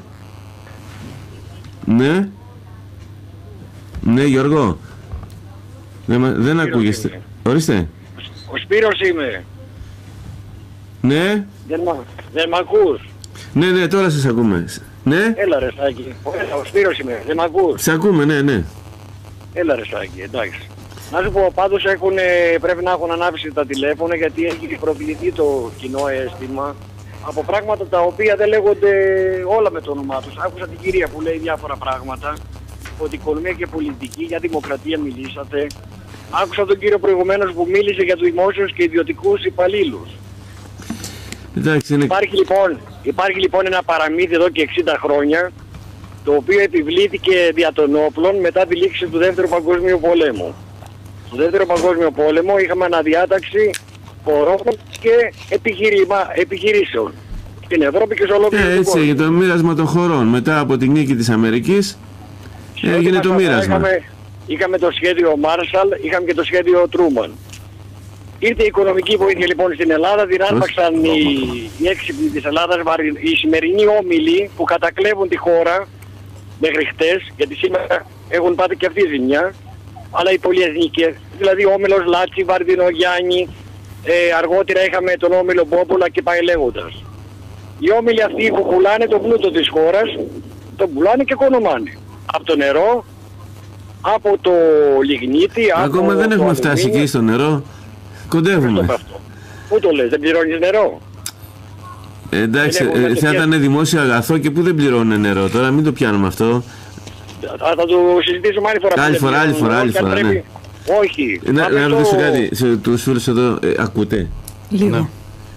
Speaker 3: Ναι. Ναι, Γιώργο. Δεν ακούγεστε. Ορίστε.
Speaker 10: Ο Σπύρος είμαι.
Speaker 3: Ναι.
Speaker 10: Δεν μ' ακούς.
Speaker 3: Ναι, τώρα σας ακούμε. Ναι.
Speaker 10: Έλα ρε Σάκη. Ο Σπύρος είμαι. Δεν μ' ακούς.
Speaker 3: Σ' ακούμε, ναι.
Speaker 10: Έλα ρε Σάκη, εντάξει. Να σου πω, πάντως πρέπει να έχουν ανάψει τα τηλέφωνα, γιατί έχει προκληθεί το κοινό αίσθημα από πράγματα τα οποία δεν λέγονται όλα με το όνομά τους. Άκουσα την κυρία που λέει διάφορα πράγματα, ότι οικονομία και πολιτική, για δημοκρατία μιλήσατε. Άκουσα τον κύριο προηγουμένως που μίλησε για τους δημόσιους και ιδιωτικούς υπαλλήλους. Υπάρχει λοιπόν ένα παραμύθι εδώ και 60 χρόνια, το οποίο επιβλήθηκε δια των όπλων μετά τη λήξη του Δεύτερου Παγκόσμιου Πολέμου. Στο Δεύτερο Παγκόσμιο Πόλεμο είχαμε αναδιάταξη χωρών και επιχειρήσεων στην Ευρώπη και σε ολόκληρο τον κόσμο.
Speaker 3: Έτσι, για το μοίρασμα των χωρών. Μετά από την νίκη της Αμερικής έγινε το μοίρασμα.
Speaker 10: Είχαμε το σχέδιο Marshall, είχαμε και το σχέδιο Truman. Ήρθε η οικονομική βοήθεια λοιπόν στην Ελλάδα, την άρπαξαν οι έξυπνοι της Ελλάδας, οι σημερινοί όμιλοι που κατακλέβουν τη χώρα μέχρι χτες, γιατί σήμερα έχουν πάθει και αυτή η ζημιά, αλλά οι πολυεθνικές, δηλαδή όμιλος Λάτσι, Βαρδινογιάννη, αργότερα είχαμε τον όμιλο Μπόμπολα και πάει λέγοντας. Οι όμιλοι αυτοί που πουλάνε τον πλούτο της χώρας, τον πουλάνε και οικονομάνε. Από το νερό, από το λιγνίτη,
Speaker 3: ακόμα δεν έχουμε φτάσει εκεί στο νερό. Κοντεύουμε.
Speaker 10: Πού το λες, δεν πληρώνεις νερό?
Speaker 3: Εντάξει, θα ήταν δημόσιο αγαθό και που δεν πληρώνουν νερό. Τώρα μην το πιάνουμε αυτό.
Speaker 10: Θα το συζητήσουμε άλλη φορά.
Speaker 3: Άλλη φορά, ναι.
Speaker 10: Όχι.
Speaker 3: Να ρωτήσω κάτι, τους φίλους εδώ, ακούτε?
Speaker 7: Λίγο.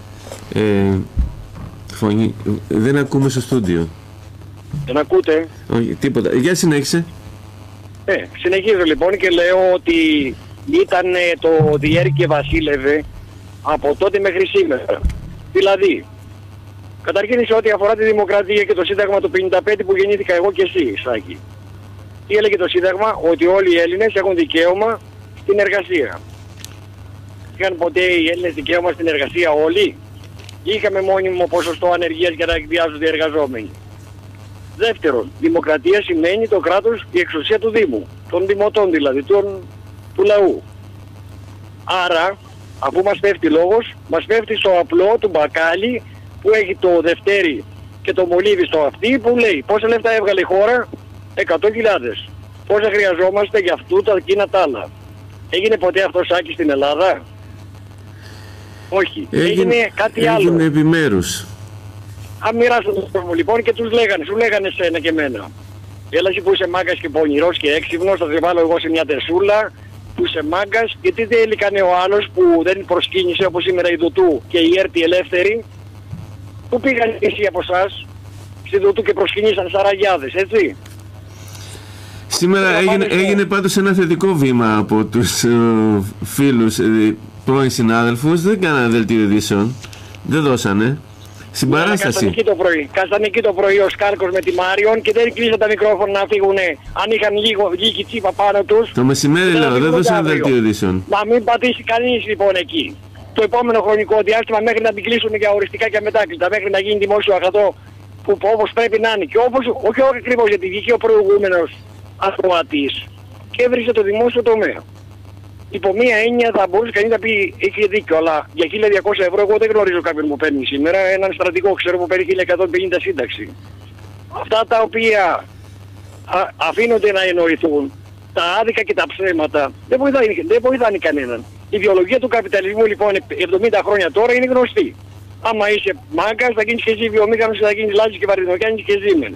Speaker 3: Φωνή, δεν ακούμε στο στούντιο.
Speaker 10: Δεν ακούτε?
Speaker 3: Όχι, τίποτα. Για συνέχισε.
Speaker 10: Συνεχίζω λοιπόν και λέω ότι ήταν το διέρη και βασίλευε από τότε μέχρι σήμερα. Δηλαδή, καταρχήν σε ό,τι αφορά τη δημοκρατία και το Σύνταγμα του 55 που γεννήθηκα εγώ και εσύ, Σάκη. Τι έλεγε το Σύνταγμα? Ότι όλοι οι Έλληνες έχουν δικαίωμα στην εργασία. Είχαν ποτέ οι Έλληνες δικαίωμα στην εργασία όλοι? Είχαμε μόνιμο ποσοστό ανεργίας για να εκβιάζονται οι εργαζόμενοι? Δεύτερον, δημοκρατία σημαίνει το κράτος, η εξουσία του Δήμου, των δημοτών δηλαδή, του λαού. Άρα, αφού μας πέφτει λόγος, μας πέφτει στο απλό του μπακάλι που έχει το δευτέρι και το μολύβι στο αυτί, που λέει πόσα λεφτά έβγαλε η χώρα? 100.000. Πόσα χρειαζόμαστε για αυτού τα εκείνα τα άλλα? Έγινε ποτέ αυτό, Σάκη, στην Ελλάδα? Όχι. Έγινε κάτι άλλο.
Speaker 3: Έγινε επιμέρους.
Speaker 10: Αν μοιράσουν τον κόσμο λοιπόν και σου λέγανε σένα και εμένα. Έλα εσύ που είσαι μάγκας και πονηρός και έξυπνος, θα σε βάλω εγώ σε μια τεσούλα που είσαι μάγκας, γιατί δεν έλικανε ο άλλος που δεν προσκύνησε όπως σήμερα η Δουτού και η Έρτη ελεύθερη. Πού πήγαν εσύ από εσάς στη Δουτού και προσκυνήσαν σαραγιάδες, έτσι?
Speaker 3: Σήμερα έγινε πάντως ένα θετικό βήμα από τους φίλους, πρώην συνάδελφους, δεν κάνανε δελτίο ειδήσεων, δεν δώσανε. Συμπαράσταση.
Speaker 10: Κάσταν εκεί το πρωί ο Σκάλκος με τη Μάριον και δεν κλείσαν τα μικρόφωνα να φύγουνε. Αν είχαν λίγη τσίπα πάνω τους.
Speaker 3: Το μεσημέρι λέω, δεν δώσαν δελτίο ειδήσεων.
Speaker 10: Να μην πατήσει κανείς λοιπόν εκεί. Το επόμενο χρονικό διάστημα μέχρι να την κλείσουν για οριστικά και μετάκλητα, μέχρι να γίνει δημόσιο αγαθό που όπως πρέπει να είναι. Και όχι ακριβώς, γιατί βγήκε ο προηγούμενος ακροατής και έβρισε το δημόσιο τομέα. Υπό μία έννοια θα μπορούσε κανείς να πει έχει δίκιο, αλλά για 1.200 ευρώ εγώ δεν γνωρίζω κάποιον που παίρνει σήμερα. Έναν στρατηγό ξέρω που παίρνει 1.150 σύνταξη. Αυτά τα οποία αφήνονται να εννοηθούν, τα άδικα και τα ψέματα, δεν βοηθάνε κανέναν. Η ιδεολογία του καπιταλισμού λοιπόν 70 χρόνια τώρα είναι γνωστή. Άμα είσαι μάγκας θα γίνεις και εσύ βιομήχανος, θα γίνεις Λάζης και Βαρδινογιάννης και Siemens.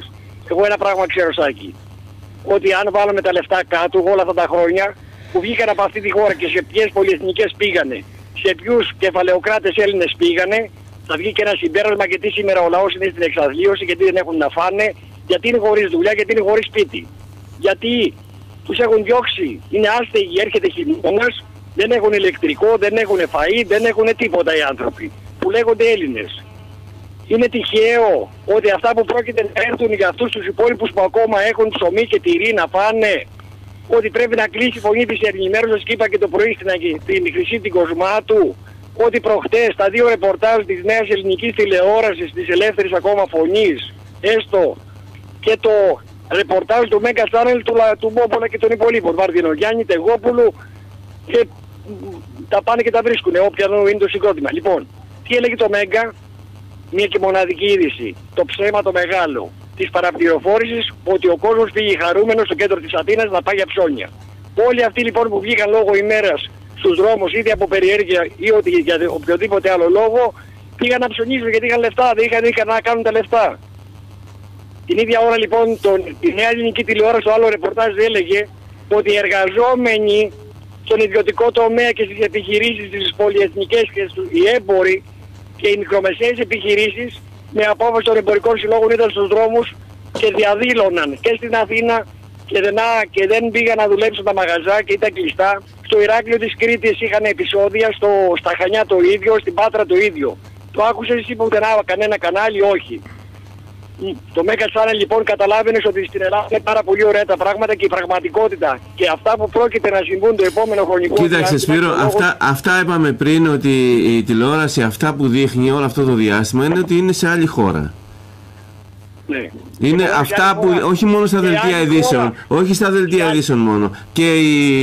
Speaker 10: Εγώ ένα πράγμα ξέρω, Σάκη. Ότι αν βάλουμε τα λεφτά κάτω όλα αυτά τα χρόνια που βγήκαν από αυτή τη χώρα και σε ποιες πολυεθνικές πήγανε, σε ποιους κεφαλαιοκράτες Έλληνες πήγανε, θα βγει και ένα συμπέρασμα γιατί σήμερα ο λαός είναι στην εξαθλίωση, γιατί δεν έχουν να φάνε, γιατί είναι χωρίς δουλειά, γιατί είναι χωρίς σπίτι. Γιατί τους έχουν διώξει, είναι άστεγοι, έρχεται χειμώνας, δεν έχουν ηλεκτρικό, δεν έχουν φαΐ, δεν έχουν τίποτα οι άνθρωποι που λέγονται Έλληνες. Είναι τυχαίο ότι αυτά που πρόκειται να έρθουν για αυτούς τους υπόλοιπους που ακόμα έχουν ψωμί και τυρί να φάνε, ότι πρέπει να κλείσει η φωνή της ενημέρωσης και είπα και το πρωί στην Χρυσή την Κοσμάτου, ότι προχτές τα 2 ρεπορτάζ της Νέας Ελληνικής Τηλεόρασης, της Ελεύθερης ακόμα Φωνής, έστω και το ρεπορτάζ του Μέγκα Channel του Μπόμπολα και των υπολείπων, Βαρδινογιάννη, Τεγόπουλου, και τα πάνε και τα βρίσκουνε, όποια είναι το συγκρότημα. Λοιπόν, τι έλεγε το Μέγκα? Μία και μοναδική είδηση, το ψέμα το μεγάλο της παραπληροφόρησης ότι ο κόσμος πήγε χαρούμενος στο κέντρο της Αθήνας να πάει για ψώνια. Όλοι αυτοί λοιπόν που βγήκαν λόγω ημέρας στους δρόμους, είτε από περιέργεια ή ότι για οποιοδήποτε άλλο λόγο, πήγαν να ψωνίσουν γιατί είχαν λεφτά, δεν είχαν να κάνουν τα λεφτά. Την ίδια ώρα λοιπόν η Νέα Ελληνική Τηλεόραση, το άλλο ρεπορτάζ έλεγε ότι οι εργαζόμενοι στον ιδιωτικό τομέα και στις επιχειρήσεις, στις πολυεθνικές και οι έμποροι και οι μικρομεσαίες επιχειρήσεις με απόφαση των εμπορικών συλλόγων ήταν στους δρόμους και διαδήλωναν και στην Αθήνα και δεν πήγαν να δουλέψουν τα μαγαζά και ήταν κλειστά. Στο Ηράκλειο της Κρήτης είχαν επεισόδια, στα Χανιά το ίδιο, στην Πάτρα το ίδιο. Το άκουσες εσύ πουθενά κανένα κανάλι? Όχι. Το Μέγκα Channel λοιπόν καταλάβαινες ότι στην Ελλάδα είναι πάρα πολύ ωραία τα πράγματα και η πραγματικότητα και αυτά που πρόκειται να συμβούν το επόμενο χρονικό.
Speaker 3: Κοίταξε Σπύρο, αυτά είπαμε πριν, ότι η τηλεόραση αυτά που δείχνει όλο αυτό το διάστημα είναι ότι είναι σε άλλη χώρα.
Speaker 10: Ναι.
Speaker 3: Είναι αυτά που όχι μόνο στα δελτία ειδήσεων, όχι στα δελτία ειδήσεων μόνο, και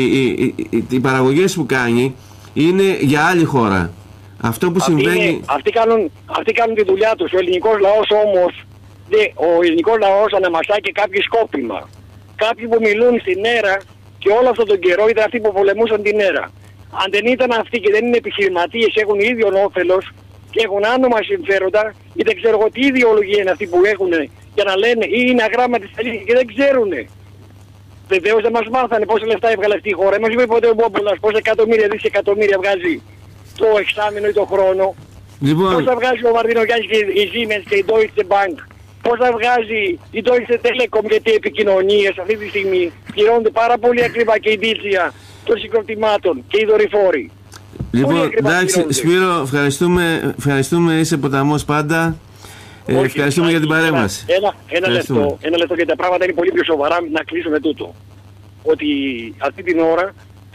Speaker 3: οι παραγωγές που κάνει είναι για άλλη χώρα. Αυτό που συμβαίνει...
Speaker 10: Αυτοί κάνουν τη δουλειά τους. Ο ελληνικός λαός όμως, ο ελληνικός λαός αναμασάει και κάποιοι σκόπιμα. Κάποιοι που μιλούν στην αίρα και όλο αυτόν τον καιρό ήταν αυτοί που πολεμούσαν την αίρα. Αν δεν ήταν αυτοί και δεν είναι επιχειρηματίες, έχουν ίδιον όφελος και έχουν άνομα συμφέροντα, ή δεν ξέρω εγώ τι ιδεολογία είναι αυτή που έχουν για να λένε, ή είναι αγράμματοι στα αλήθεια και δεν ξέρουνε. Βεβαίως δεν μας μάθανε πόσα λεφτά έβγαλε αυτή η χώρα. Μας είπε ποτέ ο Μπόμπολας πόσα εκατομμύρια, δισεκατομμύρια βγάζει το εξάμηνο ή το χρόνο. Λοιπόν... Πόσα βγάζει ο Βαρδινογιάννης και η Siemens και η Deutsche Bank. Πόσα βγάζει η Deutsche Telekom, γιατί οι επικοινωνίες αυτή τη στιγμή πληρώνονται πάρα πολύ ακριβά και η δίκτυα των συγκροτημάτων και οι δορυφόροι.
Speaker 3: Λοιπόν, εντάξει, Σπύρο, ευχαριστούμε, είσαι ποταμός πάντα. Ευχαριστούμε για την παρέμβαση.
Speaker 10: Ένα λεπτό, γιατί τα πράγματα είναι πολύ πιο σοβαρά, να κλείσουμε τούτο. Ότι αυτή την ώρα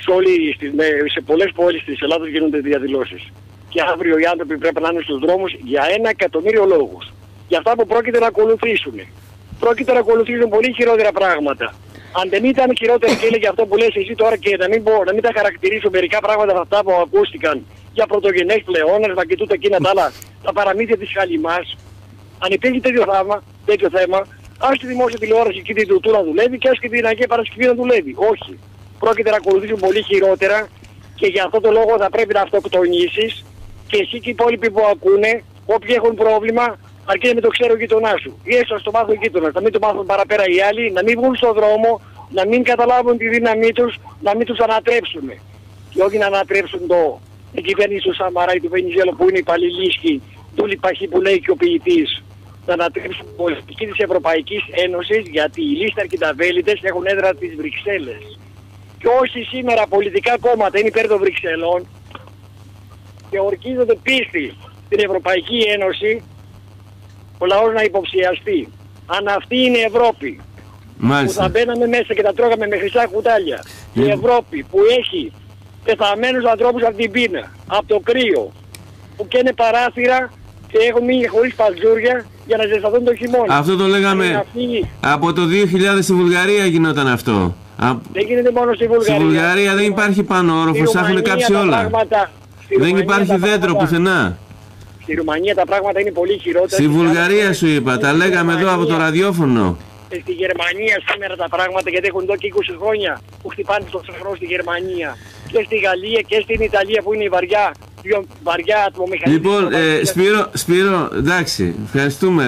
Speaker 10: σε πολλές πόλεις της Ελλάδας γίνονται διαδηλώσεις. Και αύριο οι άνθρωποι πρέπει να είναι στους δρόμους για 1.000.000 λόγους. Για αυτά που πρόκειται να ακολουθήσουν. Πρόκειται να ακολουθήσουν πολύ χειρότερα πράγματα. Αν δεν ήταν χειρότερα και έλεγε αυτό που λες εσύ τώρα και να μην τα χαρακτηρίσω μερικά πράγματα από αυτά που ακούστηκαν για πρωτογενές πλεόνασμα και τούτα εκείνα τα άλλα, τα παραμύθια της χαλιμάς. Αν υπήρχε τέτοιο θέμα, ας τη δημόσια τηλεόραση και την τουρτούρα δουλεύει και ας και την Αγία Παρασκευή να δουλεύει. Όχι. Πρόκειται να ακολουθήσουν πολύ χειρότερα και για αυτό το λόγο θα πρέπει να αυτοκτονήσεις και εσύ και οι υπόλοιποι που ακούνε, όποιοι έχουν πρόβλημα, αρκεί να μην το ξέρει ο γείτονάς σου. Ή έστω στο μάθο ο γείτονας, να μην το μάθουν παραπέρα οι άλλοι, να μην βγουν στον δρόμο, να μην καταλάβουν τη δύναμή τους, να μην τους ανατρέψουν. Και όχι να ανατρέψουν την κυβέρνηση του Σαμαρά ή του Βενιζέλο που είναι υπαλληλίσκοι, του Λιπαχή που λέει και ο ποιητής. Να ανατρέψουν την πολιτική της Ευρωπαϊκής Ένωσης, γιατί οι Λίσταρ και τα Βέλιτες έχουν έδρα τις Βρυξέλλες. Και όσοι σήμερα πολιτικά κόμματα είναι υπέρ των Βρυξελών και ορκίζονται πίστη στην Ευρωπαϊκή Ένωση, ο λαός να υποψιαστεί. Αν αυτή είναι η Ευρώπη, μάλιστα, που θα μπαίναμε μέσα και τα τρώγαμε με χρυσά κουτάλια, η Ευρώπη που έχει πεθαμένους ανθρώπους από την πείνα, από το κρύο, που καίνε παράθυρα και έχουν μείνει χωρίς παντζούρια για να ζεσταθούν το χειμώνα. Αυτό το λέγαμε από το 2000 στη Βουλγαρία γινόταν αυτό. Δεν γίνεται μόνο στη Βουλγαρία. Στη Βουλγαρία δεν υπάρχει πάνω όροφος, έχουν κάψει όλα. Δεν υπάρχει δέντρο πουθενά. Στη Ρουμανία τα πράγματα είναι πολύ χειρότερα. Στη Βουλγαρία σου είπα, τα λέγαμε εδώ από το ραδιόφωνο. Στη Γερμανία σήμερα τα πράγματα, γιατί έχουν εδώ και 20 χρόνια που χτυπάνε στο ψυχρό στη Γερμανία. Και στη Γαλλία και στην Ιταλία που είναι η βαριά βαριά ατμομηχανική.
Speaker 3: Λοιπόν, Σπύρο, εντάξει, ευχαριστούμε.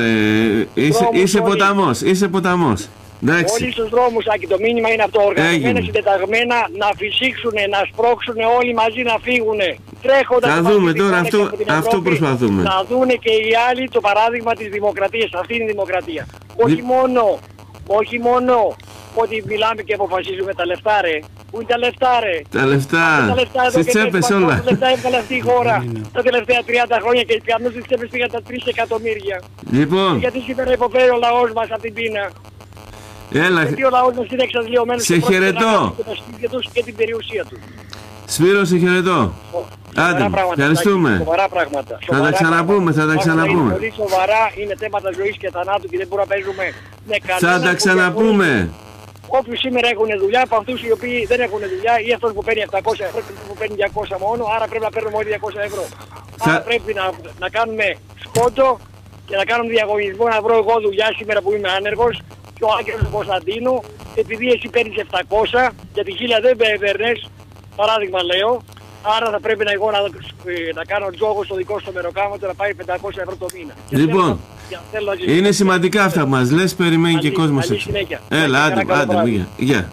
Speaker 3: Είσαι ποταμός.
Speaker 10: Όλοι στους δρόμους, Άκη, το μήνυμα είναι αυτό. Οργανωμένα, συντεταγμένα, να φυσήξουν, να σπρώξουν όλοι μαζί να φύγουν. Τρέχοντας.
Speaker 3: Θα δούμε τώρα, αυτό προσπαθούμε.
Speaker 10: Να δούνε και οι άλλοι το παράδειγμα της δημοκρατίας. Αυτή είναι η δημοκρατία. Όχι μόνο ότι μιλάμε και αποφασίζουμε τα λεφτά, ρε. Πού είναι τα λεφτά, ρε.
Speaker 3: Τα λεφτά στις τσέπες όλα.
Speaker 10: Τα λεφτά έβγαλε αυτή η χώρα τα τελευταία 30 χρόνια και οι πιανούς στις τσέπες πήγαν τα 3 εκατομμύρια.
Speaker 3: Λοιπόν.
Speaker 10: Γιατί σήμερα υποφέρει ο λαός μας από την πείνα.
Speaker 3: Έλα.
Speaker 10: Γιατί ο λαός μας είναι εξαντλειωμένος
Speaker 3: σε χαιρετώ.
Speaker 10: και τα σπίτια τους και την περιουσία τους.
Speaker 3: Σπύρο, σε χαιρετώ. Άντε, ευχαριστούμε.
Speaker 10: Σοβαρά πράγματα.
Speaker 3: Θα τα ξαναπούμε.
Speaker 10: Είναι πολύ σοβαρά, είναι θέματα ζωής και θανάτου και δεν μπορούμε να παίζουμε με κανένα.
Speaker 3: Θα τα ξαναπούμε.
Speaker 10: Όποιους σήμερα έχουν δουλειά, από αυτούς οι οποίοι δεν έχουν δουλειά, ή αυτός που παίρνει 700 ευρώ και αυτός που παίρνει 200 μόνο, άρα πρέπει να παίρνουμε όλοι 200 ευρώ. Άρα πρέπει να κάνουμε σκόντο και να κάνουμε διαγωνισμό να βρω εγώ δουλειά σήμερα που είμαι άνεργος και ο Άγγελος του Κωνσταντίνου, επειδή εσύ παίρνεις 700 και τη 1000 δεν παίρνεις, παράδειγμα λέω, άρα θα πρέπει εγώ να κάνω τζόγο στο δικό στο μεροκάματο να πάει 500 ευρώ το μήνα.
Speaker 3: Λοιπόν, είναι σημαντικά αυτά που μας λες, περιμένει και κόσμος. Έλα, άντε, γεια.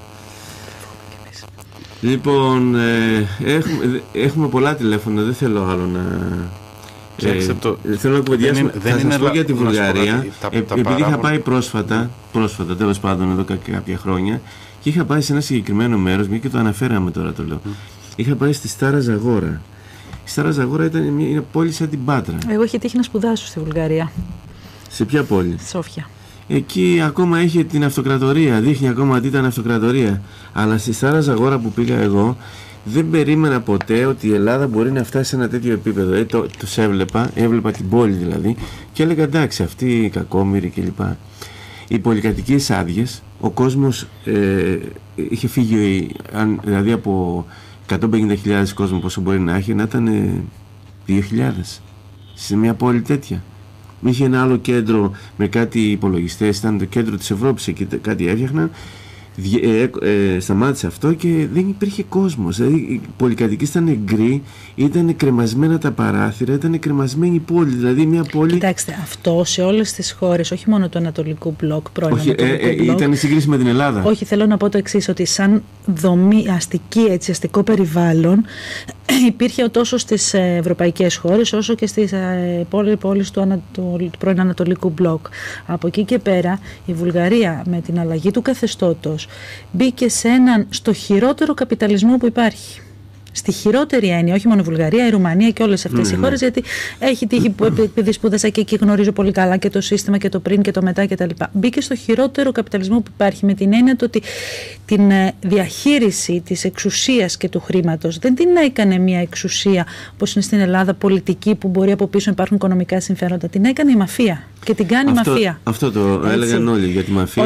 Speaker 3: Λοιπόν, έχουμε πολλά τηλέφωνα, δεν θέλω άλλο να... θέλω να κουβεντιάσουμε. Θα σας πω για τη Βουλγαρία, επειδή είχα πάει πρόσφατα τέλος πάντων εδώ κάποια χρόνια, και είχα πάει σε ένα συγκεκριμένο μέρος, μια και το αναφέραμε τώρα το λέω. Είχα πάει στη Στάρα Ζαγόρα. Η Στάρα Ζαγόρα είναι μια πόλη σαν την Πάτρα. Εγώ είχε τύχει να σπουδάσω στη Βουλγαρία. Σε ποια πόλη? Σόφια. Εκεί ακόμα είχε την αυτοκρατορία, δείχνει ακόμα ότι ήταν αυτοκρατορία. Αλλά στη Στάρα Ζαγόρα που πήγα εγώ, δεν περίμενα ποτέ ότι η Ελλάδα μπορεί να φτάσει σε ένα τέτοιο επίπεδο. Τους έβλεπα την πόλη δηλαδή, και έλεγα εντάξει, αυτοί οι κακόμοιροι κλπ. Οι πολυκατοικίες άδειες, ο κόσμος είχε φύγει, δηλαδή από 150.000 κόσμο πόσο μπορεί να έχει, να ήταν 2.000 σε μια πόλη τέτοια. Είχε ένα άλλο κέντρο με κάτι υπολογιστές, ήταν το κέντρο της Ευρώπης, εκεί κάτι έφτιαχναν. Σταμάτησε αυτό και δεν υπήρχε κόσμος. Δηλαδή οι πολυκατοικίες ήταν γκρι, ήταν κρεμασμένα τα παράθυρα, ήταν κρεμασμένη η πόλη. Δηλαδή μια πόλη. Κοιτάξτε, αυτό σε όλες τις χώρες, όχι μόνο του Ανατολικού μπλοκ, πρώην Ανατολικού μπλοκ. Ήταν η σύγκριση με την Ελλάδα. Όχι, θέλω να πω το εξής, ότι σαν δομή αστικό περιβάλλον υπήρχε τόσο στις ευρωπαϊκές χώρες όσο και στις πόλεις του πρώην Ανατολικού μπλοκ. Από εκεί και πέρα η Βουλγαρία με την αλλαγή του καθεστώτος μπήκε στο χειρότερο καπιταλισμό που υπάρχει. Στη χειρότερη έννοια, όχι μόνο η Βουλγαρία, η Ρουμανία και όλες αυτές οι χώρες, γιατί έχει τύχει που επειδή σπούδασα και εκεί γνωρίζω πολύ καλά και το σύστημα και το πριν και το μετά κτλ. Μπήκε στο χειρότερο καπιταλισμό που υπάρχει, με την έννοια ότι την διαχείριση της εξουσίας και του χρήματος δεν την έκανε μια εξουσία όπως είναι στην Ελλάδα, πολιτική, που μπορεί από πίσω να υπάρχουν οικονομικά συμφέροντα. Την έκανε η μαφία. Και την κάνει η μαφία. Αυτό το έλεγαν όλοι για τη μαφία.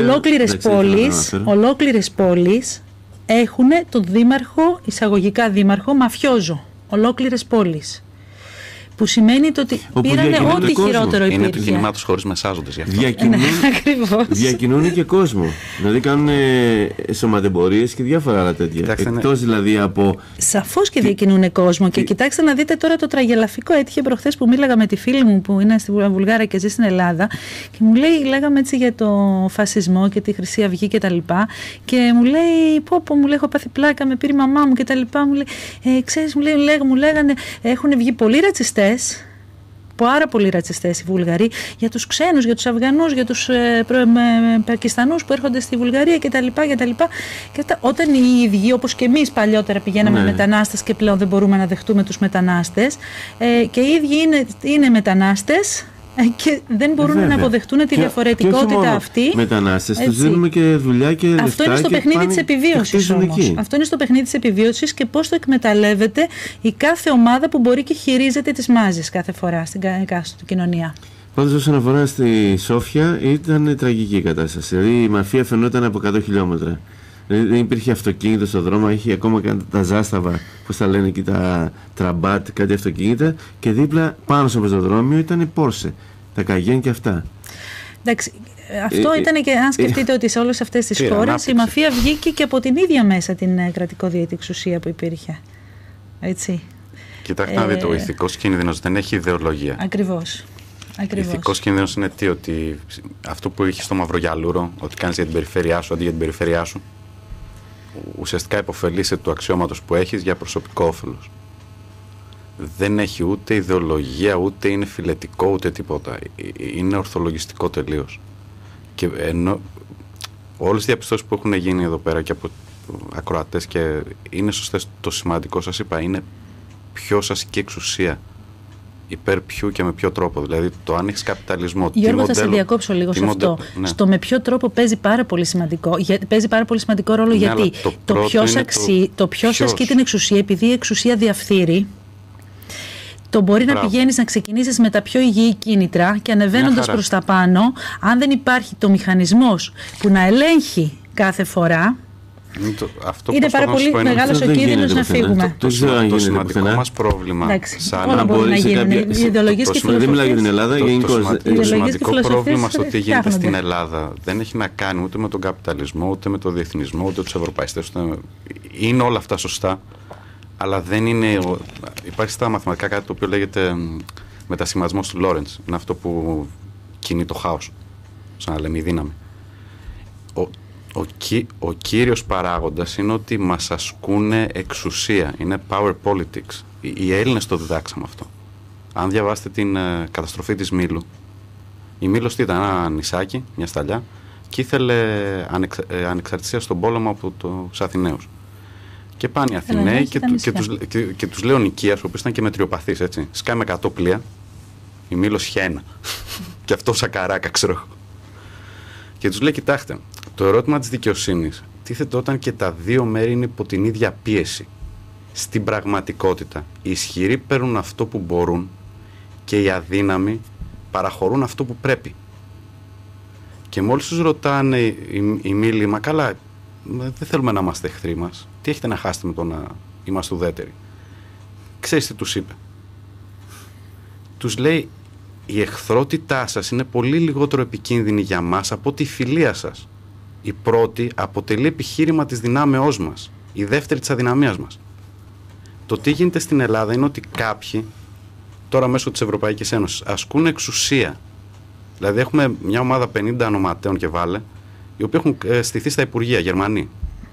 Speaker 3: Ολόκληρες πόλεις έχουν τον δήμαρχο, εισαγωγικά δήμαρχο, μαφιόζο. Ολόκληρες πόλεις. Που σημαίνει το ότι πήρανε ό,τι χειρότερο υπήρχε. Είναι του κινημάτος χωρίς μεσάζοντες γι' αυτό. Διακινούν και κόσμο. Δηλαδή κάνουν σωματεμπορίες και διάφορα άλλα τέτοια. Εκτός δηλαδή από... Σαφώς και διακινούν κόσμο. Και κοιτάξτε να δείτε τώρα το τραγελαφικό. Έτυχε προχθές που μίλαγα με τη φίλη μου που είναι στη Βουλγάρα και ζει στην Ελλάδα και μου λέει, λέγαμε έτσι για το φασισμό και τη Χρυσή Αυγή και τα λοιπά, και μου λέει, μου λέει, έχω πάθει πλάκα, με πήρε η μαμά μου και τα λοιπά, μου λέει, ξέρεις, μου λέγανε, έχουν βγει πολλοί ρατσιστές, πάρα πολλοί ρατσιστές οι Βουλγαροί, για τους ξένους, για τους Αφγανούς, για τους Πακιστανούς που έρχονται στη Βουλγαρία κτλ. Και όταν οι ίδιοι, όπως και εμείς παλιότερα πηγαίναμε μετανάστες και πλέον δεν μπορούμε να δεχτούμε τους μετανάστες, και οι ίδιοι είναι μετανάστες και δεν μπορούν να αποδεχτούν τη διαφορετικότητα αυτή. Μετανάστες, τους δίνουμε και δουλειά και λεφτά. Αυτό είναι στο παιχνίδι της επιβίωσης όμως. Αυτό είναι στο παιχνίδι της επιβίωσης και πώς το εκμεταλλεύεται η κάθε ομάδα που μπορεί και χειρίζεται τις μάζες κάθε φορά στην εκάστοτε κοινωνία. Πάντως όσον αφορά στη Σόφια ήταν τραγική η κατάσταση. Δηλαδή η μαφία φαινόταν από 100 χιλιόμετρα. Δεν υπήρχε αυτοκίνητο στο δρόμο, είχε ακόμα και τα ζάσταβα, πώς τα λένε εκεί, τα τραμπάτ, κάτι αυτοκίνητα, και δίπλα πάνω στο πεζοδρόμιο ήταν Πόρσε, τα Καγέν και αυτά. Εντάξει, αυτό ήταν και αν σκεφτείτε ότι σε όλες αυτές τις χώρες η μαφία βγήκε και από την ίδια μέσα την κρατικόδιαιτη εξουσία που υπήρχε. Έτσι.
Speaker 4: Κοιτάξτε να δείτε, ο ηθικός κίνδυνος δεν έχει ιδεολογία.
Speaker 7: Ακριβώς.
Speaker 4: Ηθικός κίνδυνος είναι τι, ότι αυτό που έχει στο μαυρογιαλούρο, ότι κάνεις για την περιφέρειά σου αντί για την περιφέρειά σου, ουσιαστικά υποφελείσαι του αξιώματος που έχεις για προσωπικό όφελος. Δεν έχει ούτε ιδεολογία, ούτε είναι φιλετικό, ούτε τίποτα. Είναι ορθολογιστικό τελείως. Και ενώ όλες οι διαπιστώσεις που έχουν γίνει εδώ πέρα και από ακροατές, και είναι σωστές, το σημαντικό σας είπα είναι ποιος ασκεί εξουσία, υπέρ ποιου και με ποιο τρόπο. Δηλαδή το αν έχεις καπιταλισμό.
Speaker 7: Γιώργο, θα σε διακόψω λίγο σε αυτό.
Speaker 4: Ναι.
Speaker 7: Στο με ποιο τρόπο παίζει πάρα πολύ σημαντικό ρόλο,
Speaker 4: ναι,
Speaker 7: γιατί το ποιος ασκεί την εξουσία, επειδή η εξουσία διαφθείρει, το μπορεί να πηγαίνεις να ξεκινήσεις με τα πιο υγιή κίνητρα και ανεβαίνοντας προς τα πάνω, αν δεν υπάρχει το μηχανισμός που να ελέγχει κάθε φορά, είναι πάρα πολύ μεγάλος ο κίνδυνος να φύγουμε.
Speaker 4: Το σημαντικό μας πρόβλημα,
Speaker 7: όλα μπορεί να γίνουν. Οι ιδεολογίες και οι
Speaker 3: δεν μιλάω για την Ελλάδα, γενικώς.
Speaker 4: Το σημαντικό πρόβλημα στο τι γίνεται στην Ελλάδα δεν έχει να κάνει ούτε με τον καπιταλισμό, ούτε με τον διεθνισμό, ούτε τους ευρωπαϊστές. Είναι όλα αυτά σωστά, αλλά δεν είναι. Υπάρχει στα μαθηματικά κάτι το οποίο λέγεται μετασχηματισμός του Λόρεντς. Είναι αυτό που κινεί το χάος, σαν να λέμε η δύναμη. Ο κύριος παράγοντας είναι ότι μας ασκούνε εξουσία. Είναι power politics. Οι Έλληνες το διδάξαμε αυτό. Αν διαβάσετε την καταστροφή της Μήλου, η Μήλος τι ήταν, ένα νησάκι, μια σταλιά, και ήθελε ανεξαρτησία στον πόλεμο από τους Αθηναίους. Και πάνε οι Αθηναίοι και τους λέει ο Νικίας, ο οποίος ήταν και μετριοπαθής, έτσι. Σκάει με 100 πλοία, η Μήλος είχε 1. Και αυτό σακαράκα, ξέρω. Και τους λέει, κοιτάξτε, το ερώτημα της δικαιοσύνης τίθεται όταν και τα δύο μέρη είναι υπό την ίδια πίεση. Στην πραγματικότητα, οι ισχυροί παίρνουν αυτό που μπορούν και οι αδύναμοι παραχωρούν αυτό που πρέπει. Και μόλις τους ρωτάνε οι μήλοι, μα καλά, δεν θέλουμε να είμαστε εχθροί μας. Τι έχετε να χάσετε με το να είμαστε ουδέτεροι? Ξέρεις τι τους είπε? Τους λέει, η εχθρότητά σας είναι πολύ λιγότερο επικίνδυνη για μας από τη φιλία σας. Η πρώτη αποτελεί επιχείρημα της δυνάμεώς μας, η δεύτερη της αδυναμίας μας. Το τι γίνεται στην Ελλάδα είναι ότι κάποιοι, τώρα μέσω της Ευρωπαϊκής Ένωσης, ασκούν εξουσία. Δηλαδή έχουμε μια ομάδα 50 νοματέων και βάλε, οι οποίοι έχουν στηθεί στα Υπουργεία, Γερμανοί.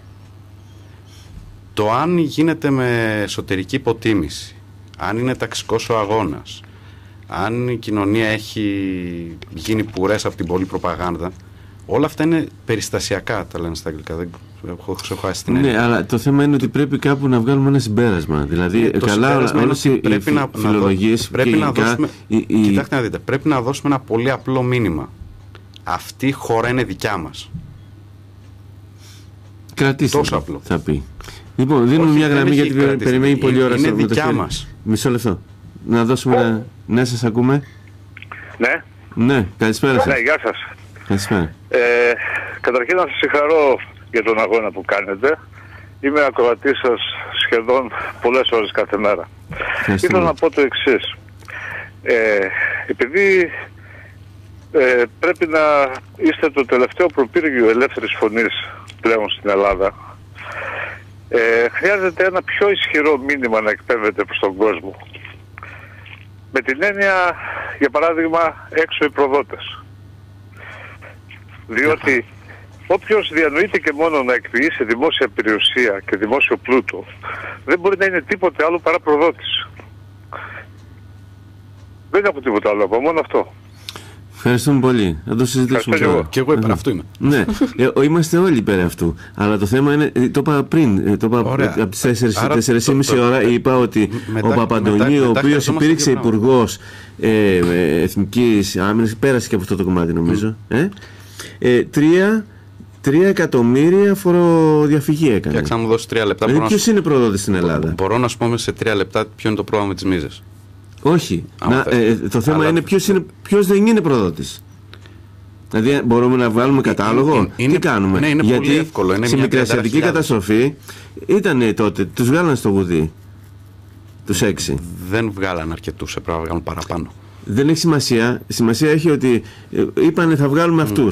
Speaker 4: Το αν γίνεται με εσωτερική υποτίμηση, αν είναι ταξικός ο αγώνας, αν η κοινωνία έχει γίνει πουρές από την πολλή προπαγάνδα, όλα αυτά είναι περιστασιακά, τα λένε στα αγγλικά. Δεν έχω χάσει την έννοια.
Speaker 3: Ναι, αλλά το θέμα είναι ότι πρέπει κάπου να βγάλουμε ένα συμπέρασμα. Δηλαδή, καλά, όλες οι φιλολογίες.
Speaker 4: Κοιτάξτε να δείτε, πρέπει να δώσουμε ένα πολύ απλό μήνυμα. Αυτή η χώρα είναι δικιά μας.
Speaker 3: Κρατήστε.
Speaker 4: Τόσο απλό.
Speaker 3: Θα πει. Λοιπόν, δίνουμε μια γραμμή γιατί περιμένει πολλή ώρα.
Speaker 4: Είναι δικιά μας.
Speaker 3: Σ λεπτό. Να δώσουμε. Ναι, σας ακούμε.
Speaker 6: Ναι.
Speaker 3: Ναι, καλησπέρα σας.
Speaker 6: Ναι, γεια σας.
Speaker 3: Καλησπέρα.
Speaker 6: Καταρχήν να σας συγχαρώ για τον αγώνα που κάνετε. Είμαι ακροατής σας σχεδόν πολλές ώρες κάθε μέρα. Ήθελα να πω το εξής. Επειδή πρέπει να είστε το τελευταίο προπύργιο ελεύθερης φωνής πλέον στην Ελλάδα, χρειάζεται ένα πιο ισχυρό μήνυμα να εκπέμπεται προς τον κόσμο. Με την έννοια, για παράδειγμα, έξω οι προδότες. Διότι όποιος διανοείται και μόνο να εκποιήσει δημόσια περιουσία και δημόσιο πλούτο, δεν μπορεί να είναι τίποτε άλλο παρά προδότης. Δεν έχω τίποτα άλλο από μόνο αυτό.
Speaker 3: Ευχαριστούμε πολύ. Θα το συζητήσουμε τώρα.
Speaker 4: Και εγώ υπέρ αυτού είμαι.
Speaker 3: Ναι, είμαστε όλοι υπέρ αυτού. Αλλά το θέμα είναι, το είπα πριν, από τις 4:30 ώρα είπα ότι ο Παπαντονίου, ο οποίος υπήρξε υπουργός Εθνικής Άμυνας, πέρασε και από αυτό το κομμάτι νομίζω, 3 εκατομμύρια φοροδιαφυγή έκανε.
Speaker 4: Και μου δώσει 3 λεπτά.
Speaker 3: Δηλαδή, ποιος είναι προδότης στην Ελλάδα?
Speaker 4: Μπορώ να σου πούμε σε 3 λεπτά ποιο είναι το πρόβλημα με τις μίζες.
Speaker 3: Όχι. Το θέμα είναι ποιος δεν είναι προδότης. Δηλαδή μπορούμε να βγάλουμε κατάλογο. Τι κάνουμε?
Speaker 4: Ναι, είναι
Speaker 3: γιατί
Speaker 4: πολύ εύκολο. Είναι
Speaker 3: στη μικρασιατική καταστροφή ήταν τότε, τους βγάλανε στο γουδί. Τους 6.
Speaker 4: Δεν βγάλανε αρκετούς, έπρεπε να βγάλουν παραπάνω.
Speaker 3: Δεν έχει σημασία. Σημασία έχει ότι είπανε θα βγάλουμε αυτούς.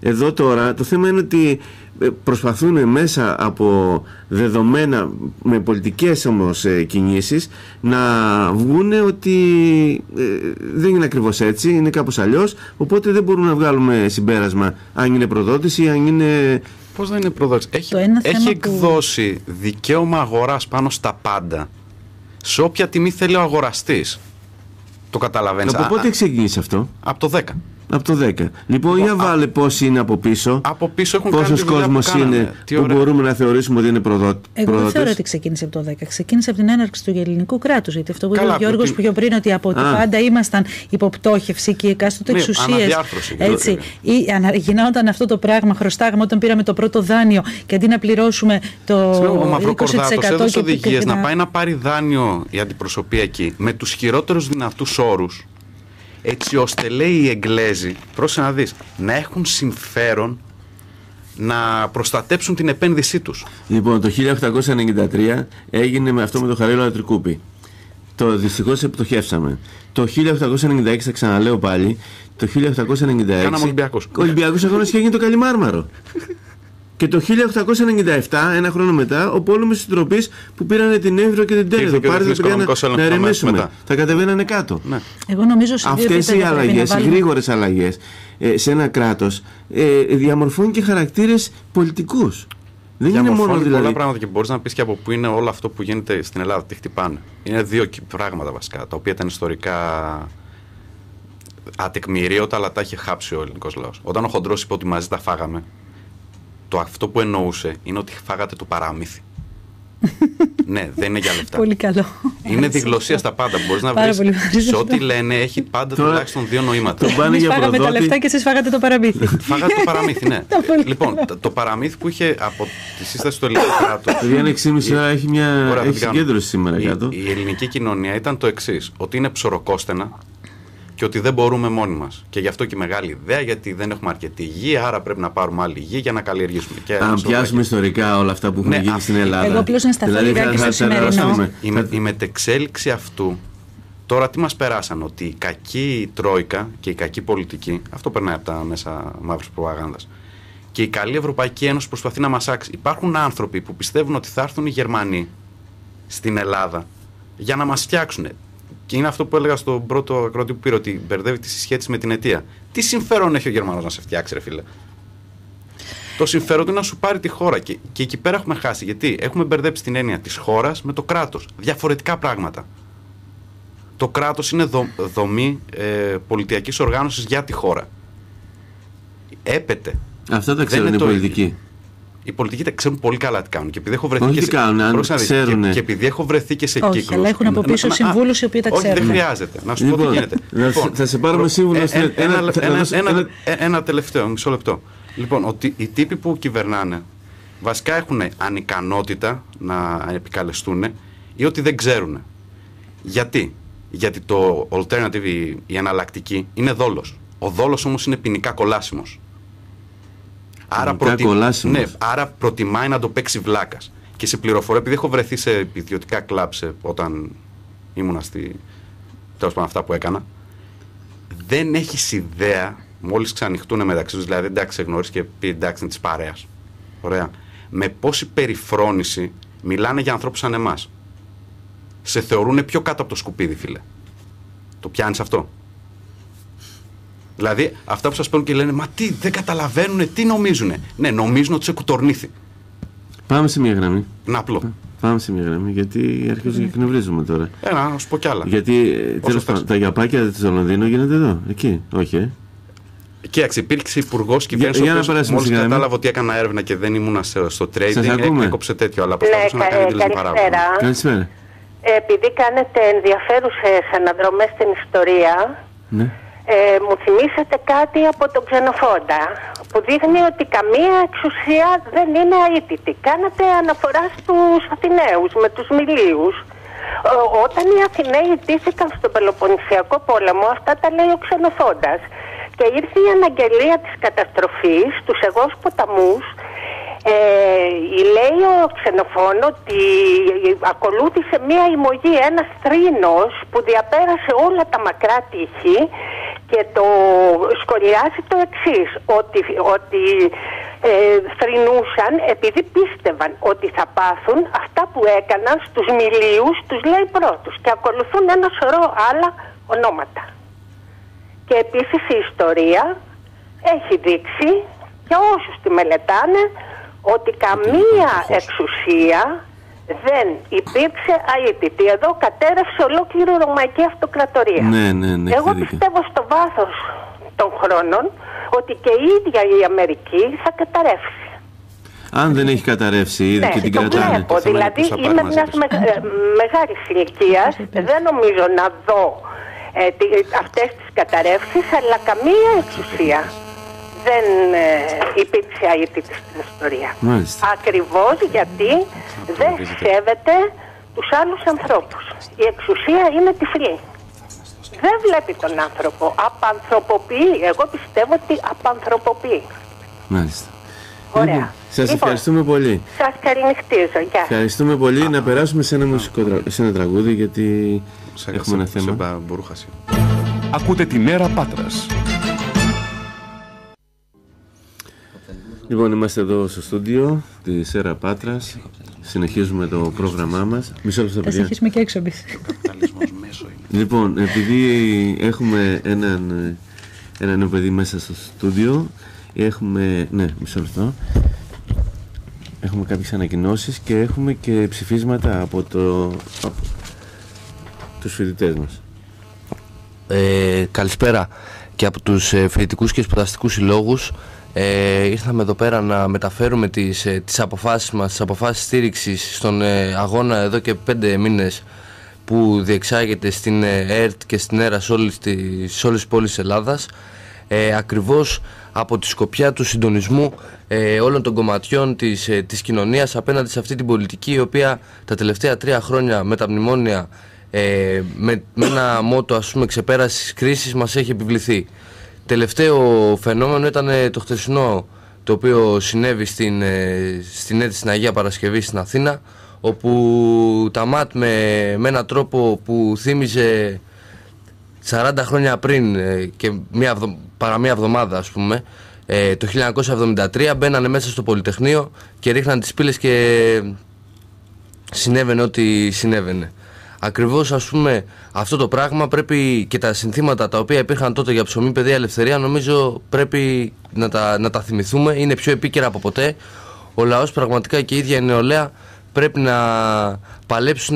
Speaker 3: Εδώ τώρα το θέμα είναι ότι προσπαθούν μέσα από δεδομένα, με πολιτικές όμως κινήσεις, να βγούνε ότι δεν είναι ακριβώς έτσι, είναι κάπως αλλιώς, οπότε δεν μπορούμε να βγάλουμε συμπέρασμα αν είναι προδότηση ή αν είναι...
Speaker 4: Πώς δεν είναι προδότηση? Έχει εκδώσει δικαίωμα αγοράς πάνω στα πάντα, σε όποια τιμή θέλει ο αγοραστής. Το καταλαβαίνεις?
Speaker 3: Από πότε ξεκίνησε αυτό?
Speaker 4: Από το 10.
Speaker 3: Από το 10. Λοιπόν, για βάλε πόσοι είναι από πίσω.
Speaker 4: Από πίσω έχουν
Speaker 3: πόσος κόσμος είναι που μπορούμε να θεωρήσουμε ότι είναι προδότες.
Speaker 7: Εγώ δεν θεωρώ ότι ξεκίνησε από το 10. Ξεκίνησε από την έναρξη του ελληνικού κράτους. Γιατί αυτό που είπε ο Γιώργος πιο πριν, ότι από την πάντα ήμασταν υποπτώχευση και οι εκάστοτε εξουσίες. Έτσι. Γινόταν αυτό το πράγμα, χρωστάγαμε όταν πήραμε το πρώτο δάνειο και αντί να πληρώσουμε το 20%.
Speaker 4: Έδωσε οδηγίες να πάει να πάρει δάνειο η αντιπροσωπεία εκεί με τους χειρότερους δυνατούς όρους. Έτσι ώστε, λέει, οι Εγγλέζοι, πρόσεχε να δεις, να έχουν συμφέρον να προστατέψουν την επένδυσή τους.
Speaker 3: Λοιπόν, το 1893 έγινε με αυτό με το Χαρίλαο Τρικούπι. Το δυστυχώς επιτοχεύσαμε. Το 1896, θα ξαναλέω πάλι, το 1896...
Speaker 4: Κάναμε Ολυμπιακούς.
Speaker 3: Ολυμπιακούς αγώνες και έγινε το Καλιμάρμαρο. Και το 1897, ένα χρόνο μετά, ο πόλεμος της Τροπής που πήρανε την Εύρο και την Τέρεδο. Πάρε τα παιδιά να ερεμήσουμε. Θα κατεβαίνανε κάτω.
Speaker 7: Ναι. Εγώ νομίζω
Speaker 3: αυτές οι αλλαγές, οι γρήγορες αλλαγές σε ένα κράτος διαμορφώνουν και χαρακτήρες πολιτικούς. Δεν είναι μόνο δηλαδή.
Speaker 4: Πολλά πράγματα και μπορείς να πεις και από πού είναι όλο αυτό που γίνεται στην Ελλάδα, τι χτυπάνε. Είναι δύο πράγματα βασικά, τα οποία ήταν ιστορικά ατεκμηρίωτα, αλλά τα είχε χάψει ο ελληνικός λαός. Όταν ο Χοντρός είπε ότι μαζί τα φάγαμε, αυτό που εννοούσε είναι ότι φάγατε το παραμύθι. Ναι, δεν είναι για λεφτά.
Speaker 7: Πολύ καλό.
Speaker 4: Είναι διγλωσία στα πάντα. Μπορείς να βρεις σε ό,τι λένε, έχει πάντα τουλάχιστον δύο νοήματα.
Speaker 7: Εμείς φάγαμε τα λεφτά και εσείς φάγατε το παραμύθι.
Speaker 4: Φάγατε το παραμύθι, ναι. Λοιπόν, το παραμύθι που είχε από τη σύσταση του ελληνικού κράτους.
Speaker 3: Δηλαδή, 6,5 ώρα έχει μια συγκέντρωση σήμερα κάτω.
Speaker 4: Η ελληνική κοινωνία ήταν το εξής: ότι είναι ψωροκόστενα και ότι δεν μπορούμε μόνοι μας. Και γι' αυτό και η μεγάλη ιδέα, γιατί δεν έχουμε αρκετή γη, άρα πρέπει να πάρουμε άλλη γη για να καλλιεργήσουμε. Και
Speaker 3: αν πιάσουμε ιστορικά όλα αυτά που έχουν γίνει στην Ελλάδα.
Speaker 7: Εγώ απλώς να σταθώ λιγάκι στο σημερινό.
Speaker 4: Η μετεξέλιξη αυτού, τώρα τι μας περάσαν, ότι η κακή τρόικα και η κακή πολιτική, αυτό περνάει από τα μέσα μαύρης προπαγάνδας, και η καλή Ευρωπαϊκή Ένωση προσπαθεί να μας άξει. Υπάρχουν άνθρωποι που πιστεύουν ότι θα έρθουν οι Γερμανοί στην Ελλάδα για να μας φτιάξουν. Και είναι αυτό που έλεγα στον πρώτο ακροατή που πήρε, ότι μπερδεύει τη συσχέτιση με την αιτία. Τι συμφέρον έχει ο Γερμανός να σε φτιάξει, ρε φίλε? Το συμφέρον του είναι να σου πάρει τη χώρα. Και εκεί πέρα έχουμε χάσει. Γιατί έχουμε μπερδέψει την έννοια της χώρας με το κράτος. Διαφορετικά πράγματα. Το κράτος είναι δομή πολιτιακής οργάνωσης για τη χώρα. Έπεται.
Speaker 3: Αυτά τα ξέρουν οι πολιτικοί.
Speaker 4: Οι πολιτικοί τα ξέρουν πολύ καλά τι κάνουν. Και επειδή έχω βρεθεί, και επειδή έχω βρεθεί και σε κύκλους.
Speaker 7: Όχι, αλλά έχουν από πίσω συμβούλους οι οποίοι τα ξέρουν.
Speaker 4: Όχι, δεν χρειάζεται. Να σου πω τι γίνεται.
Speaker 3: Θα σε πάρουμε σύμβουλο.
Speaker 4: Ένα τελευταίο, μισό λεπτό. Λοιπόν, ότι οι τύποι που κυβερνάνε βασικά έχουν ανικανότητα να επικαλεστούν ή ότι δεν ξέρουν. Γιατί? Γιατί το alternative, η εναλλακτική, είναι δόλος. Ο δόλος όμως είναι ποινικά κολάσιμος. Άρα προτιμάει να το παίξει βλάκας. Και σε πληροφορώ, επειδή έχω βρεθεί σε ιδιωτικά κλαμπ όταν ήμουνα τέλος πάντων αυτά που έκανα, δεν έχεις ιδέα, μόλις ξανοιχτούν μεταξύ τους, δηλαδή εντάξει, σε γνωρίζει και πει εντάξει, είναι της παρέας. Ωραία. Με πόση περιφρόνηση μιλάνε για ανθρώπους σαν εμάς. Σε θεωρούν πιο κάτω από το σκουπίδι, φίλε. Το πιάνεις αυτό? Δηλαδή, αυτά που σας παίρνουν και λένε, μα τι, δεν καταλαβαίνουνε, τι νομίζουνε? Ναι, νομίζουν ότι σε κουτορνήθη.
Speaker 3: Πάμε σε μια γραμμή.
Speaker 4: Να απλό.
Speaker 3: Πάμε σε μια γραμμή, γιατί αρχίζω και εκνευρίζουμε τώρα.
Speaker 4: Να σου πω κι άλλα.
Speaker 3: Γιατί τέλος πάντων, τα γιαπάκια της Λονδίνου γίνεται εδώ, εκεί, όχι,
Speaker 4: Κοίταξε, υπήρξε υπουργός κυβέρνησης, ο οποίος μόλις κατάλαβα ότι έκανα έρευνα και δεν ήμουνα στο trading, έκοψε τέτοιο, αλλά προσπαθούσα να κάνει τελείως παράγοντα.
Speaker 3: Καλησπέρα.
Speaker 11: Επειδή κάνετε ενδιαφέρουσες αναδρομές στην ιστορία,
Speaker 3: ναι.
Speaker 11: Μου θυμήσατε κάτι από τον Ξενοφόντα που δείχνει ότι καμία εξουσία δεν είναι αίτητη. Κάνατε αναφορά στους Αθηναίους με τους Μιλίους. Όταν οι Αθηναίοι ιτήθηκαν στον Πελοποννησιακό πόλεμο, αυτά τα λέει ο Ξενοφόντας, και ήρθε η αναγγελία της καταστροφής στους εγώς ποταμούς. Λέει ο Ξενοφών ότι ακολούθησε μία ημωγή, ένας θρήνος που διαπέρασε όλα τα μακρά τείχη και το σχολιάζει το εξής, ότι θρηνούσαν επειδή πίστευαν ότι θα πάθουν αυτά που έκαναν στους Μιλίους, τους λέει πρώτους, και ακολουθούν ένα σωρό άλλα ονόματα. Και επίσης η ιστορία έχει δείξει και όσους τη μελετάνε ότι καμία εξουσία δεν υπήρξε αίτητη. Εδώ κατέρευσε ολόκληρη η Ρωμαϊκή Αυτοκρατορία.
Speaker 3: Ναι,
Speaker 11: εγώ πιστεύω στο βάθος των χρόνων ότι και η ίδια η Αμερική θα καταρρεύσει.
Speaker 3: Αν δεν έχει καταρρεύσει ήδη και την κρατάνε.
Speaker 11: Βλέπω, δηλαδή είμαι μιας μεγάλης ηλικίας, δεν νομίζω να δω αυτές τις καταρρεύσεις, αλλά καμία εξουσία δεν υπήρξε αίτητη στην ιστορία.
Speaker 3: Μάλιστα.
Speaker 11: Ακριβώς γιατί δεν σέβεται τους άλλους ανθρώπους. Η εξουσία είναι τυφλή. Δεν βλέπει τον άνθρωπο. Απανθρωποποιεί. Εγώ πιστεύω ότι απανθρωποποιεί.
Speaker 3: Μάλιστα.
Speaker 11: Ωραία.
Speaker 3: Σας ευχαριστούμε πολύ.
Speaker 11: Σας καληνυχτίζω. Γεια.
Speaker 3: Ευχαριστούμε πολύ. Να περάσουμε σε ένα τραγούδι, γιατί έχουμε ένα θέμα.
Speaker 1: Ακούτε την Έρα Πάτρας.
Speaker 3: Λοιπόν, είμαστε εδώ στο στούντιο της Έρα Πάτρας. Συνεχίζουμε το πρόγραμμά μας. Μισό λεπτό, παιδιά.
Speaker 7: Θα συνεχίσουμε και έξω εμείς.
Speaker 3: Λοιπόν, επειδή έχουμε έναν παιδί μέσα στο στούντιο, έχουμε... Ναι, μισό λεπτό. Έχουμε κάποιες ανακοινώσεις και έχουμε και ψηφίσματα από τους φοιτητές μας.
Speaker 12: Καλησπέρα και από τους φοιτητικούς και σπουδαστικούς συλλόγους. Ήρθαμε εδώ πέρα να μεταφέρουμε τις αποφάσεις μας, τις αποφάσεις στήριξης στον αγώνα εδώ και 5 μήνες που διεξάγεται στην ΕΡΤ και στην ΕΡΑ σε όλες τις πόλεις της Ελλάδας, ακριβώς από τη σκοπιά του συντονισμού όλων των κομματιών της κοινωνίας απέναντι σε αυτή την πολιτική, η οποία τα τελευταία 3 χρόνια με τα μνημόνια, με ένα μότο, ας πούμε, ξεπέρασης κρίσης, μας έχει επιβληθεί. Τελευταίο φαινόμενο ήταν το χθεσινό, το οποίο συνέβη στην αίτη στην Αγία Παρασκευή στην Αθήνα, όπου τα ΜΑΤ με έναν τρόπο που θύμιζε 40 χρόνια πριν και παρά μία εβδομάδα, ας πούμε, το 1973 μπαίνανε μέσα στο Πολυτεχνείο και ρίχναν τις πύλες και συνέβαινε ό,τι συνέβαινε. Ακριβώς, ας πούμε, αυτό το πράγμα πρέπει, και τα συνθήματα τα οποία υπήρχαν τότε για ψωμί, παιδεία, ελευθερία, νομίζω πρέπει να τα θυμηθούμε. Είναι πιο επίκαιρα από ποτέ. Ο λαός πραγματικά και η ίδια η νεολαία πρέπει να παλέψουν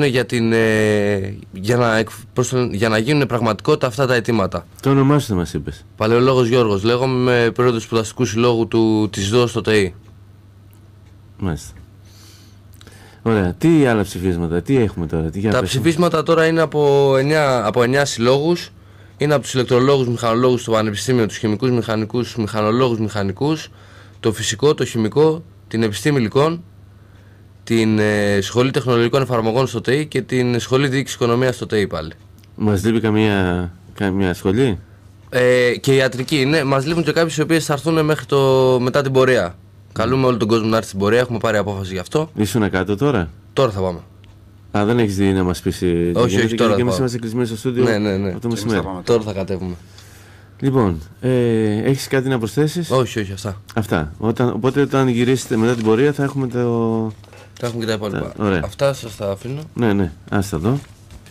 Speaker 12: για να γίνουν πραγματικότητα αυτά τα αιτήματα.
Speaker 3: Το όνομά σου δεν μας είπες?
Speaker 12: Παλαιολόγος Γιώργος λέγομαι, με πρόεδρος του Σπουδαστικού Συλλόγου της ΔΟ στο ΤΕΗ.
Speaker 3: Μάλιστα. Ωραία. Τι άλλα ψηφίσματα, τι έχουμε τώρα?
Speaker 12: Τα ψηφίσματα τώρα είναι από 9 συλλόγους. Είναι από τους ηλεκτρολόγους, μηχανολόγους στο Πανεπιστήμιο, τους χημικούς μηχανικούς, μηχανολόγους μηχανικούς, το φυσικό, το χημικό, την επιστήμη υλικών, την Σχολή Τεχνολογικών Εφαρμογών στο ΤΕΗ και την Σχολή Διοίκησης Οικονομίας στο ΤΕΗ πάλι.
Speaker 3: Μας λείπει καμία σχολή?
Speaker 12: Και ιατρική, ναι. Μας λείπουν και κάποιες οι οποίες θα έρθουν μετά την πορεία. Καλούμε όλο τον κόσμο να έρθει στην πορεία, έχουμε πάρει απόφαση γι' αυτό.
Speaker 3: Ήσουν κάτω τώρα?
Speaker 12: Τώρα θα πάμε.
Speaker 3: Α, δεν έχεις δει να μας πεις?
Speaker 12: Όχι, τώρα.
Speaker 3: Και εμείς είμαστε κλεισμένοι στο στούντιο.
Speaker 12: Ναι.
Speaker 3: Από το μεσημέρι.
Speaker 12: Τώρα θα κατέβουμε.
Speaker 3: Λοιπόν, έχεις κάτι να προσθέσεις?
Speaker 12: Όχι, αυτά.
Speaker 3: Οπότε όταν γυρίσετε μετά την πορεία θα έχουμε
Speaker 12: θα έχουμε και τα υπόλοιπα. Αυτά σας τα αφήνω.
Speaker 3: Ναι, άστα εδώ.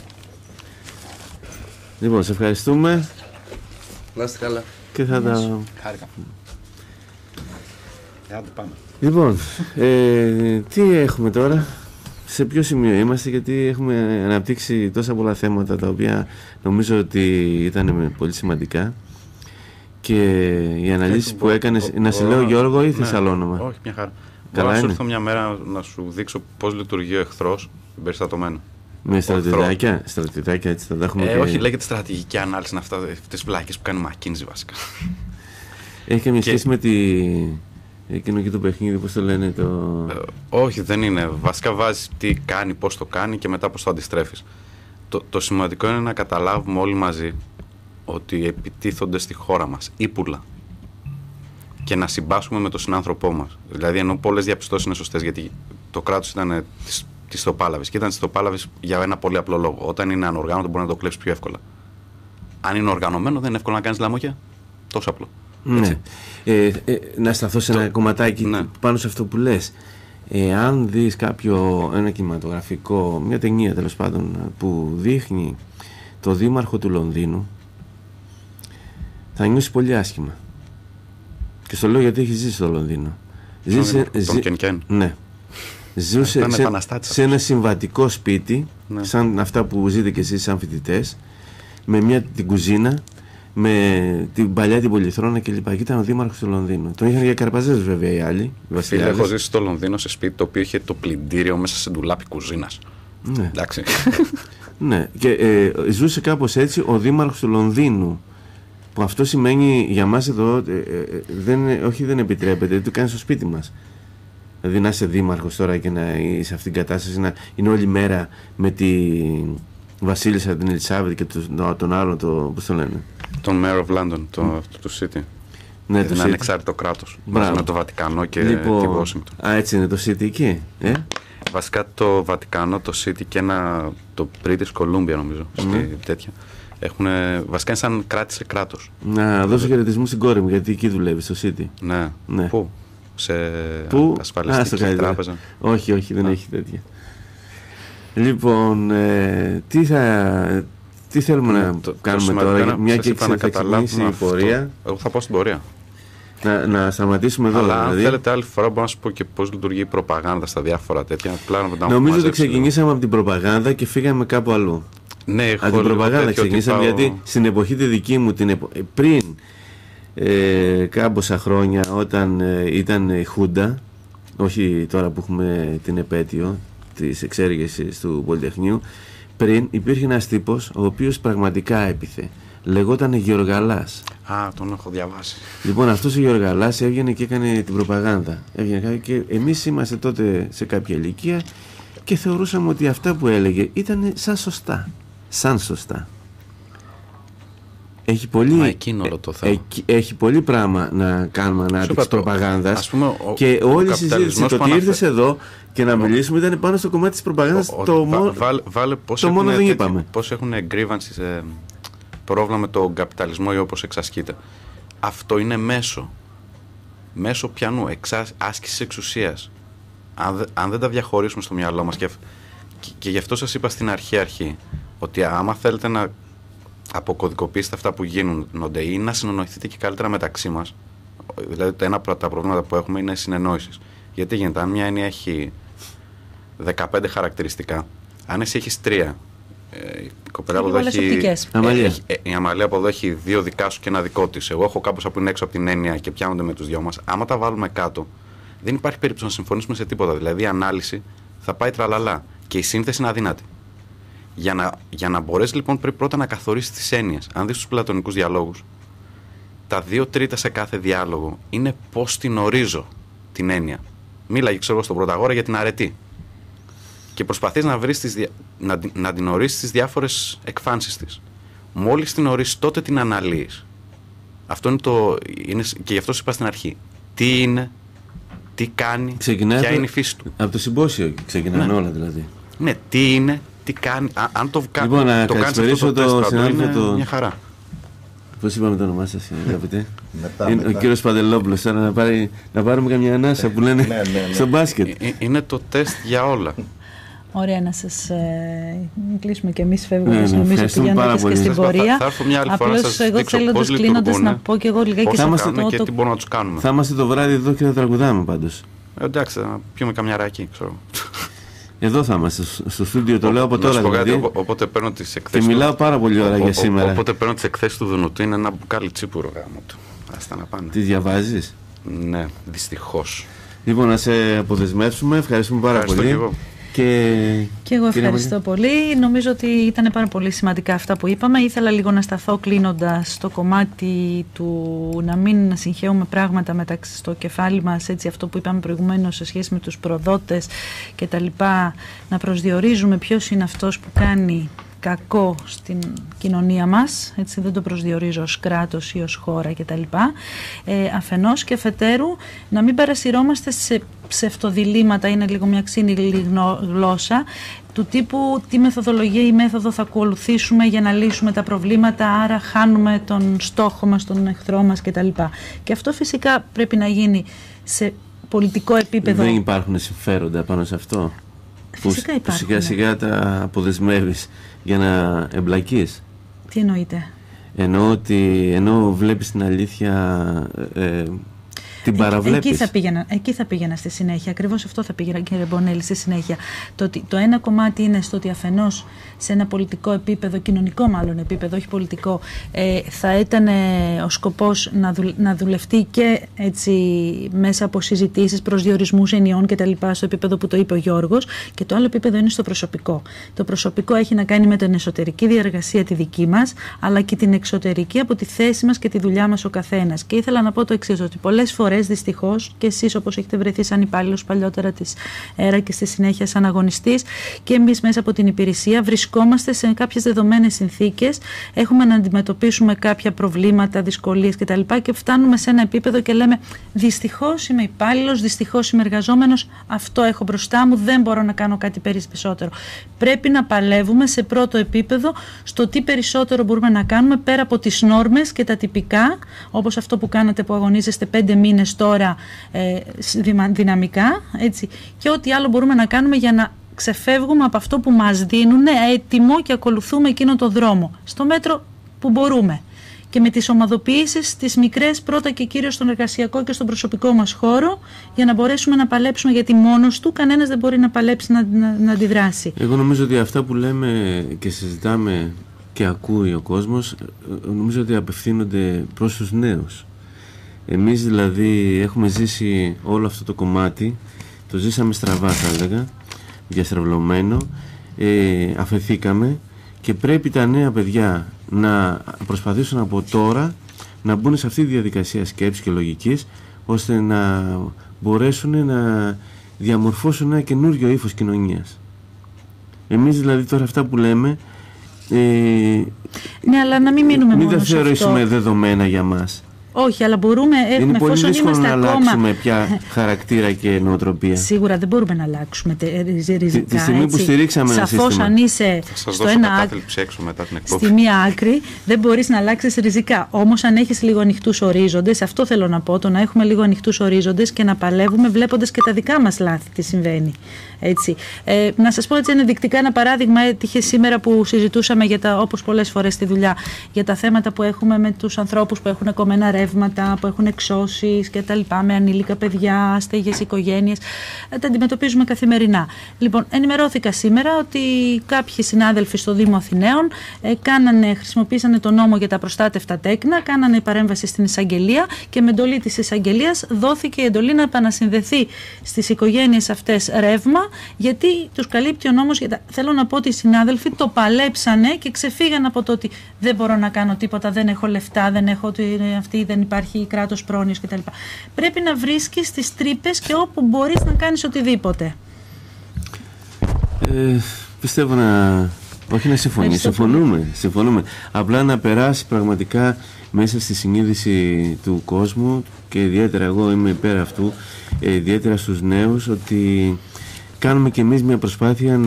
Speaker 3: Λοιπόν, σε ευχαριστούμε.
Speaker 12: Να είστε καλά.
Speaker 3: Και θα τα...
Speaker 4: Χάρηκα.
Speaker 3: Λοιπόν, τι έχουμε τώρα? Σε ποιο σημείο είμαστε? Γιατί έχουμε αναπτύξει τόσα πολλά θέματα τα οποία νομίζω ότι ήταν πολύ σημαντικά. Και οι αναλύσεις που έκανες, να σε λέω Γιώργο ή θες άλλο όνομα?
Speaker 4: Όχι, μια χαρά. Μπορώ να σου έρθω μια μέρα να σου δείξω πώς λειτουργεί ο εχθρός περιστατωμένο.
Speaker 3: Με στρατιωτάκια έτσι θα τα έχουμε.
Speaker 4: Όχι, λέγεται στρατηγική ανάλυση, είναι αυτές τις βλάκες που κάνει McKinsey βασικά.
Speaker 3: Έχει καμία σχέση με εκείνο και το παιχνίδι, πώς το λένε?
Speaker 4: Όχι, δεν είναι. Βασικά βάζεις τι κάνει, πώς το κάνει και μετά πώς το αντιστρέφεις. Το σημαντικό είναι να καταλάβουμε όλοι μαζί ότι επιτίθονται στη χώρα μας ύπουλα και να συμπάσχουμε με τον συνάνθρωπό μας. Δηλαδή, ενώ πολλές διαπιστώσεις είναι σωστές, γιατί το κράτος ήταν της Τοπάλαβης και ήταν της Τοπάλαβης για ένα πολύ απλό λόγο. Όταν είναι ανοργάνωτο μπορεί να το κλέψει πιο εύκολα. Αν είναι οργανωμένο, δεν είναι εύκολο να κάνεις λαμόγια. Τόσο απλό.
Speaker 3: Ναι. Να σταθώ σε ένα κομματάκι πάνω σε αυτό που λες. Αν δεις ένα κινηματογραφικό, μια ταινία τέλος πάντων, που δείχνει το δήμαρχο του Λονδίνου, θα νιώσει πολύ άσχημα. Και στο λέω γιατί έχει ζήσει στο Λονδίνο. Ναι. Ζούσε σε ένα συμβατικό σπίτι, σαν αυτά που ζείτε και εσείς σαν φοιτητές, με την κουζίνα, με την παλιά την πολυθρόνα κλπ. Και ήταν ο δήμαρχος του Λονδίνου. Τον είχαν για καρπαζές βέβαια οι άλλοι.
Speaker 4: Φίλε, έχω ζήσει στο Λονδίνο σε σπίτι το οποίο είχε το πλυντήριο μέσα σε ντουλάπι κουζίνας.
Speaker 3: Ναι.
Speaker 4: Εντάξει.
Speaker 3: Ναι, και ζούσε κάπως έτσι ο δήμαρχος του Λονδίνου. Που αυτό σημαίνει για μας εδώ, όχι δεν επιτρέπεται, δεν το κάνει στο σπίτι μας. Δηλαδή να είσαι δήμαρχος τώρα και να είσαι σε αυτήν την κατάσταση, να είναι όλη μέρα με τη Βασίλισσα την Ελισάβετ και τον άλλον, πώς το λένε.
Speaker 4: Τον Mayor of London, του City.
Speaker 3: Ναι,
Speaker 4: είναι ανεξάρτητο κράτος. Μαζί με το Βατικανό και τη Washington.
Speaker 3: Α, έτσι είναι το City εκεί.
Speaker 4: Βασικά το Βατικανό, το City και το British Columbia νομίζω. Τέτοια. Βασικά είναι σαν κράτη σε κράτος.
Speaker 3: Να δώσω χαιρετισμού στην κόρη μου, γιατί εκεί δουλεύει, στο City.
Speaker 4: Ναι. Πού? Σε ασφαλιστική τράπεζα?
Speaker 3: Όχι, δεν έχει τέτοια. Λοιπόν, τι θέλουμε να κάνουμε τώρα, μια και θα ξεκινήσει η πορεία.
Speaker 4: Εγώ θα πάω στην πορεία.
Speaker 3: Να σταματήσουμε εδώ.
Speaker 4: Αλλά αν θέλετε άλλη φορά μπορώ να σου πω και πώς λειτουργεί η προπαγάνδα στα διάφορα τέτοια.
Speaker 3: Νομίζω ότι ξεκινήσαμε από την προπαγάνδα και φύγαμε κάπου αλλού.
Speaker 4: Ναι,
Speaker 3: από την προπαγάνδα ξεκινήσαμε, γιατί στην εποχή τη δική μου, πριν κάμποσα χρόνια, όταν ήταν η Χούντα, όχι τώρα που έχουμε την επέτειο της εξέργεσης του Πολυτεχνείου, πριν υπήρχε ένας τύπος ο οποίος πραγματικά έπιθε. Λεγόταν Γεωργαλάς.
Speaker 4: Α, τον έχω διαβάσει.
Speaker 3: Λοιπόν, αυτός ο Γεωργαλάς έβγαινε και έκανε την προπαγάνδα. Και εμείς είμαστε τότε σε κάποια ηλικία και θεωρούσαμε ότι αυτά που έλεγε ήταν σαν σωστά. Έχει πολύ, έχει πολύ πράγμα να κάνουμε ανάπτυξη προπαγάνδας, και όλη η συζήτηση το ότι ήρθες εδώ και να μιλήσουμε ήταν πάνω στο κομμάτι της προπαγάνδας. Το μόνο δεν είπαμε.
Speaker 4: Πώς έχουν grievances, πρόβλημα με τον καπιταλισμό ή όπως εξασκείται. Αυτό είναι μέσω πιανού, άσκησης εξουσίας. Αν δεν τα διαχωρίσουμε στο μυαλό μας, και γι' αυτό σας είπα στην αρχή ότι άμα θέλετε να αποκωδικοποιήσετε αυτά που γίνονται ή να συνονοηθείτε και καλύτερα μεταξύ μας, δηλαδή ένα από τα προβλήματα που έχουμε είναι συνεννόησης. Γιατί γίνεται, αν μια έννοια έχει 15 χαρακτηριστικά, αν εσύ έχεις 3, η κοπέλα από εδώ η Αμαλία από εδώ έχει 2 δικά σου και ένα δικό της, εγώ έχω κάπως που είναι έξω από την έννοια και πιάνονται με τους δυο μας, άμα τα βάλουμε κάτω δεν υπάρχει περίπτωση να συμφωνήσουμε σε τίποτα. Δηλαδή η ανάλυση θα πάει τραλαλά και η σύνθεση είναι αδύνατη. Για να μπορέσει λοιπόν πρέπει πρώτα να καθορίσει τις έννοιες. Αν δεις τους πλατωνικούς διαλόγους, τα 2/3 σε κάθε διάλογο είναι πώς την ορίζω την έννοια. Μίλαγε, ξέρω, στον Πρωταγόρα για την αρετή. Και προσπαθείς να βρεις να την ορίσεις τις διάφορες εκφάνσεις της. Μόλις την ορίσεις, τότε την αναλύεις. Αυτό είναι και γι' αυτό σου είπα στην αρχή. Τι είναι, τι κάνει, ποια είναι η φύση του.
Speaker 3: Από το συμπόσιο ξεκινάνε όλα δηλαδή.
Speaker 4: Ναι, τι είναι, τι κάνει. Αν το κάνεις
Speaker 3: λοιπόν, να καλησπερίσω το
Speaker 4: συνάδελφο, μια χαρά.
Speaker 3: Πώς είπαμε το όνομά σας, αγαπητέ? Ο κύριος Παντελόπουλος, τώρα να πάρουμε καμιά ανάσα που λένε στο μπάσκετ.
Speaker 4: Είναι το τεστ για όλα.
Speaker 7: Ωραία, να σας κλείσουμε και εμείς φεύγοντας, νομίζω, πηγαίνοντας και στην πορεία.
Speaker 4: Θα έρθω μια άλλη φορά να σας
Speaker 7: εγώ θέλοντας κλείνοντας να πω και εγώ λιγάκι
Speaker 4: και τι μπορούμε να τους κάνουμε.
Speaker 3: Θα είμαστε το βράδυ εδώ και θα τραγουδάμε πάντως.
Speaker 4: Εντάξει, θα πιούμε καμιά ρακή, ξέρω.
Speaker 3: Εδώ θα είμαστε, στο στούντιο, το λέω από τώρα δηλαδή.
Speaker 4: Οπότε παίρνω τις εκθέσεις.
Speaker 3: Και μιλάω πάρα πολύ ώρα για σήμερα.
Speaker 4: Οπότε παίρνω τις εκθέσεις του Δουνουτού, είναι ένα μπουκάλι τσίπουρο γάμο του. Άστα να πάνε.
Speaker 3: Τι διαβάζεις?
Speaker 4: Ναι, δυστυχώς.
Speaker 3: Λοιπόν, να σε αποδεσμεύσουμε, ευχαριστούμε πάρα πολύ.
Speaker 7: Και εγώ ευχαριστώ πολύ. Νομίζω ότι ήταν πάρα πολύ σημαντικά αυτά που είπαμε. Ήθελα λίγο να σταθώ κλείνοντας στο κομμάτι του να μην συγχαίουμε πράγματα μεταξύ στο κεφάλι μας, έτσι, αυτό που είπαμε προηγουμένως σε σχέση με τους προδότες και τα λοιπά, να προσδιορίζουμε ποιος είναι αυτός που κάνει κακό στην κοινωνία μας, έτσι δεν το προσδιορίζω ως κράτος ή ως χώρα κτλ. Αφενός, και αφετέρου να μην παρασυρώμαστε σε ψευτοδιλήμματα, είναι λίγο μια ξύνη γλώσσα, του τύπου τι μεθοδολογία ή μέθοδο θα ακολουθήσουμε για να λύσουμε τα προβλήματα, άρα χάνουμε τον στόχο μας, τον εχθρό μας κτλ. Και αυτό φυσικά πρέπει να γίνει σε πολιτικό επίπεδο.
Speaker 3: Δεν υπάρχουν συμφέροντα πάνω σε αυτό?
Speaker 7: Φυσικά
Speaker 3: που σιγά σιγά τα αποδεσμεύεις για να εμπλακείς?
Speaker 7: Τι εννοείτε?
Speaker 3: Ενώ βλέπεις την αλήθεια, την παραβλέπεις.
Speaker 7: Εκεί θα πήγαινα στη συνέχεια. Ακριβώς αυτό θα πήγαινα, κύριε Μπονέλη, στη συνέχεια. Το ένα κομμάτι είναι στο ότι αφενός σε ένα πολιτικό επίπεδο, κοινωνικό μάλλον επίπεδο, όχι πολιτικό, θα ήταν ο σκοπός να δουλευτεί και έτσι μέσα από συζητήσεις, προσδιορισμούς ενιών κτλ. Στο επίπεδο που το είπε ο Γιώργος. Και το άλλο επίπεδο είναι στο προσωπικό. Το προσωπικό έχει να κάνει με την εσωτερική διαργασία τη δική μας, αλλά και την εξωτερική από τη θέση μας και τη δουλειά μας ο καθένας. Και ήθελα να πω το εξής, ότι πολλές φορές δυστυχώς και εσείς, όπως έχετε βρεθεί σαν υπάλληλος παλιότερα της ΕΡΑ και στη συνέχεια σαν αγωνιστής, και εμείς μέσα από την υπηρεσία βρισκόμαστε σε κάποιες δεδομένες συνθήκες, έχουμε να αντιμετωπίσουμε κάποια προβλήματα, δυσκολίες κτλ. Και φτάνουμε σε ένα επίπεδο και λέμε δυστυχώς είμαι υπάλληλος, δυστυχώς είμαι εργαζόμενος, αυτό έχω μπροστά μου, δεν μπορώ να κάνω κάτι περισσότερο. Πρέπει να παλεύουμε σε πρώτο επίπεδο στο τι περισσότερο μπορούμε να κάνουμε πέρα από τις νόρμες και τα τυπικά, όπως αυτό που κάνατε που αγωνίζεστε 5 μήνες τώρα δυναμικά, έτσι, και ό,τι άλλο μπορούμε να κάνουμε για να ξεφεύγουμε από αυτό που μας δίνουν έτοιμο και ακολουθούμε εκείνο το δρόμο στο μέτρο που μπορούμε, και με τις ομαδοποιήσεις τις μικρές πρώτα και κυρίως στον εργασιακό και στον προσωπικό μας χώρο, για να μπορέσουμε να παλέψουμε, γιατί μόνος του κανένας δεν μπορεί να παλέψει να αντιδράσει.
Speaker 3: Εγώ νομίζω ότι αυτά που λέμε και συζητάμε και ακούει ο κόσμος, νομίζω ότι απευθύνονται προς τους νέους. Εμείς δηλαδή έχουμε ζήσει όλο αυτό το κομμάτι, το ζήσαμε στραβά θα έλεγα, διαστραβλωμένο, αφεθήκαμε, και πρέπει τα νέα παιδιά να προσπαθήσουν από τώρα να μπουν σε αυτή τη διαδικασία σκέψης και λογικής, ώστε να μπορέσουν να διαμορφώσουν ένα καινούριο ύφος κοινωνίας. Εμείς δηλαδή τώρα αυτά που λέμε,
Speaker 7: ναι, αλλά να μην μείνουμε μόνο σε αυτό.
Speaker 3: Μην τα θεωρήσουμε δεδομένα για μας.
Speaker 7: Όχι, αλλά μπορούμε,
Speaker 3: είναι πολύ δύσκολο να αλλάξουμε
Speaker 7: ακόμα
Speaker 3: πια χαρακτήρα και νοοτροπία.
Speaker 7: Σίγουρα δεν μπορούμε να αλλάξουμε ριζικά.
Speaker 3: Τη στιγμή που στηρίξαμε ένα σύστημα.
Speaker 7: Σαφώς, αν είσαι στο ένα άκρη, στη μία άκρη, δεν μπορείς να αλλάξεις ριζικά. Όμως, αν έχεις λίγο ανοιχτούς ορίζοντες, αυτό θέλω να πω, το να έχουμε λίγο ανοιχτούς ορίζοντες και να παλεύουμε βλέποντας και τα δικά μας λάθη τι συμβαίνει. Έτσι. Να σας πω έτσι ενδεικτικά ένα παράδειγμα. Έτυχε σήμερα που συζητούσαμε όπως πολλές φορές στη δουλειά, για τα θέματα που έχουμε με τους ανθρώπους που έχουν κομμένα ρεύματα, που έχουν εξώσεις κτλ., με ανήλικα παιδιά, άστεγες οικογένειες. Τα αντιμετωπίζουμε καθημερινά. Λοιπόν, ενημερώθηκα σήμερα ότι κάποιοι συνάδελφοι στο Δήμο Αθηναίων χρησιμοποίησαν τον νόμο για τα προστάτευτα τέκνα, κάνανε παρέμβαση στην εισαγγελία και με εντολή της εισαγγελίας δόθηκε η εντολή να επανασυνδεθεί στις οικογένειες αυτές ρεύμα, γιατί τους καλύπτει ο νόμος. Θέλω να πω ότι οι συνάδελφοι το παλέψανε και ξεφύγαν από το ότι δεν μπορώ να κάνω τίποτα, δεν έχω λεφτά, δεν έχω αυτή, δεν υπάρχει κράτος πρόνοιας κτλ. Πρέπει να βρίσκεις τις τρύπες και όπου μπορείς να κάνεις οτιδήποτε.
Speaker 3: Πιστεύω όχι να συμφωνούμε. Απλά να περάσει πραγματικά μέσα στη συνείδηση του κόσμου, και ιδιαίτερα εγώ είμαι υπέρ αυτού, ιδιαίτερα στους νέους, ότι κάνουμε κι εμείς μια προσπάθεια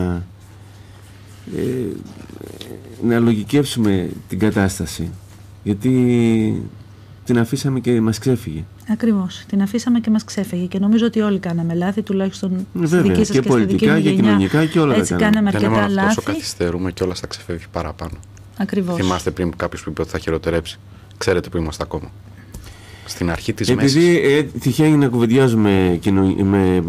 Speaker 3: να λογικεύσουμε την κατάσταση, γιατί την αφήσαμε και μας ξέφυγε.
Speaker 7: Ακριβώς, την αφήσαμε και μας ξέφυγε, και νομίζω ότι όλοι κάναμε λάθη, τουλάχιστον στη δική σας
Speaker 3: και
Speaker 7: και
Speaker 3: πολιτικά
Speaker 7: στη δική
Speaker 3: και κοινωνικά και όλα.
Speaker 7: Έτσι κάναμε αρκετά λάθη.
Speaker 4: Όσο καθυστερούμε και όλα θα ξεφεύγει παραπάνω.
Speaker 7: Ακριβώς.
Speaker 4: Θυμάστε πριν κάποιος που είπε ότι θα χειροτερέψει. Ξέρετε που είμαστε ακόμα. Στην αρχή της
Speaker 3: Επειδή τυχαίνει να κουβεντιάζουμε με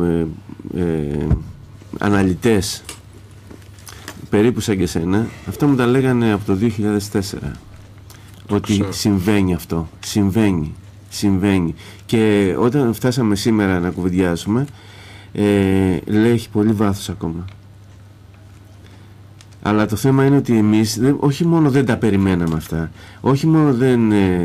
Speaker 3: αναλυτές περίπου σαν και σένα, αυτό μου τα λέγανε από το 2004, ότι συμβαίνει αυτό, συμβαίνει, και όταν φτάσαμε σήμερα να κουβεντιάσουμε, λέει έχει πολύ βάθος ακόμα. Αλλά το θέμα είναι ότι εμείς όχι μόνο δεν τα περιμέναμε αυτά, όχι μόνο δεν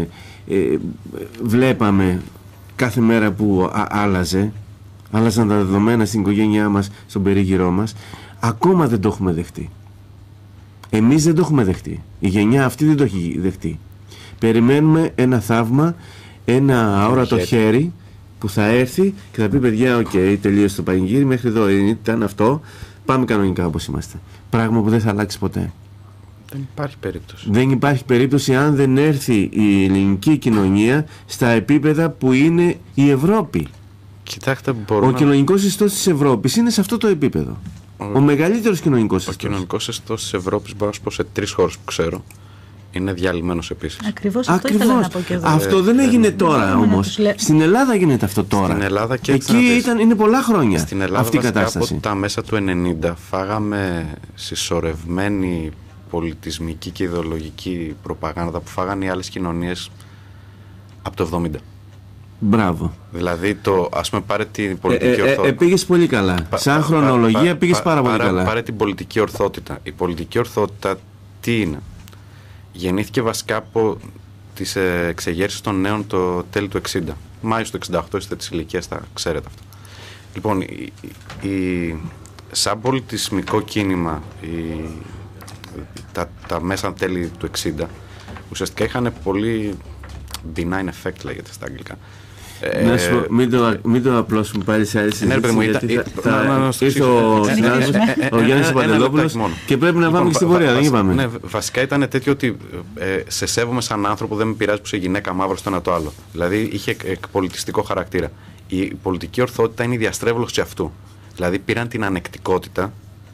Speaker 3: βλέπαμε κάθε μέρα που άλλαζαν τα δεδομένα στην οικογένειά μας, στον περίγυρό μας, ακόμα δεν το έχουμε δεχτεί. Εμείς δεν το έχουμε δεχτεί. Η γενιά αυτή δεν το έχει δεχτεί. Περιμένουμε ένα θαύμα, ένα αόρατο χέρι που θα έρθει και θα πει παιδιά, οκ, τελείωσε το πανηγύρι, μέχρι εδώ ήταν αυτό, πάμε κανονικά όπως είμαστε. Πράγμα που δεν θα αλλάξει ποτέ.
Speaker 4: Δεν υπάρχει περίπτωση.
Speaker 3: Δεν υπάρχει περίπτωση αν δεν έρθει η ελληνική κοινωνία στα επίπεδα που είναι η Ευρώπη.
Speaker 4: Κοιτάξτε,
Speaker 3: ο κοινωνικός ιστός της Ευρώπης είναι σε αυτό το επίπεδο. Ο μεγαλύτερος κοινωνικός ιστός.
Speaker 4: Ο κοινωνικός ιστός της Ευρώπης, μπορώ να σου πω, σε 3 χώρες που ξέρω, είναι διαλυμένος επίσης.
Speaker 7: Ακριβώς αυτό ήθελα να πω και εγώ.
Speaker 3: Αυτό δεν έγινε τώρα όμως. Στην Ελλάδα γίνεται αυτό τώρα.
Speaker 4: Στην Ελλάδα και
Speaker 3: εκεί είναι πολλά χρόνια
Speaker 4: στην Ελλάδα,
Speaker 3: αυτή η κατάσταση.
Speaker 4: Από τα μέσα του 90 φάγαμε συσσωρευμένη πολιτισμική και ιδεολογική προπαγάνδα που φάγανε οι άλλες κοινωνίες από το 70.
Speaker 3: Μπράβο.
Speaker 4: Δηλαδή, ας πούμε, πάρε την πολιτική ορθότητα.
Speaker 3: Πήγες πολύ καλά. Σαν χρονολογία πήγες πάρα πολύ καλά.
Speaker 4: Πάρε την πολιτική ορθότητα. Η πολιτική ορθότητα τι είναι? Γεννήθηκε βασικά από τις εξεγέρσεις των νέων το τέλη του 60. Μάιος του 68, είστε της ηλικίας, τα ξέρετε αυτό. Λοιπόν, σαν πολιτισμικό κίνημα, τα μέσα τέλη του 60, ουσιαστικά είχαν πολύ benign effect, λέγεται στα αγγλικά.
Speaker 3: Να σου πω, μην το απλώσουμε πάλι σε άλλη συζήτηση, γιατί ήρθε ο Γιάννης Παντελόπουλος και πρέπει να πάμε και στην πορεία, δεν είπαμε.
Speaker 4: Ναι, βασικά ήταν τέτοιο ότι σε σέβομαι σαν άνθρωπο, δεν με πειράζει που σε γυναίκα μαύρο στο ένα το άλλο. Δηλαδή είχε πολιτιστικό χαρακτήρα. Η πολιτική ορθότητα είναι η διαστρέβλωση αυτού. Δηλαδή πήραν την ανεκτικότητα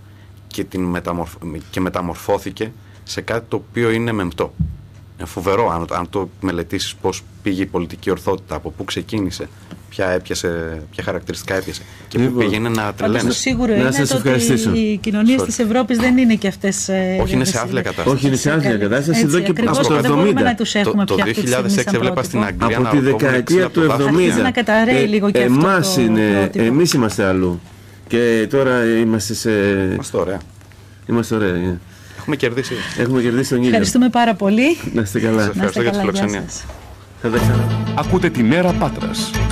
Speaker 4: και μεταμορφώθηκε σε κάτι το οποίο είναι μεμπτό. Φοβερό αν το μελετήσεις πώς πήγε η πολιτική ορθότητα, από πού ξεκίνησε, ποια χαρακτηριστικά έπιασε και πού πήγαινε να τρελαίνει.
Speaker 7: Το σίγουρο είναι ότι οι κοινωνίες της Ευρώπης δεν είναι και αυτές.
Speaker 4: Όχι, είναι σε άθλια κατάσταση.
Speaker 3: Όχι, είναι σε άθλια κατάσταση εδώ και από το 70.
Speaker 4: Το 2006 έβλεπα στην Αγγλία
Speaker 3: από τη δεκαετία του 70. Εμείς είμαστε αλλού. Και τώρα είμαστε σε. Είμαστε ωραία.
Speaker 4: Έχουμε κερδίσει
Speaker 3: τον ήλιο.
Speaker 7: Ευχαριστούμε πάρα πολύ.
Speaker 3: Να είστε καλά.
Speaker 4: Ευχαριστώ για τη φιλοξενία.
Speaker 1: Ακούτε τη Μέρα Πάτρας.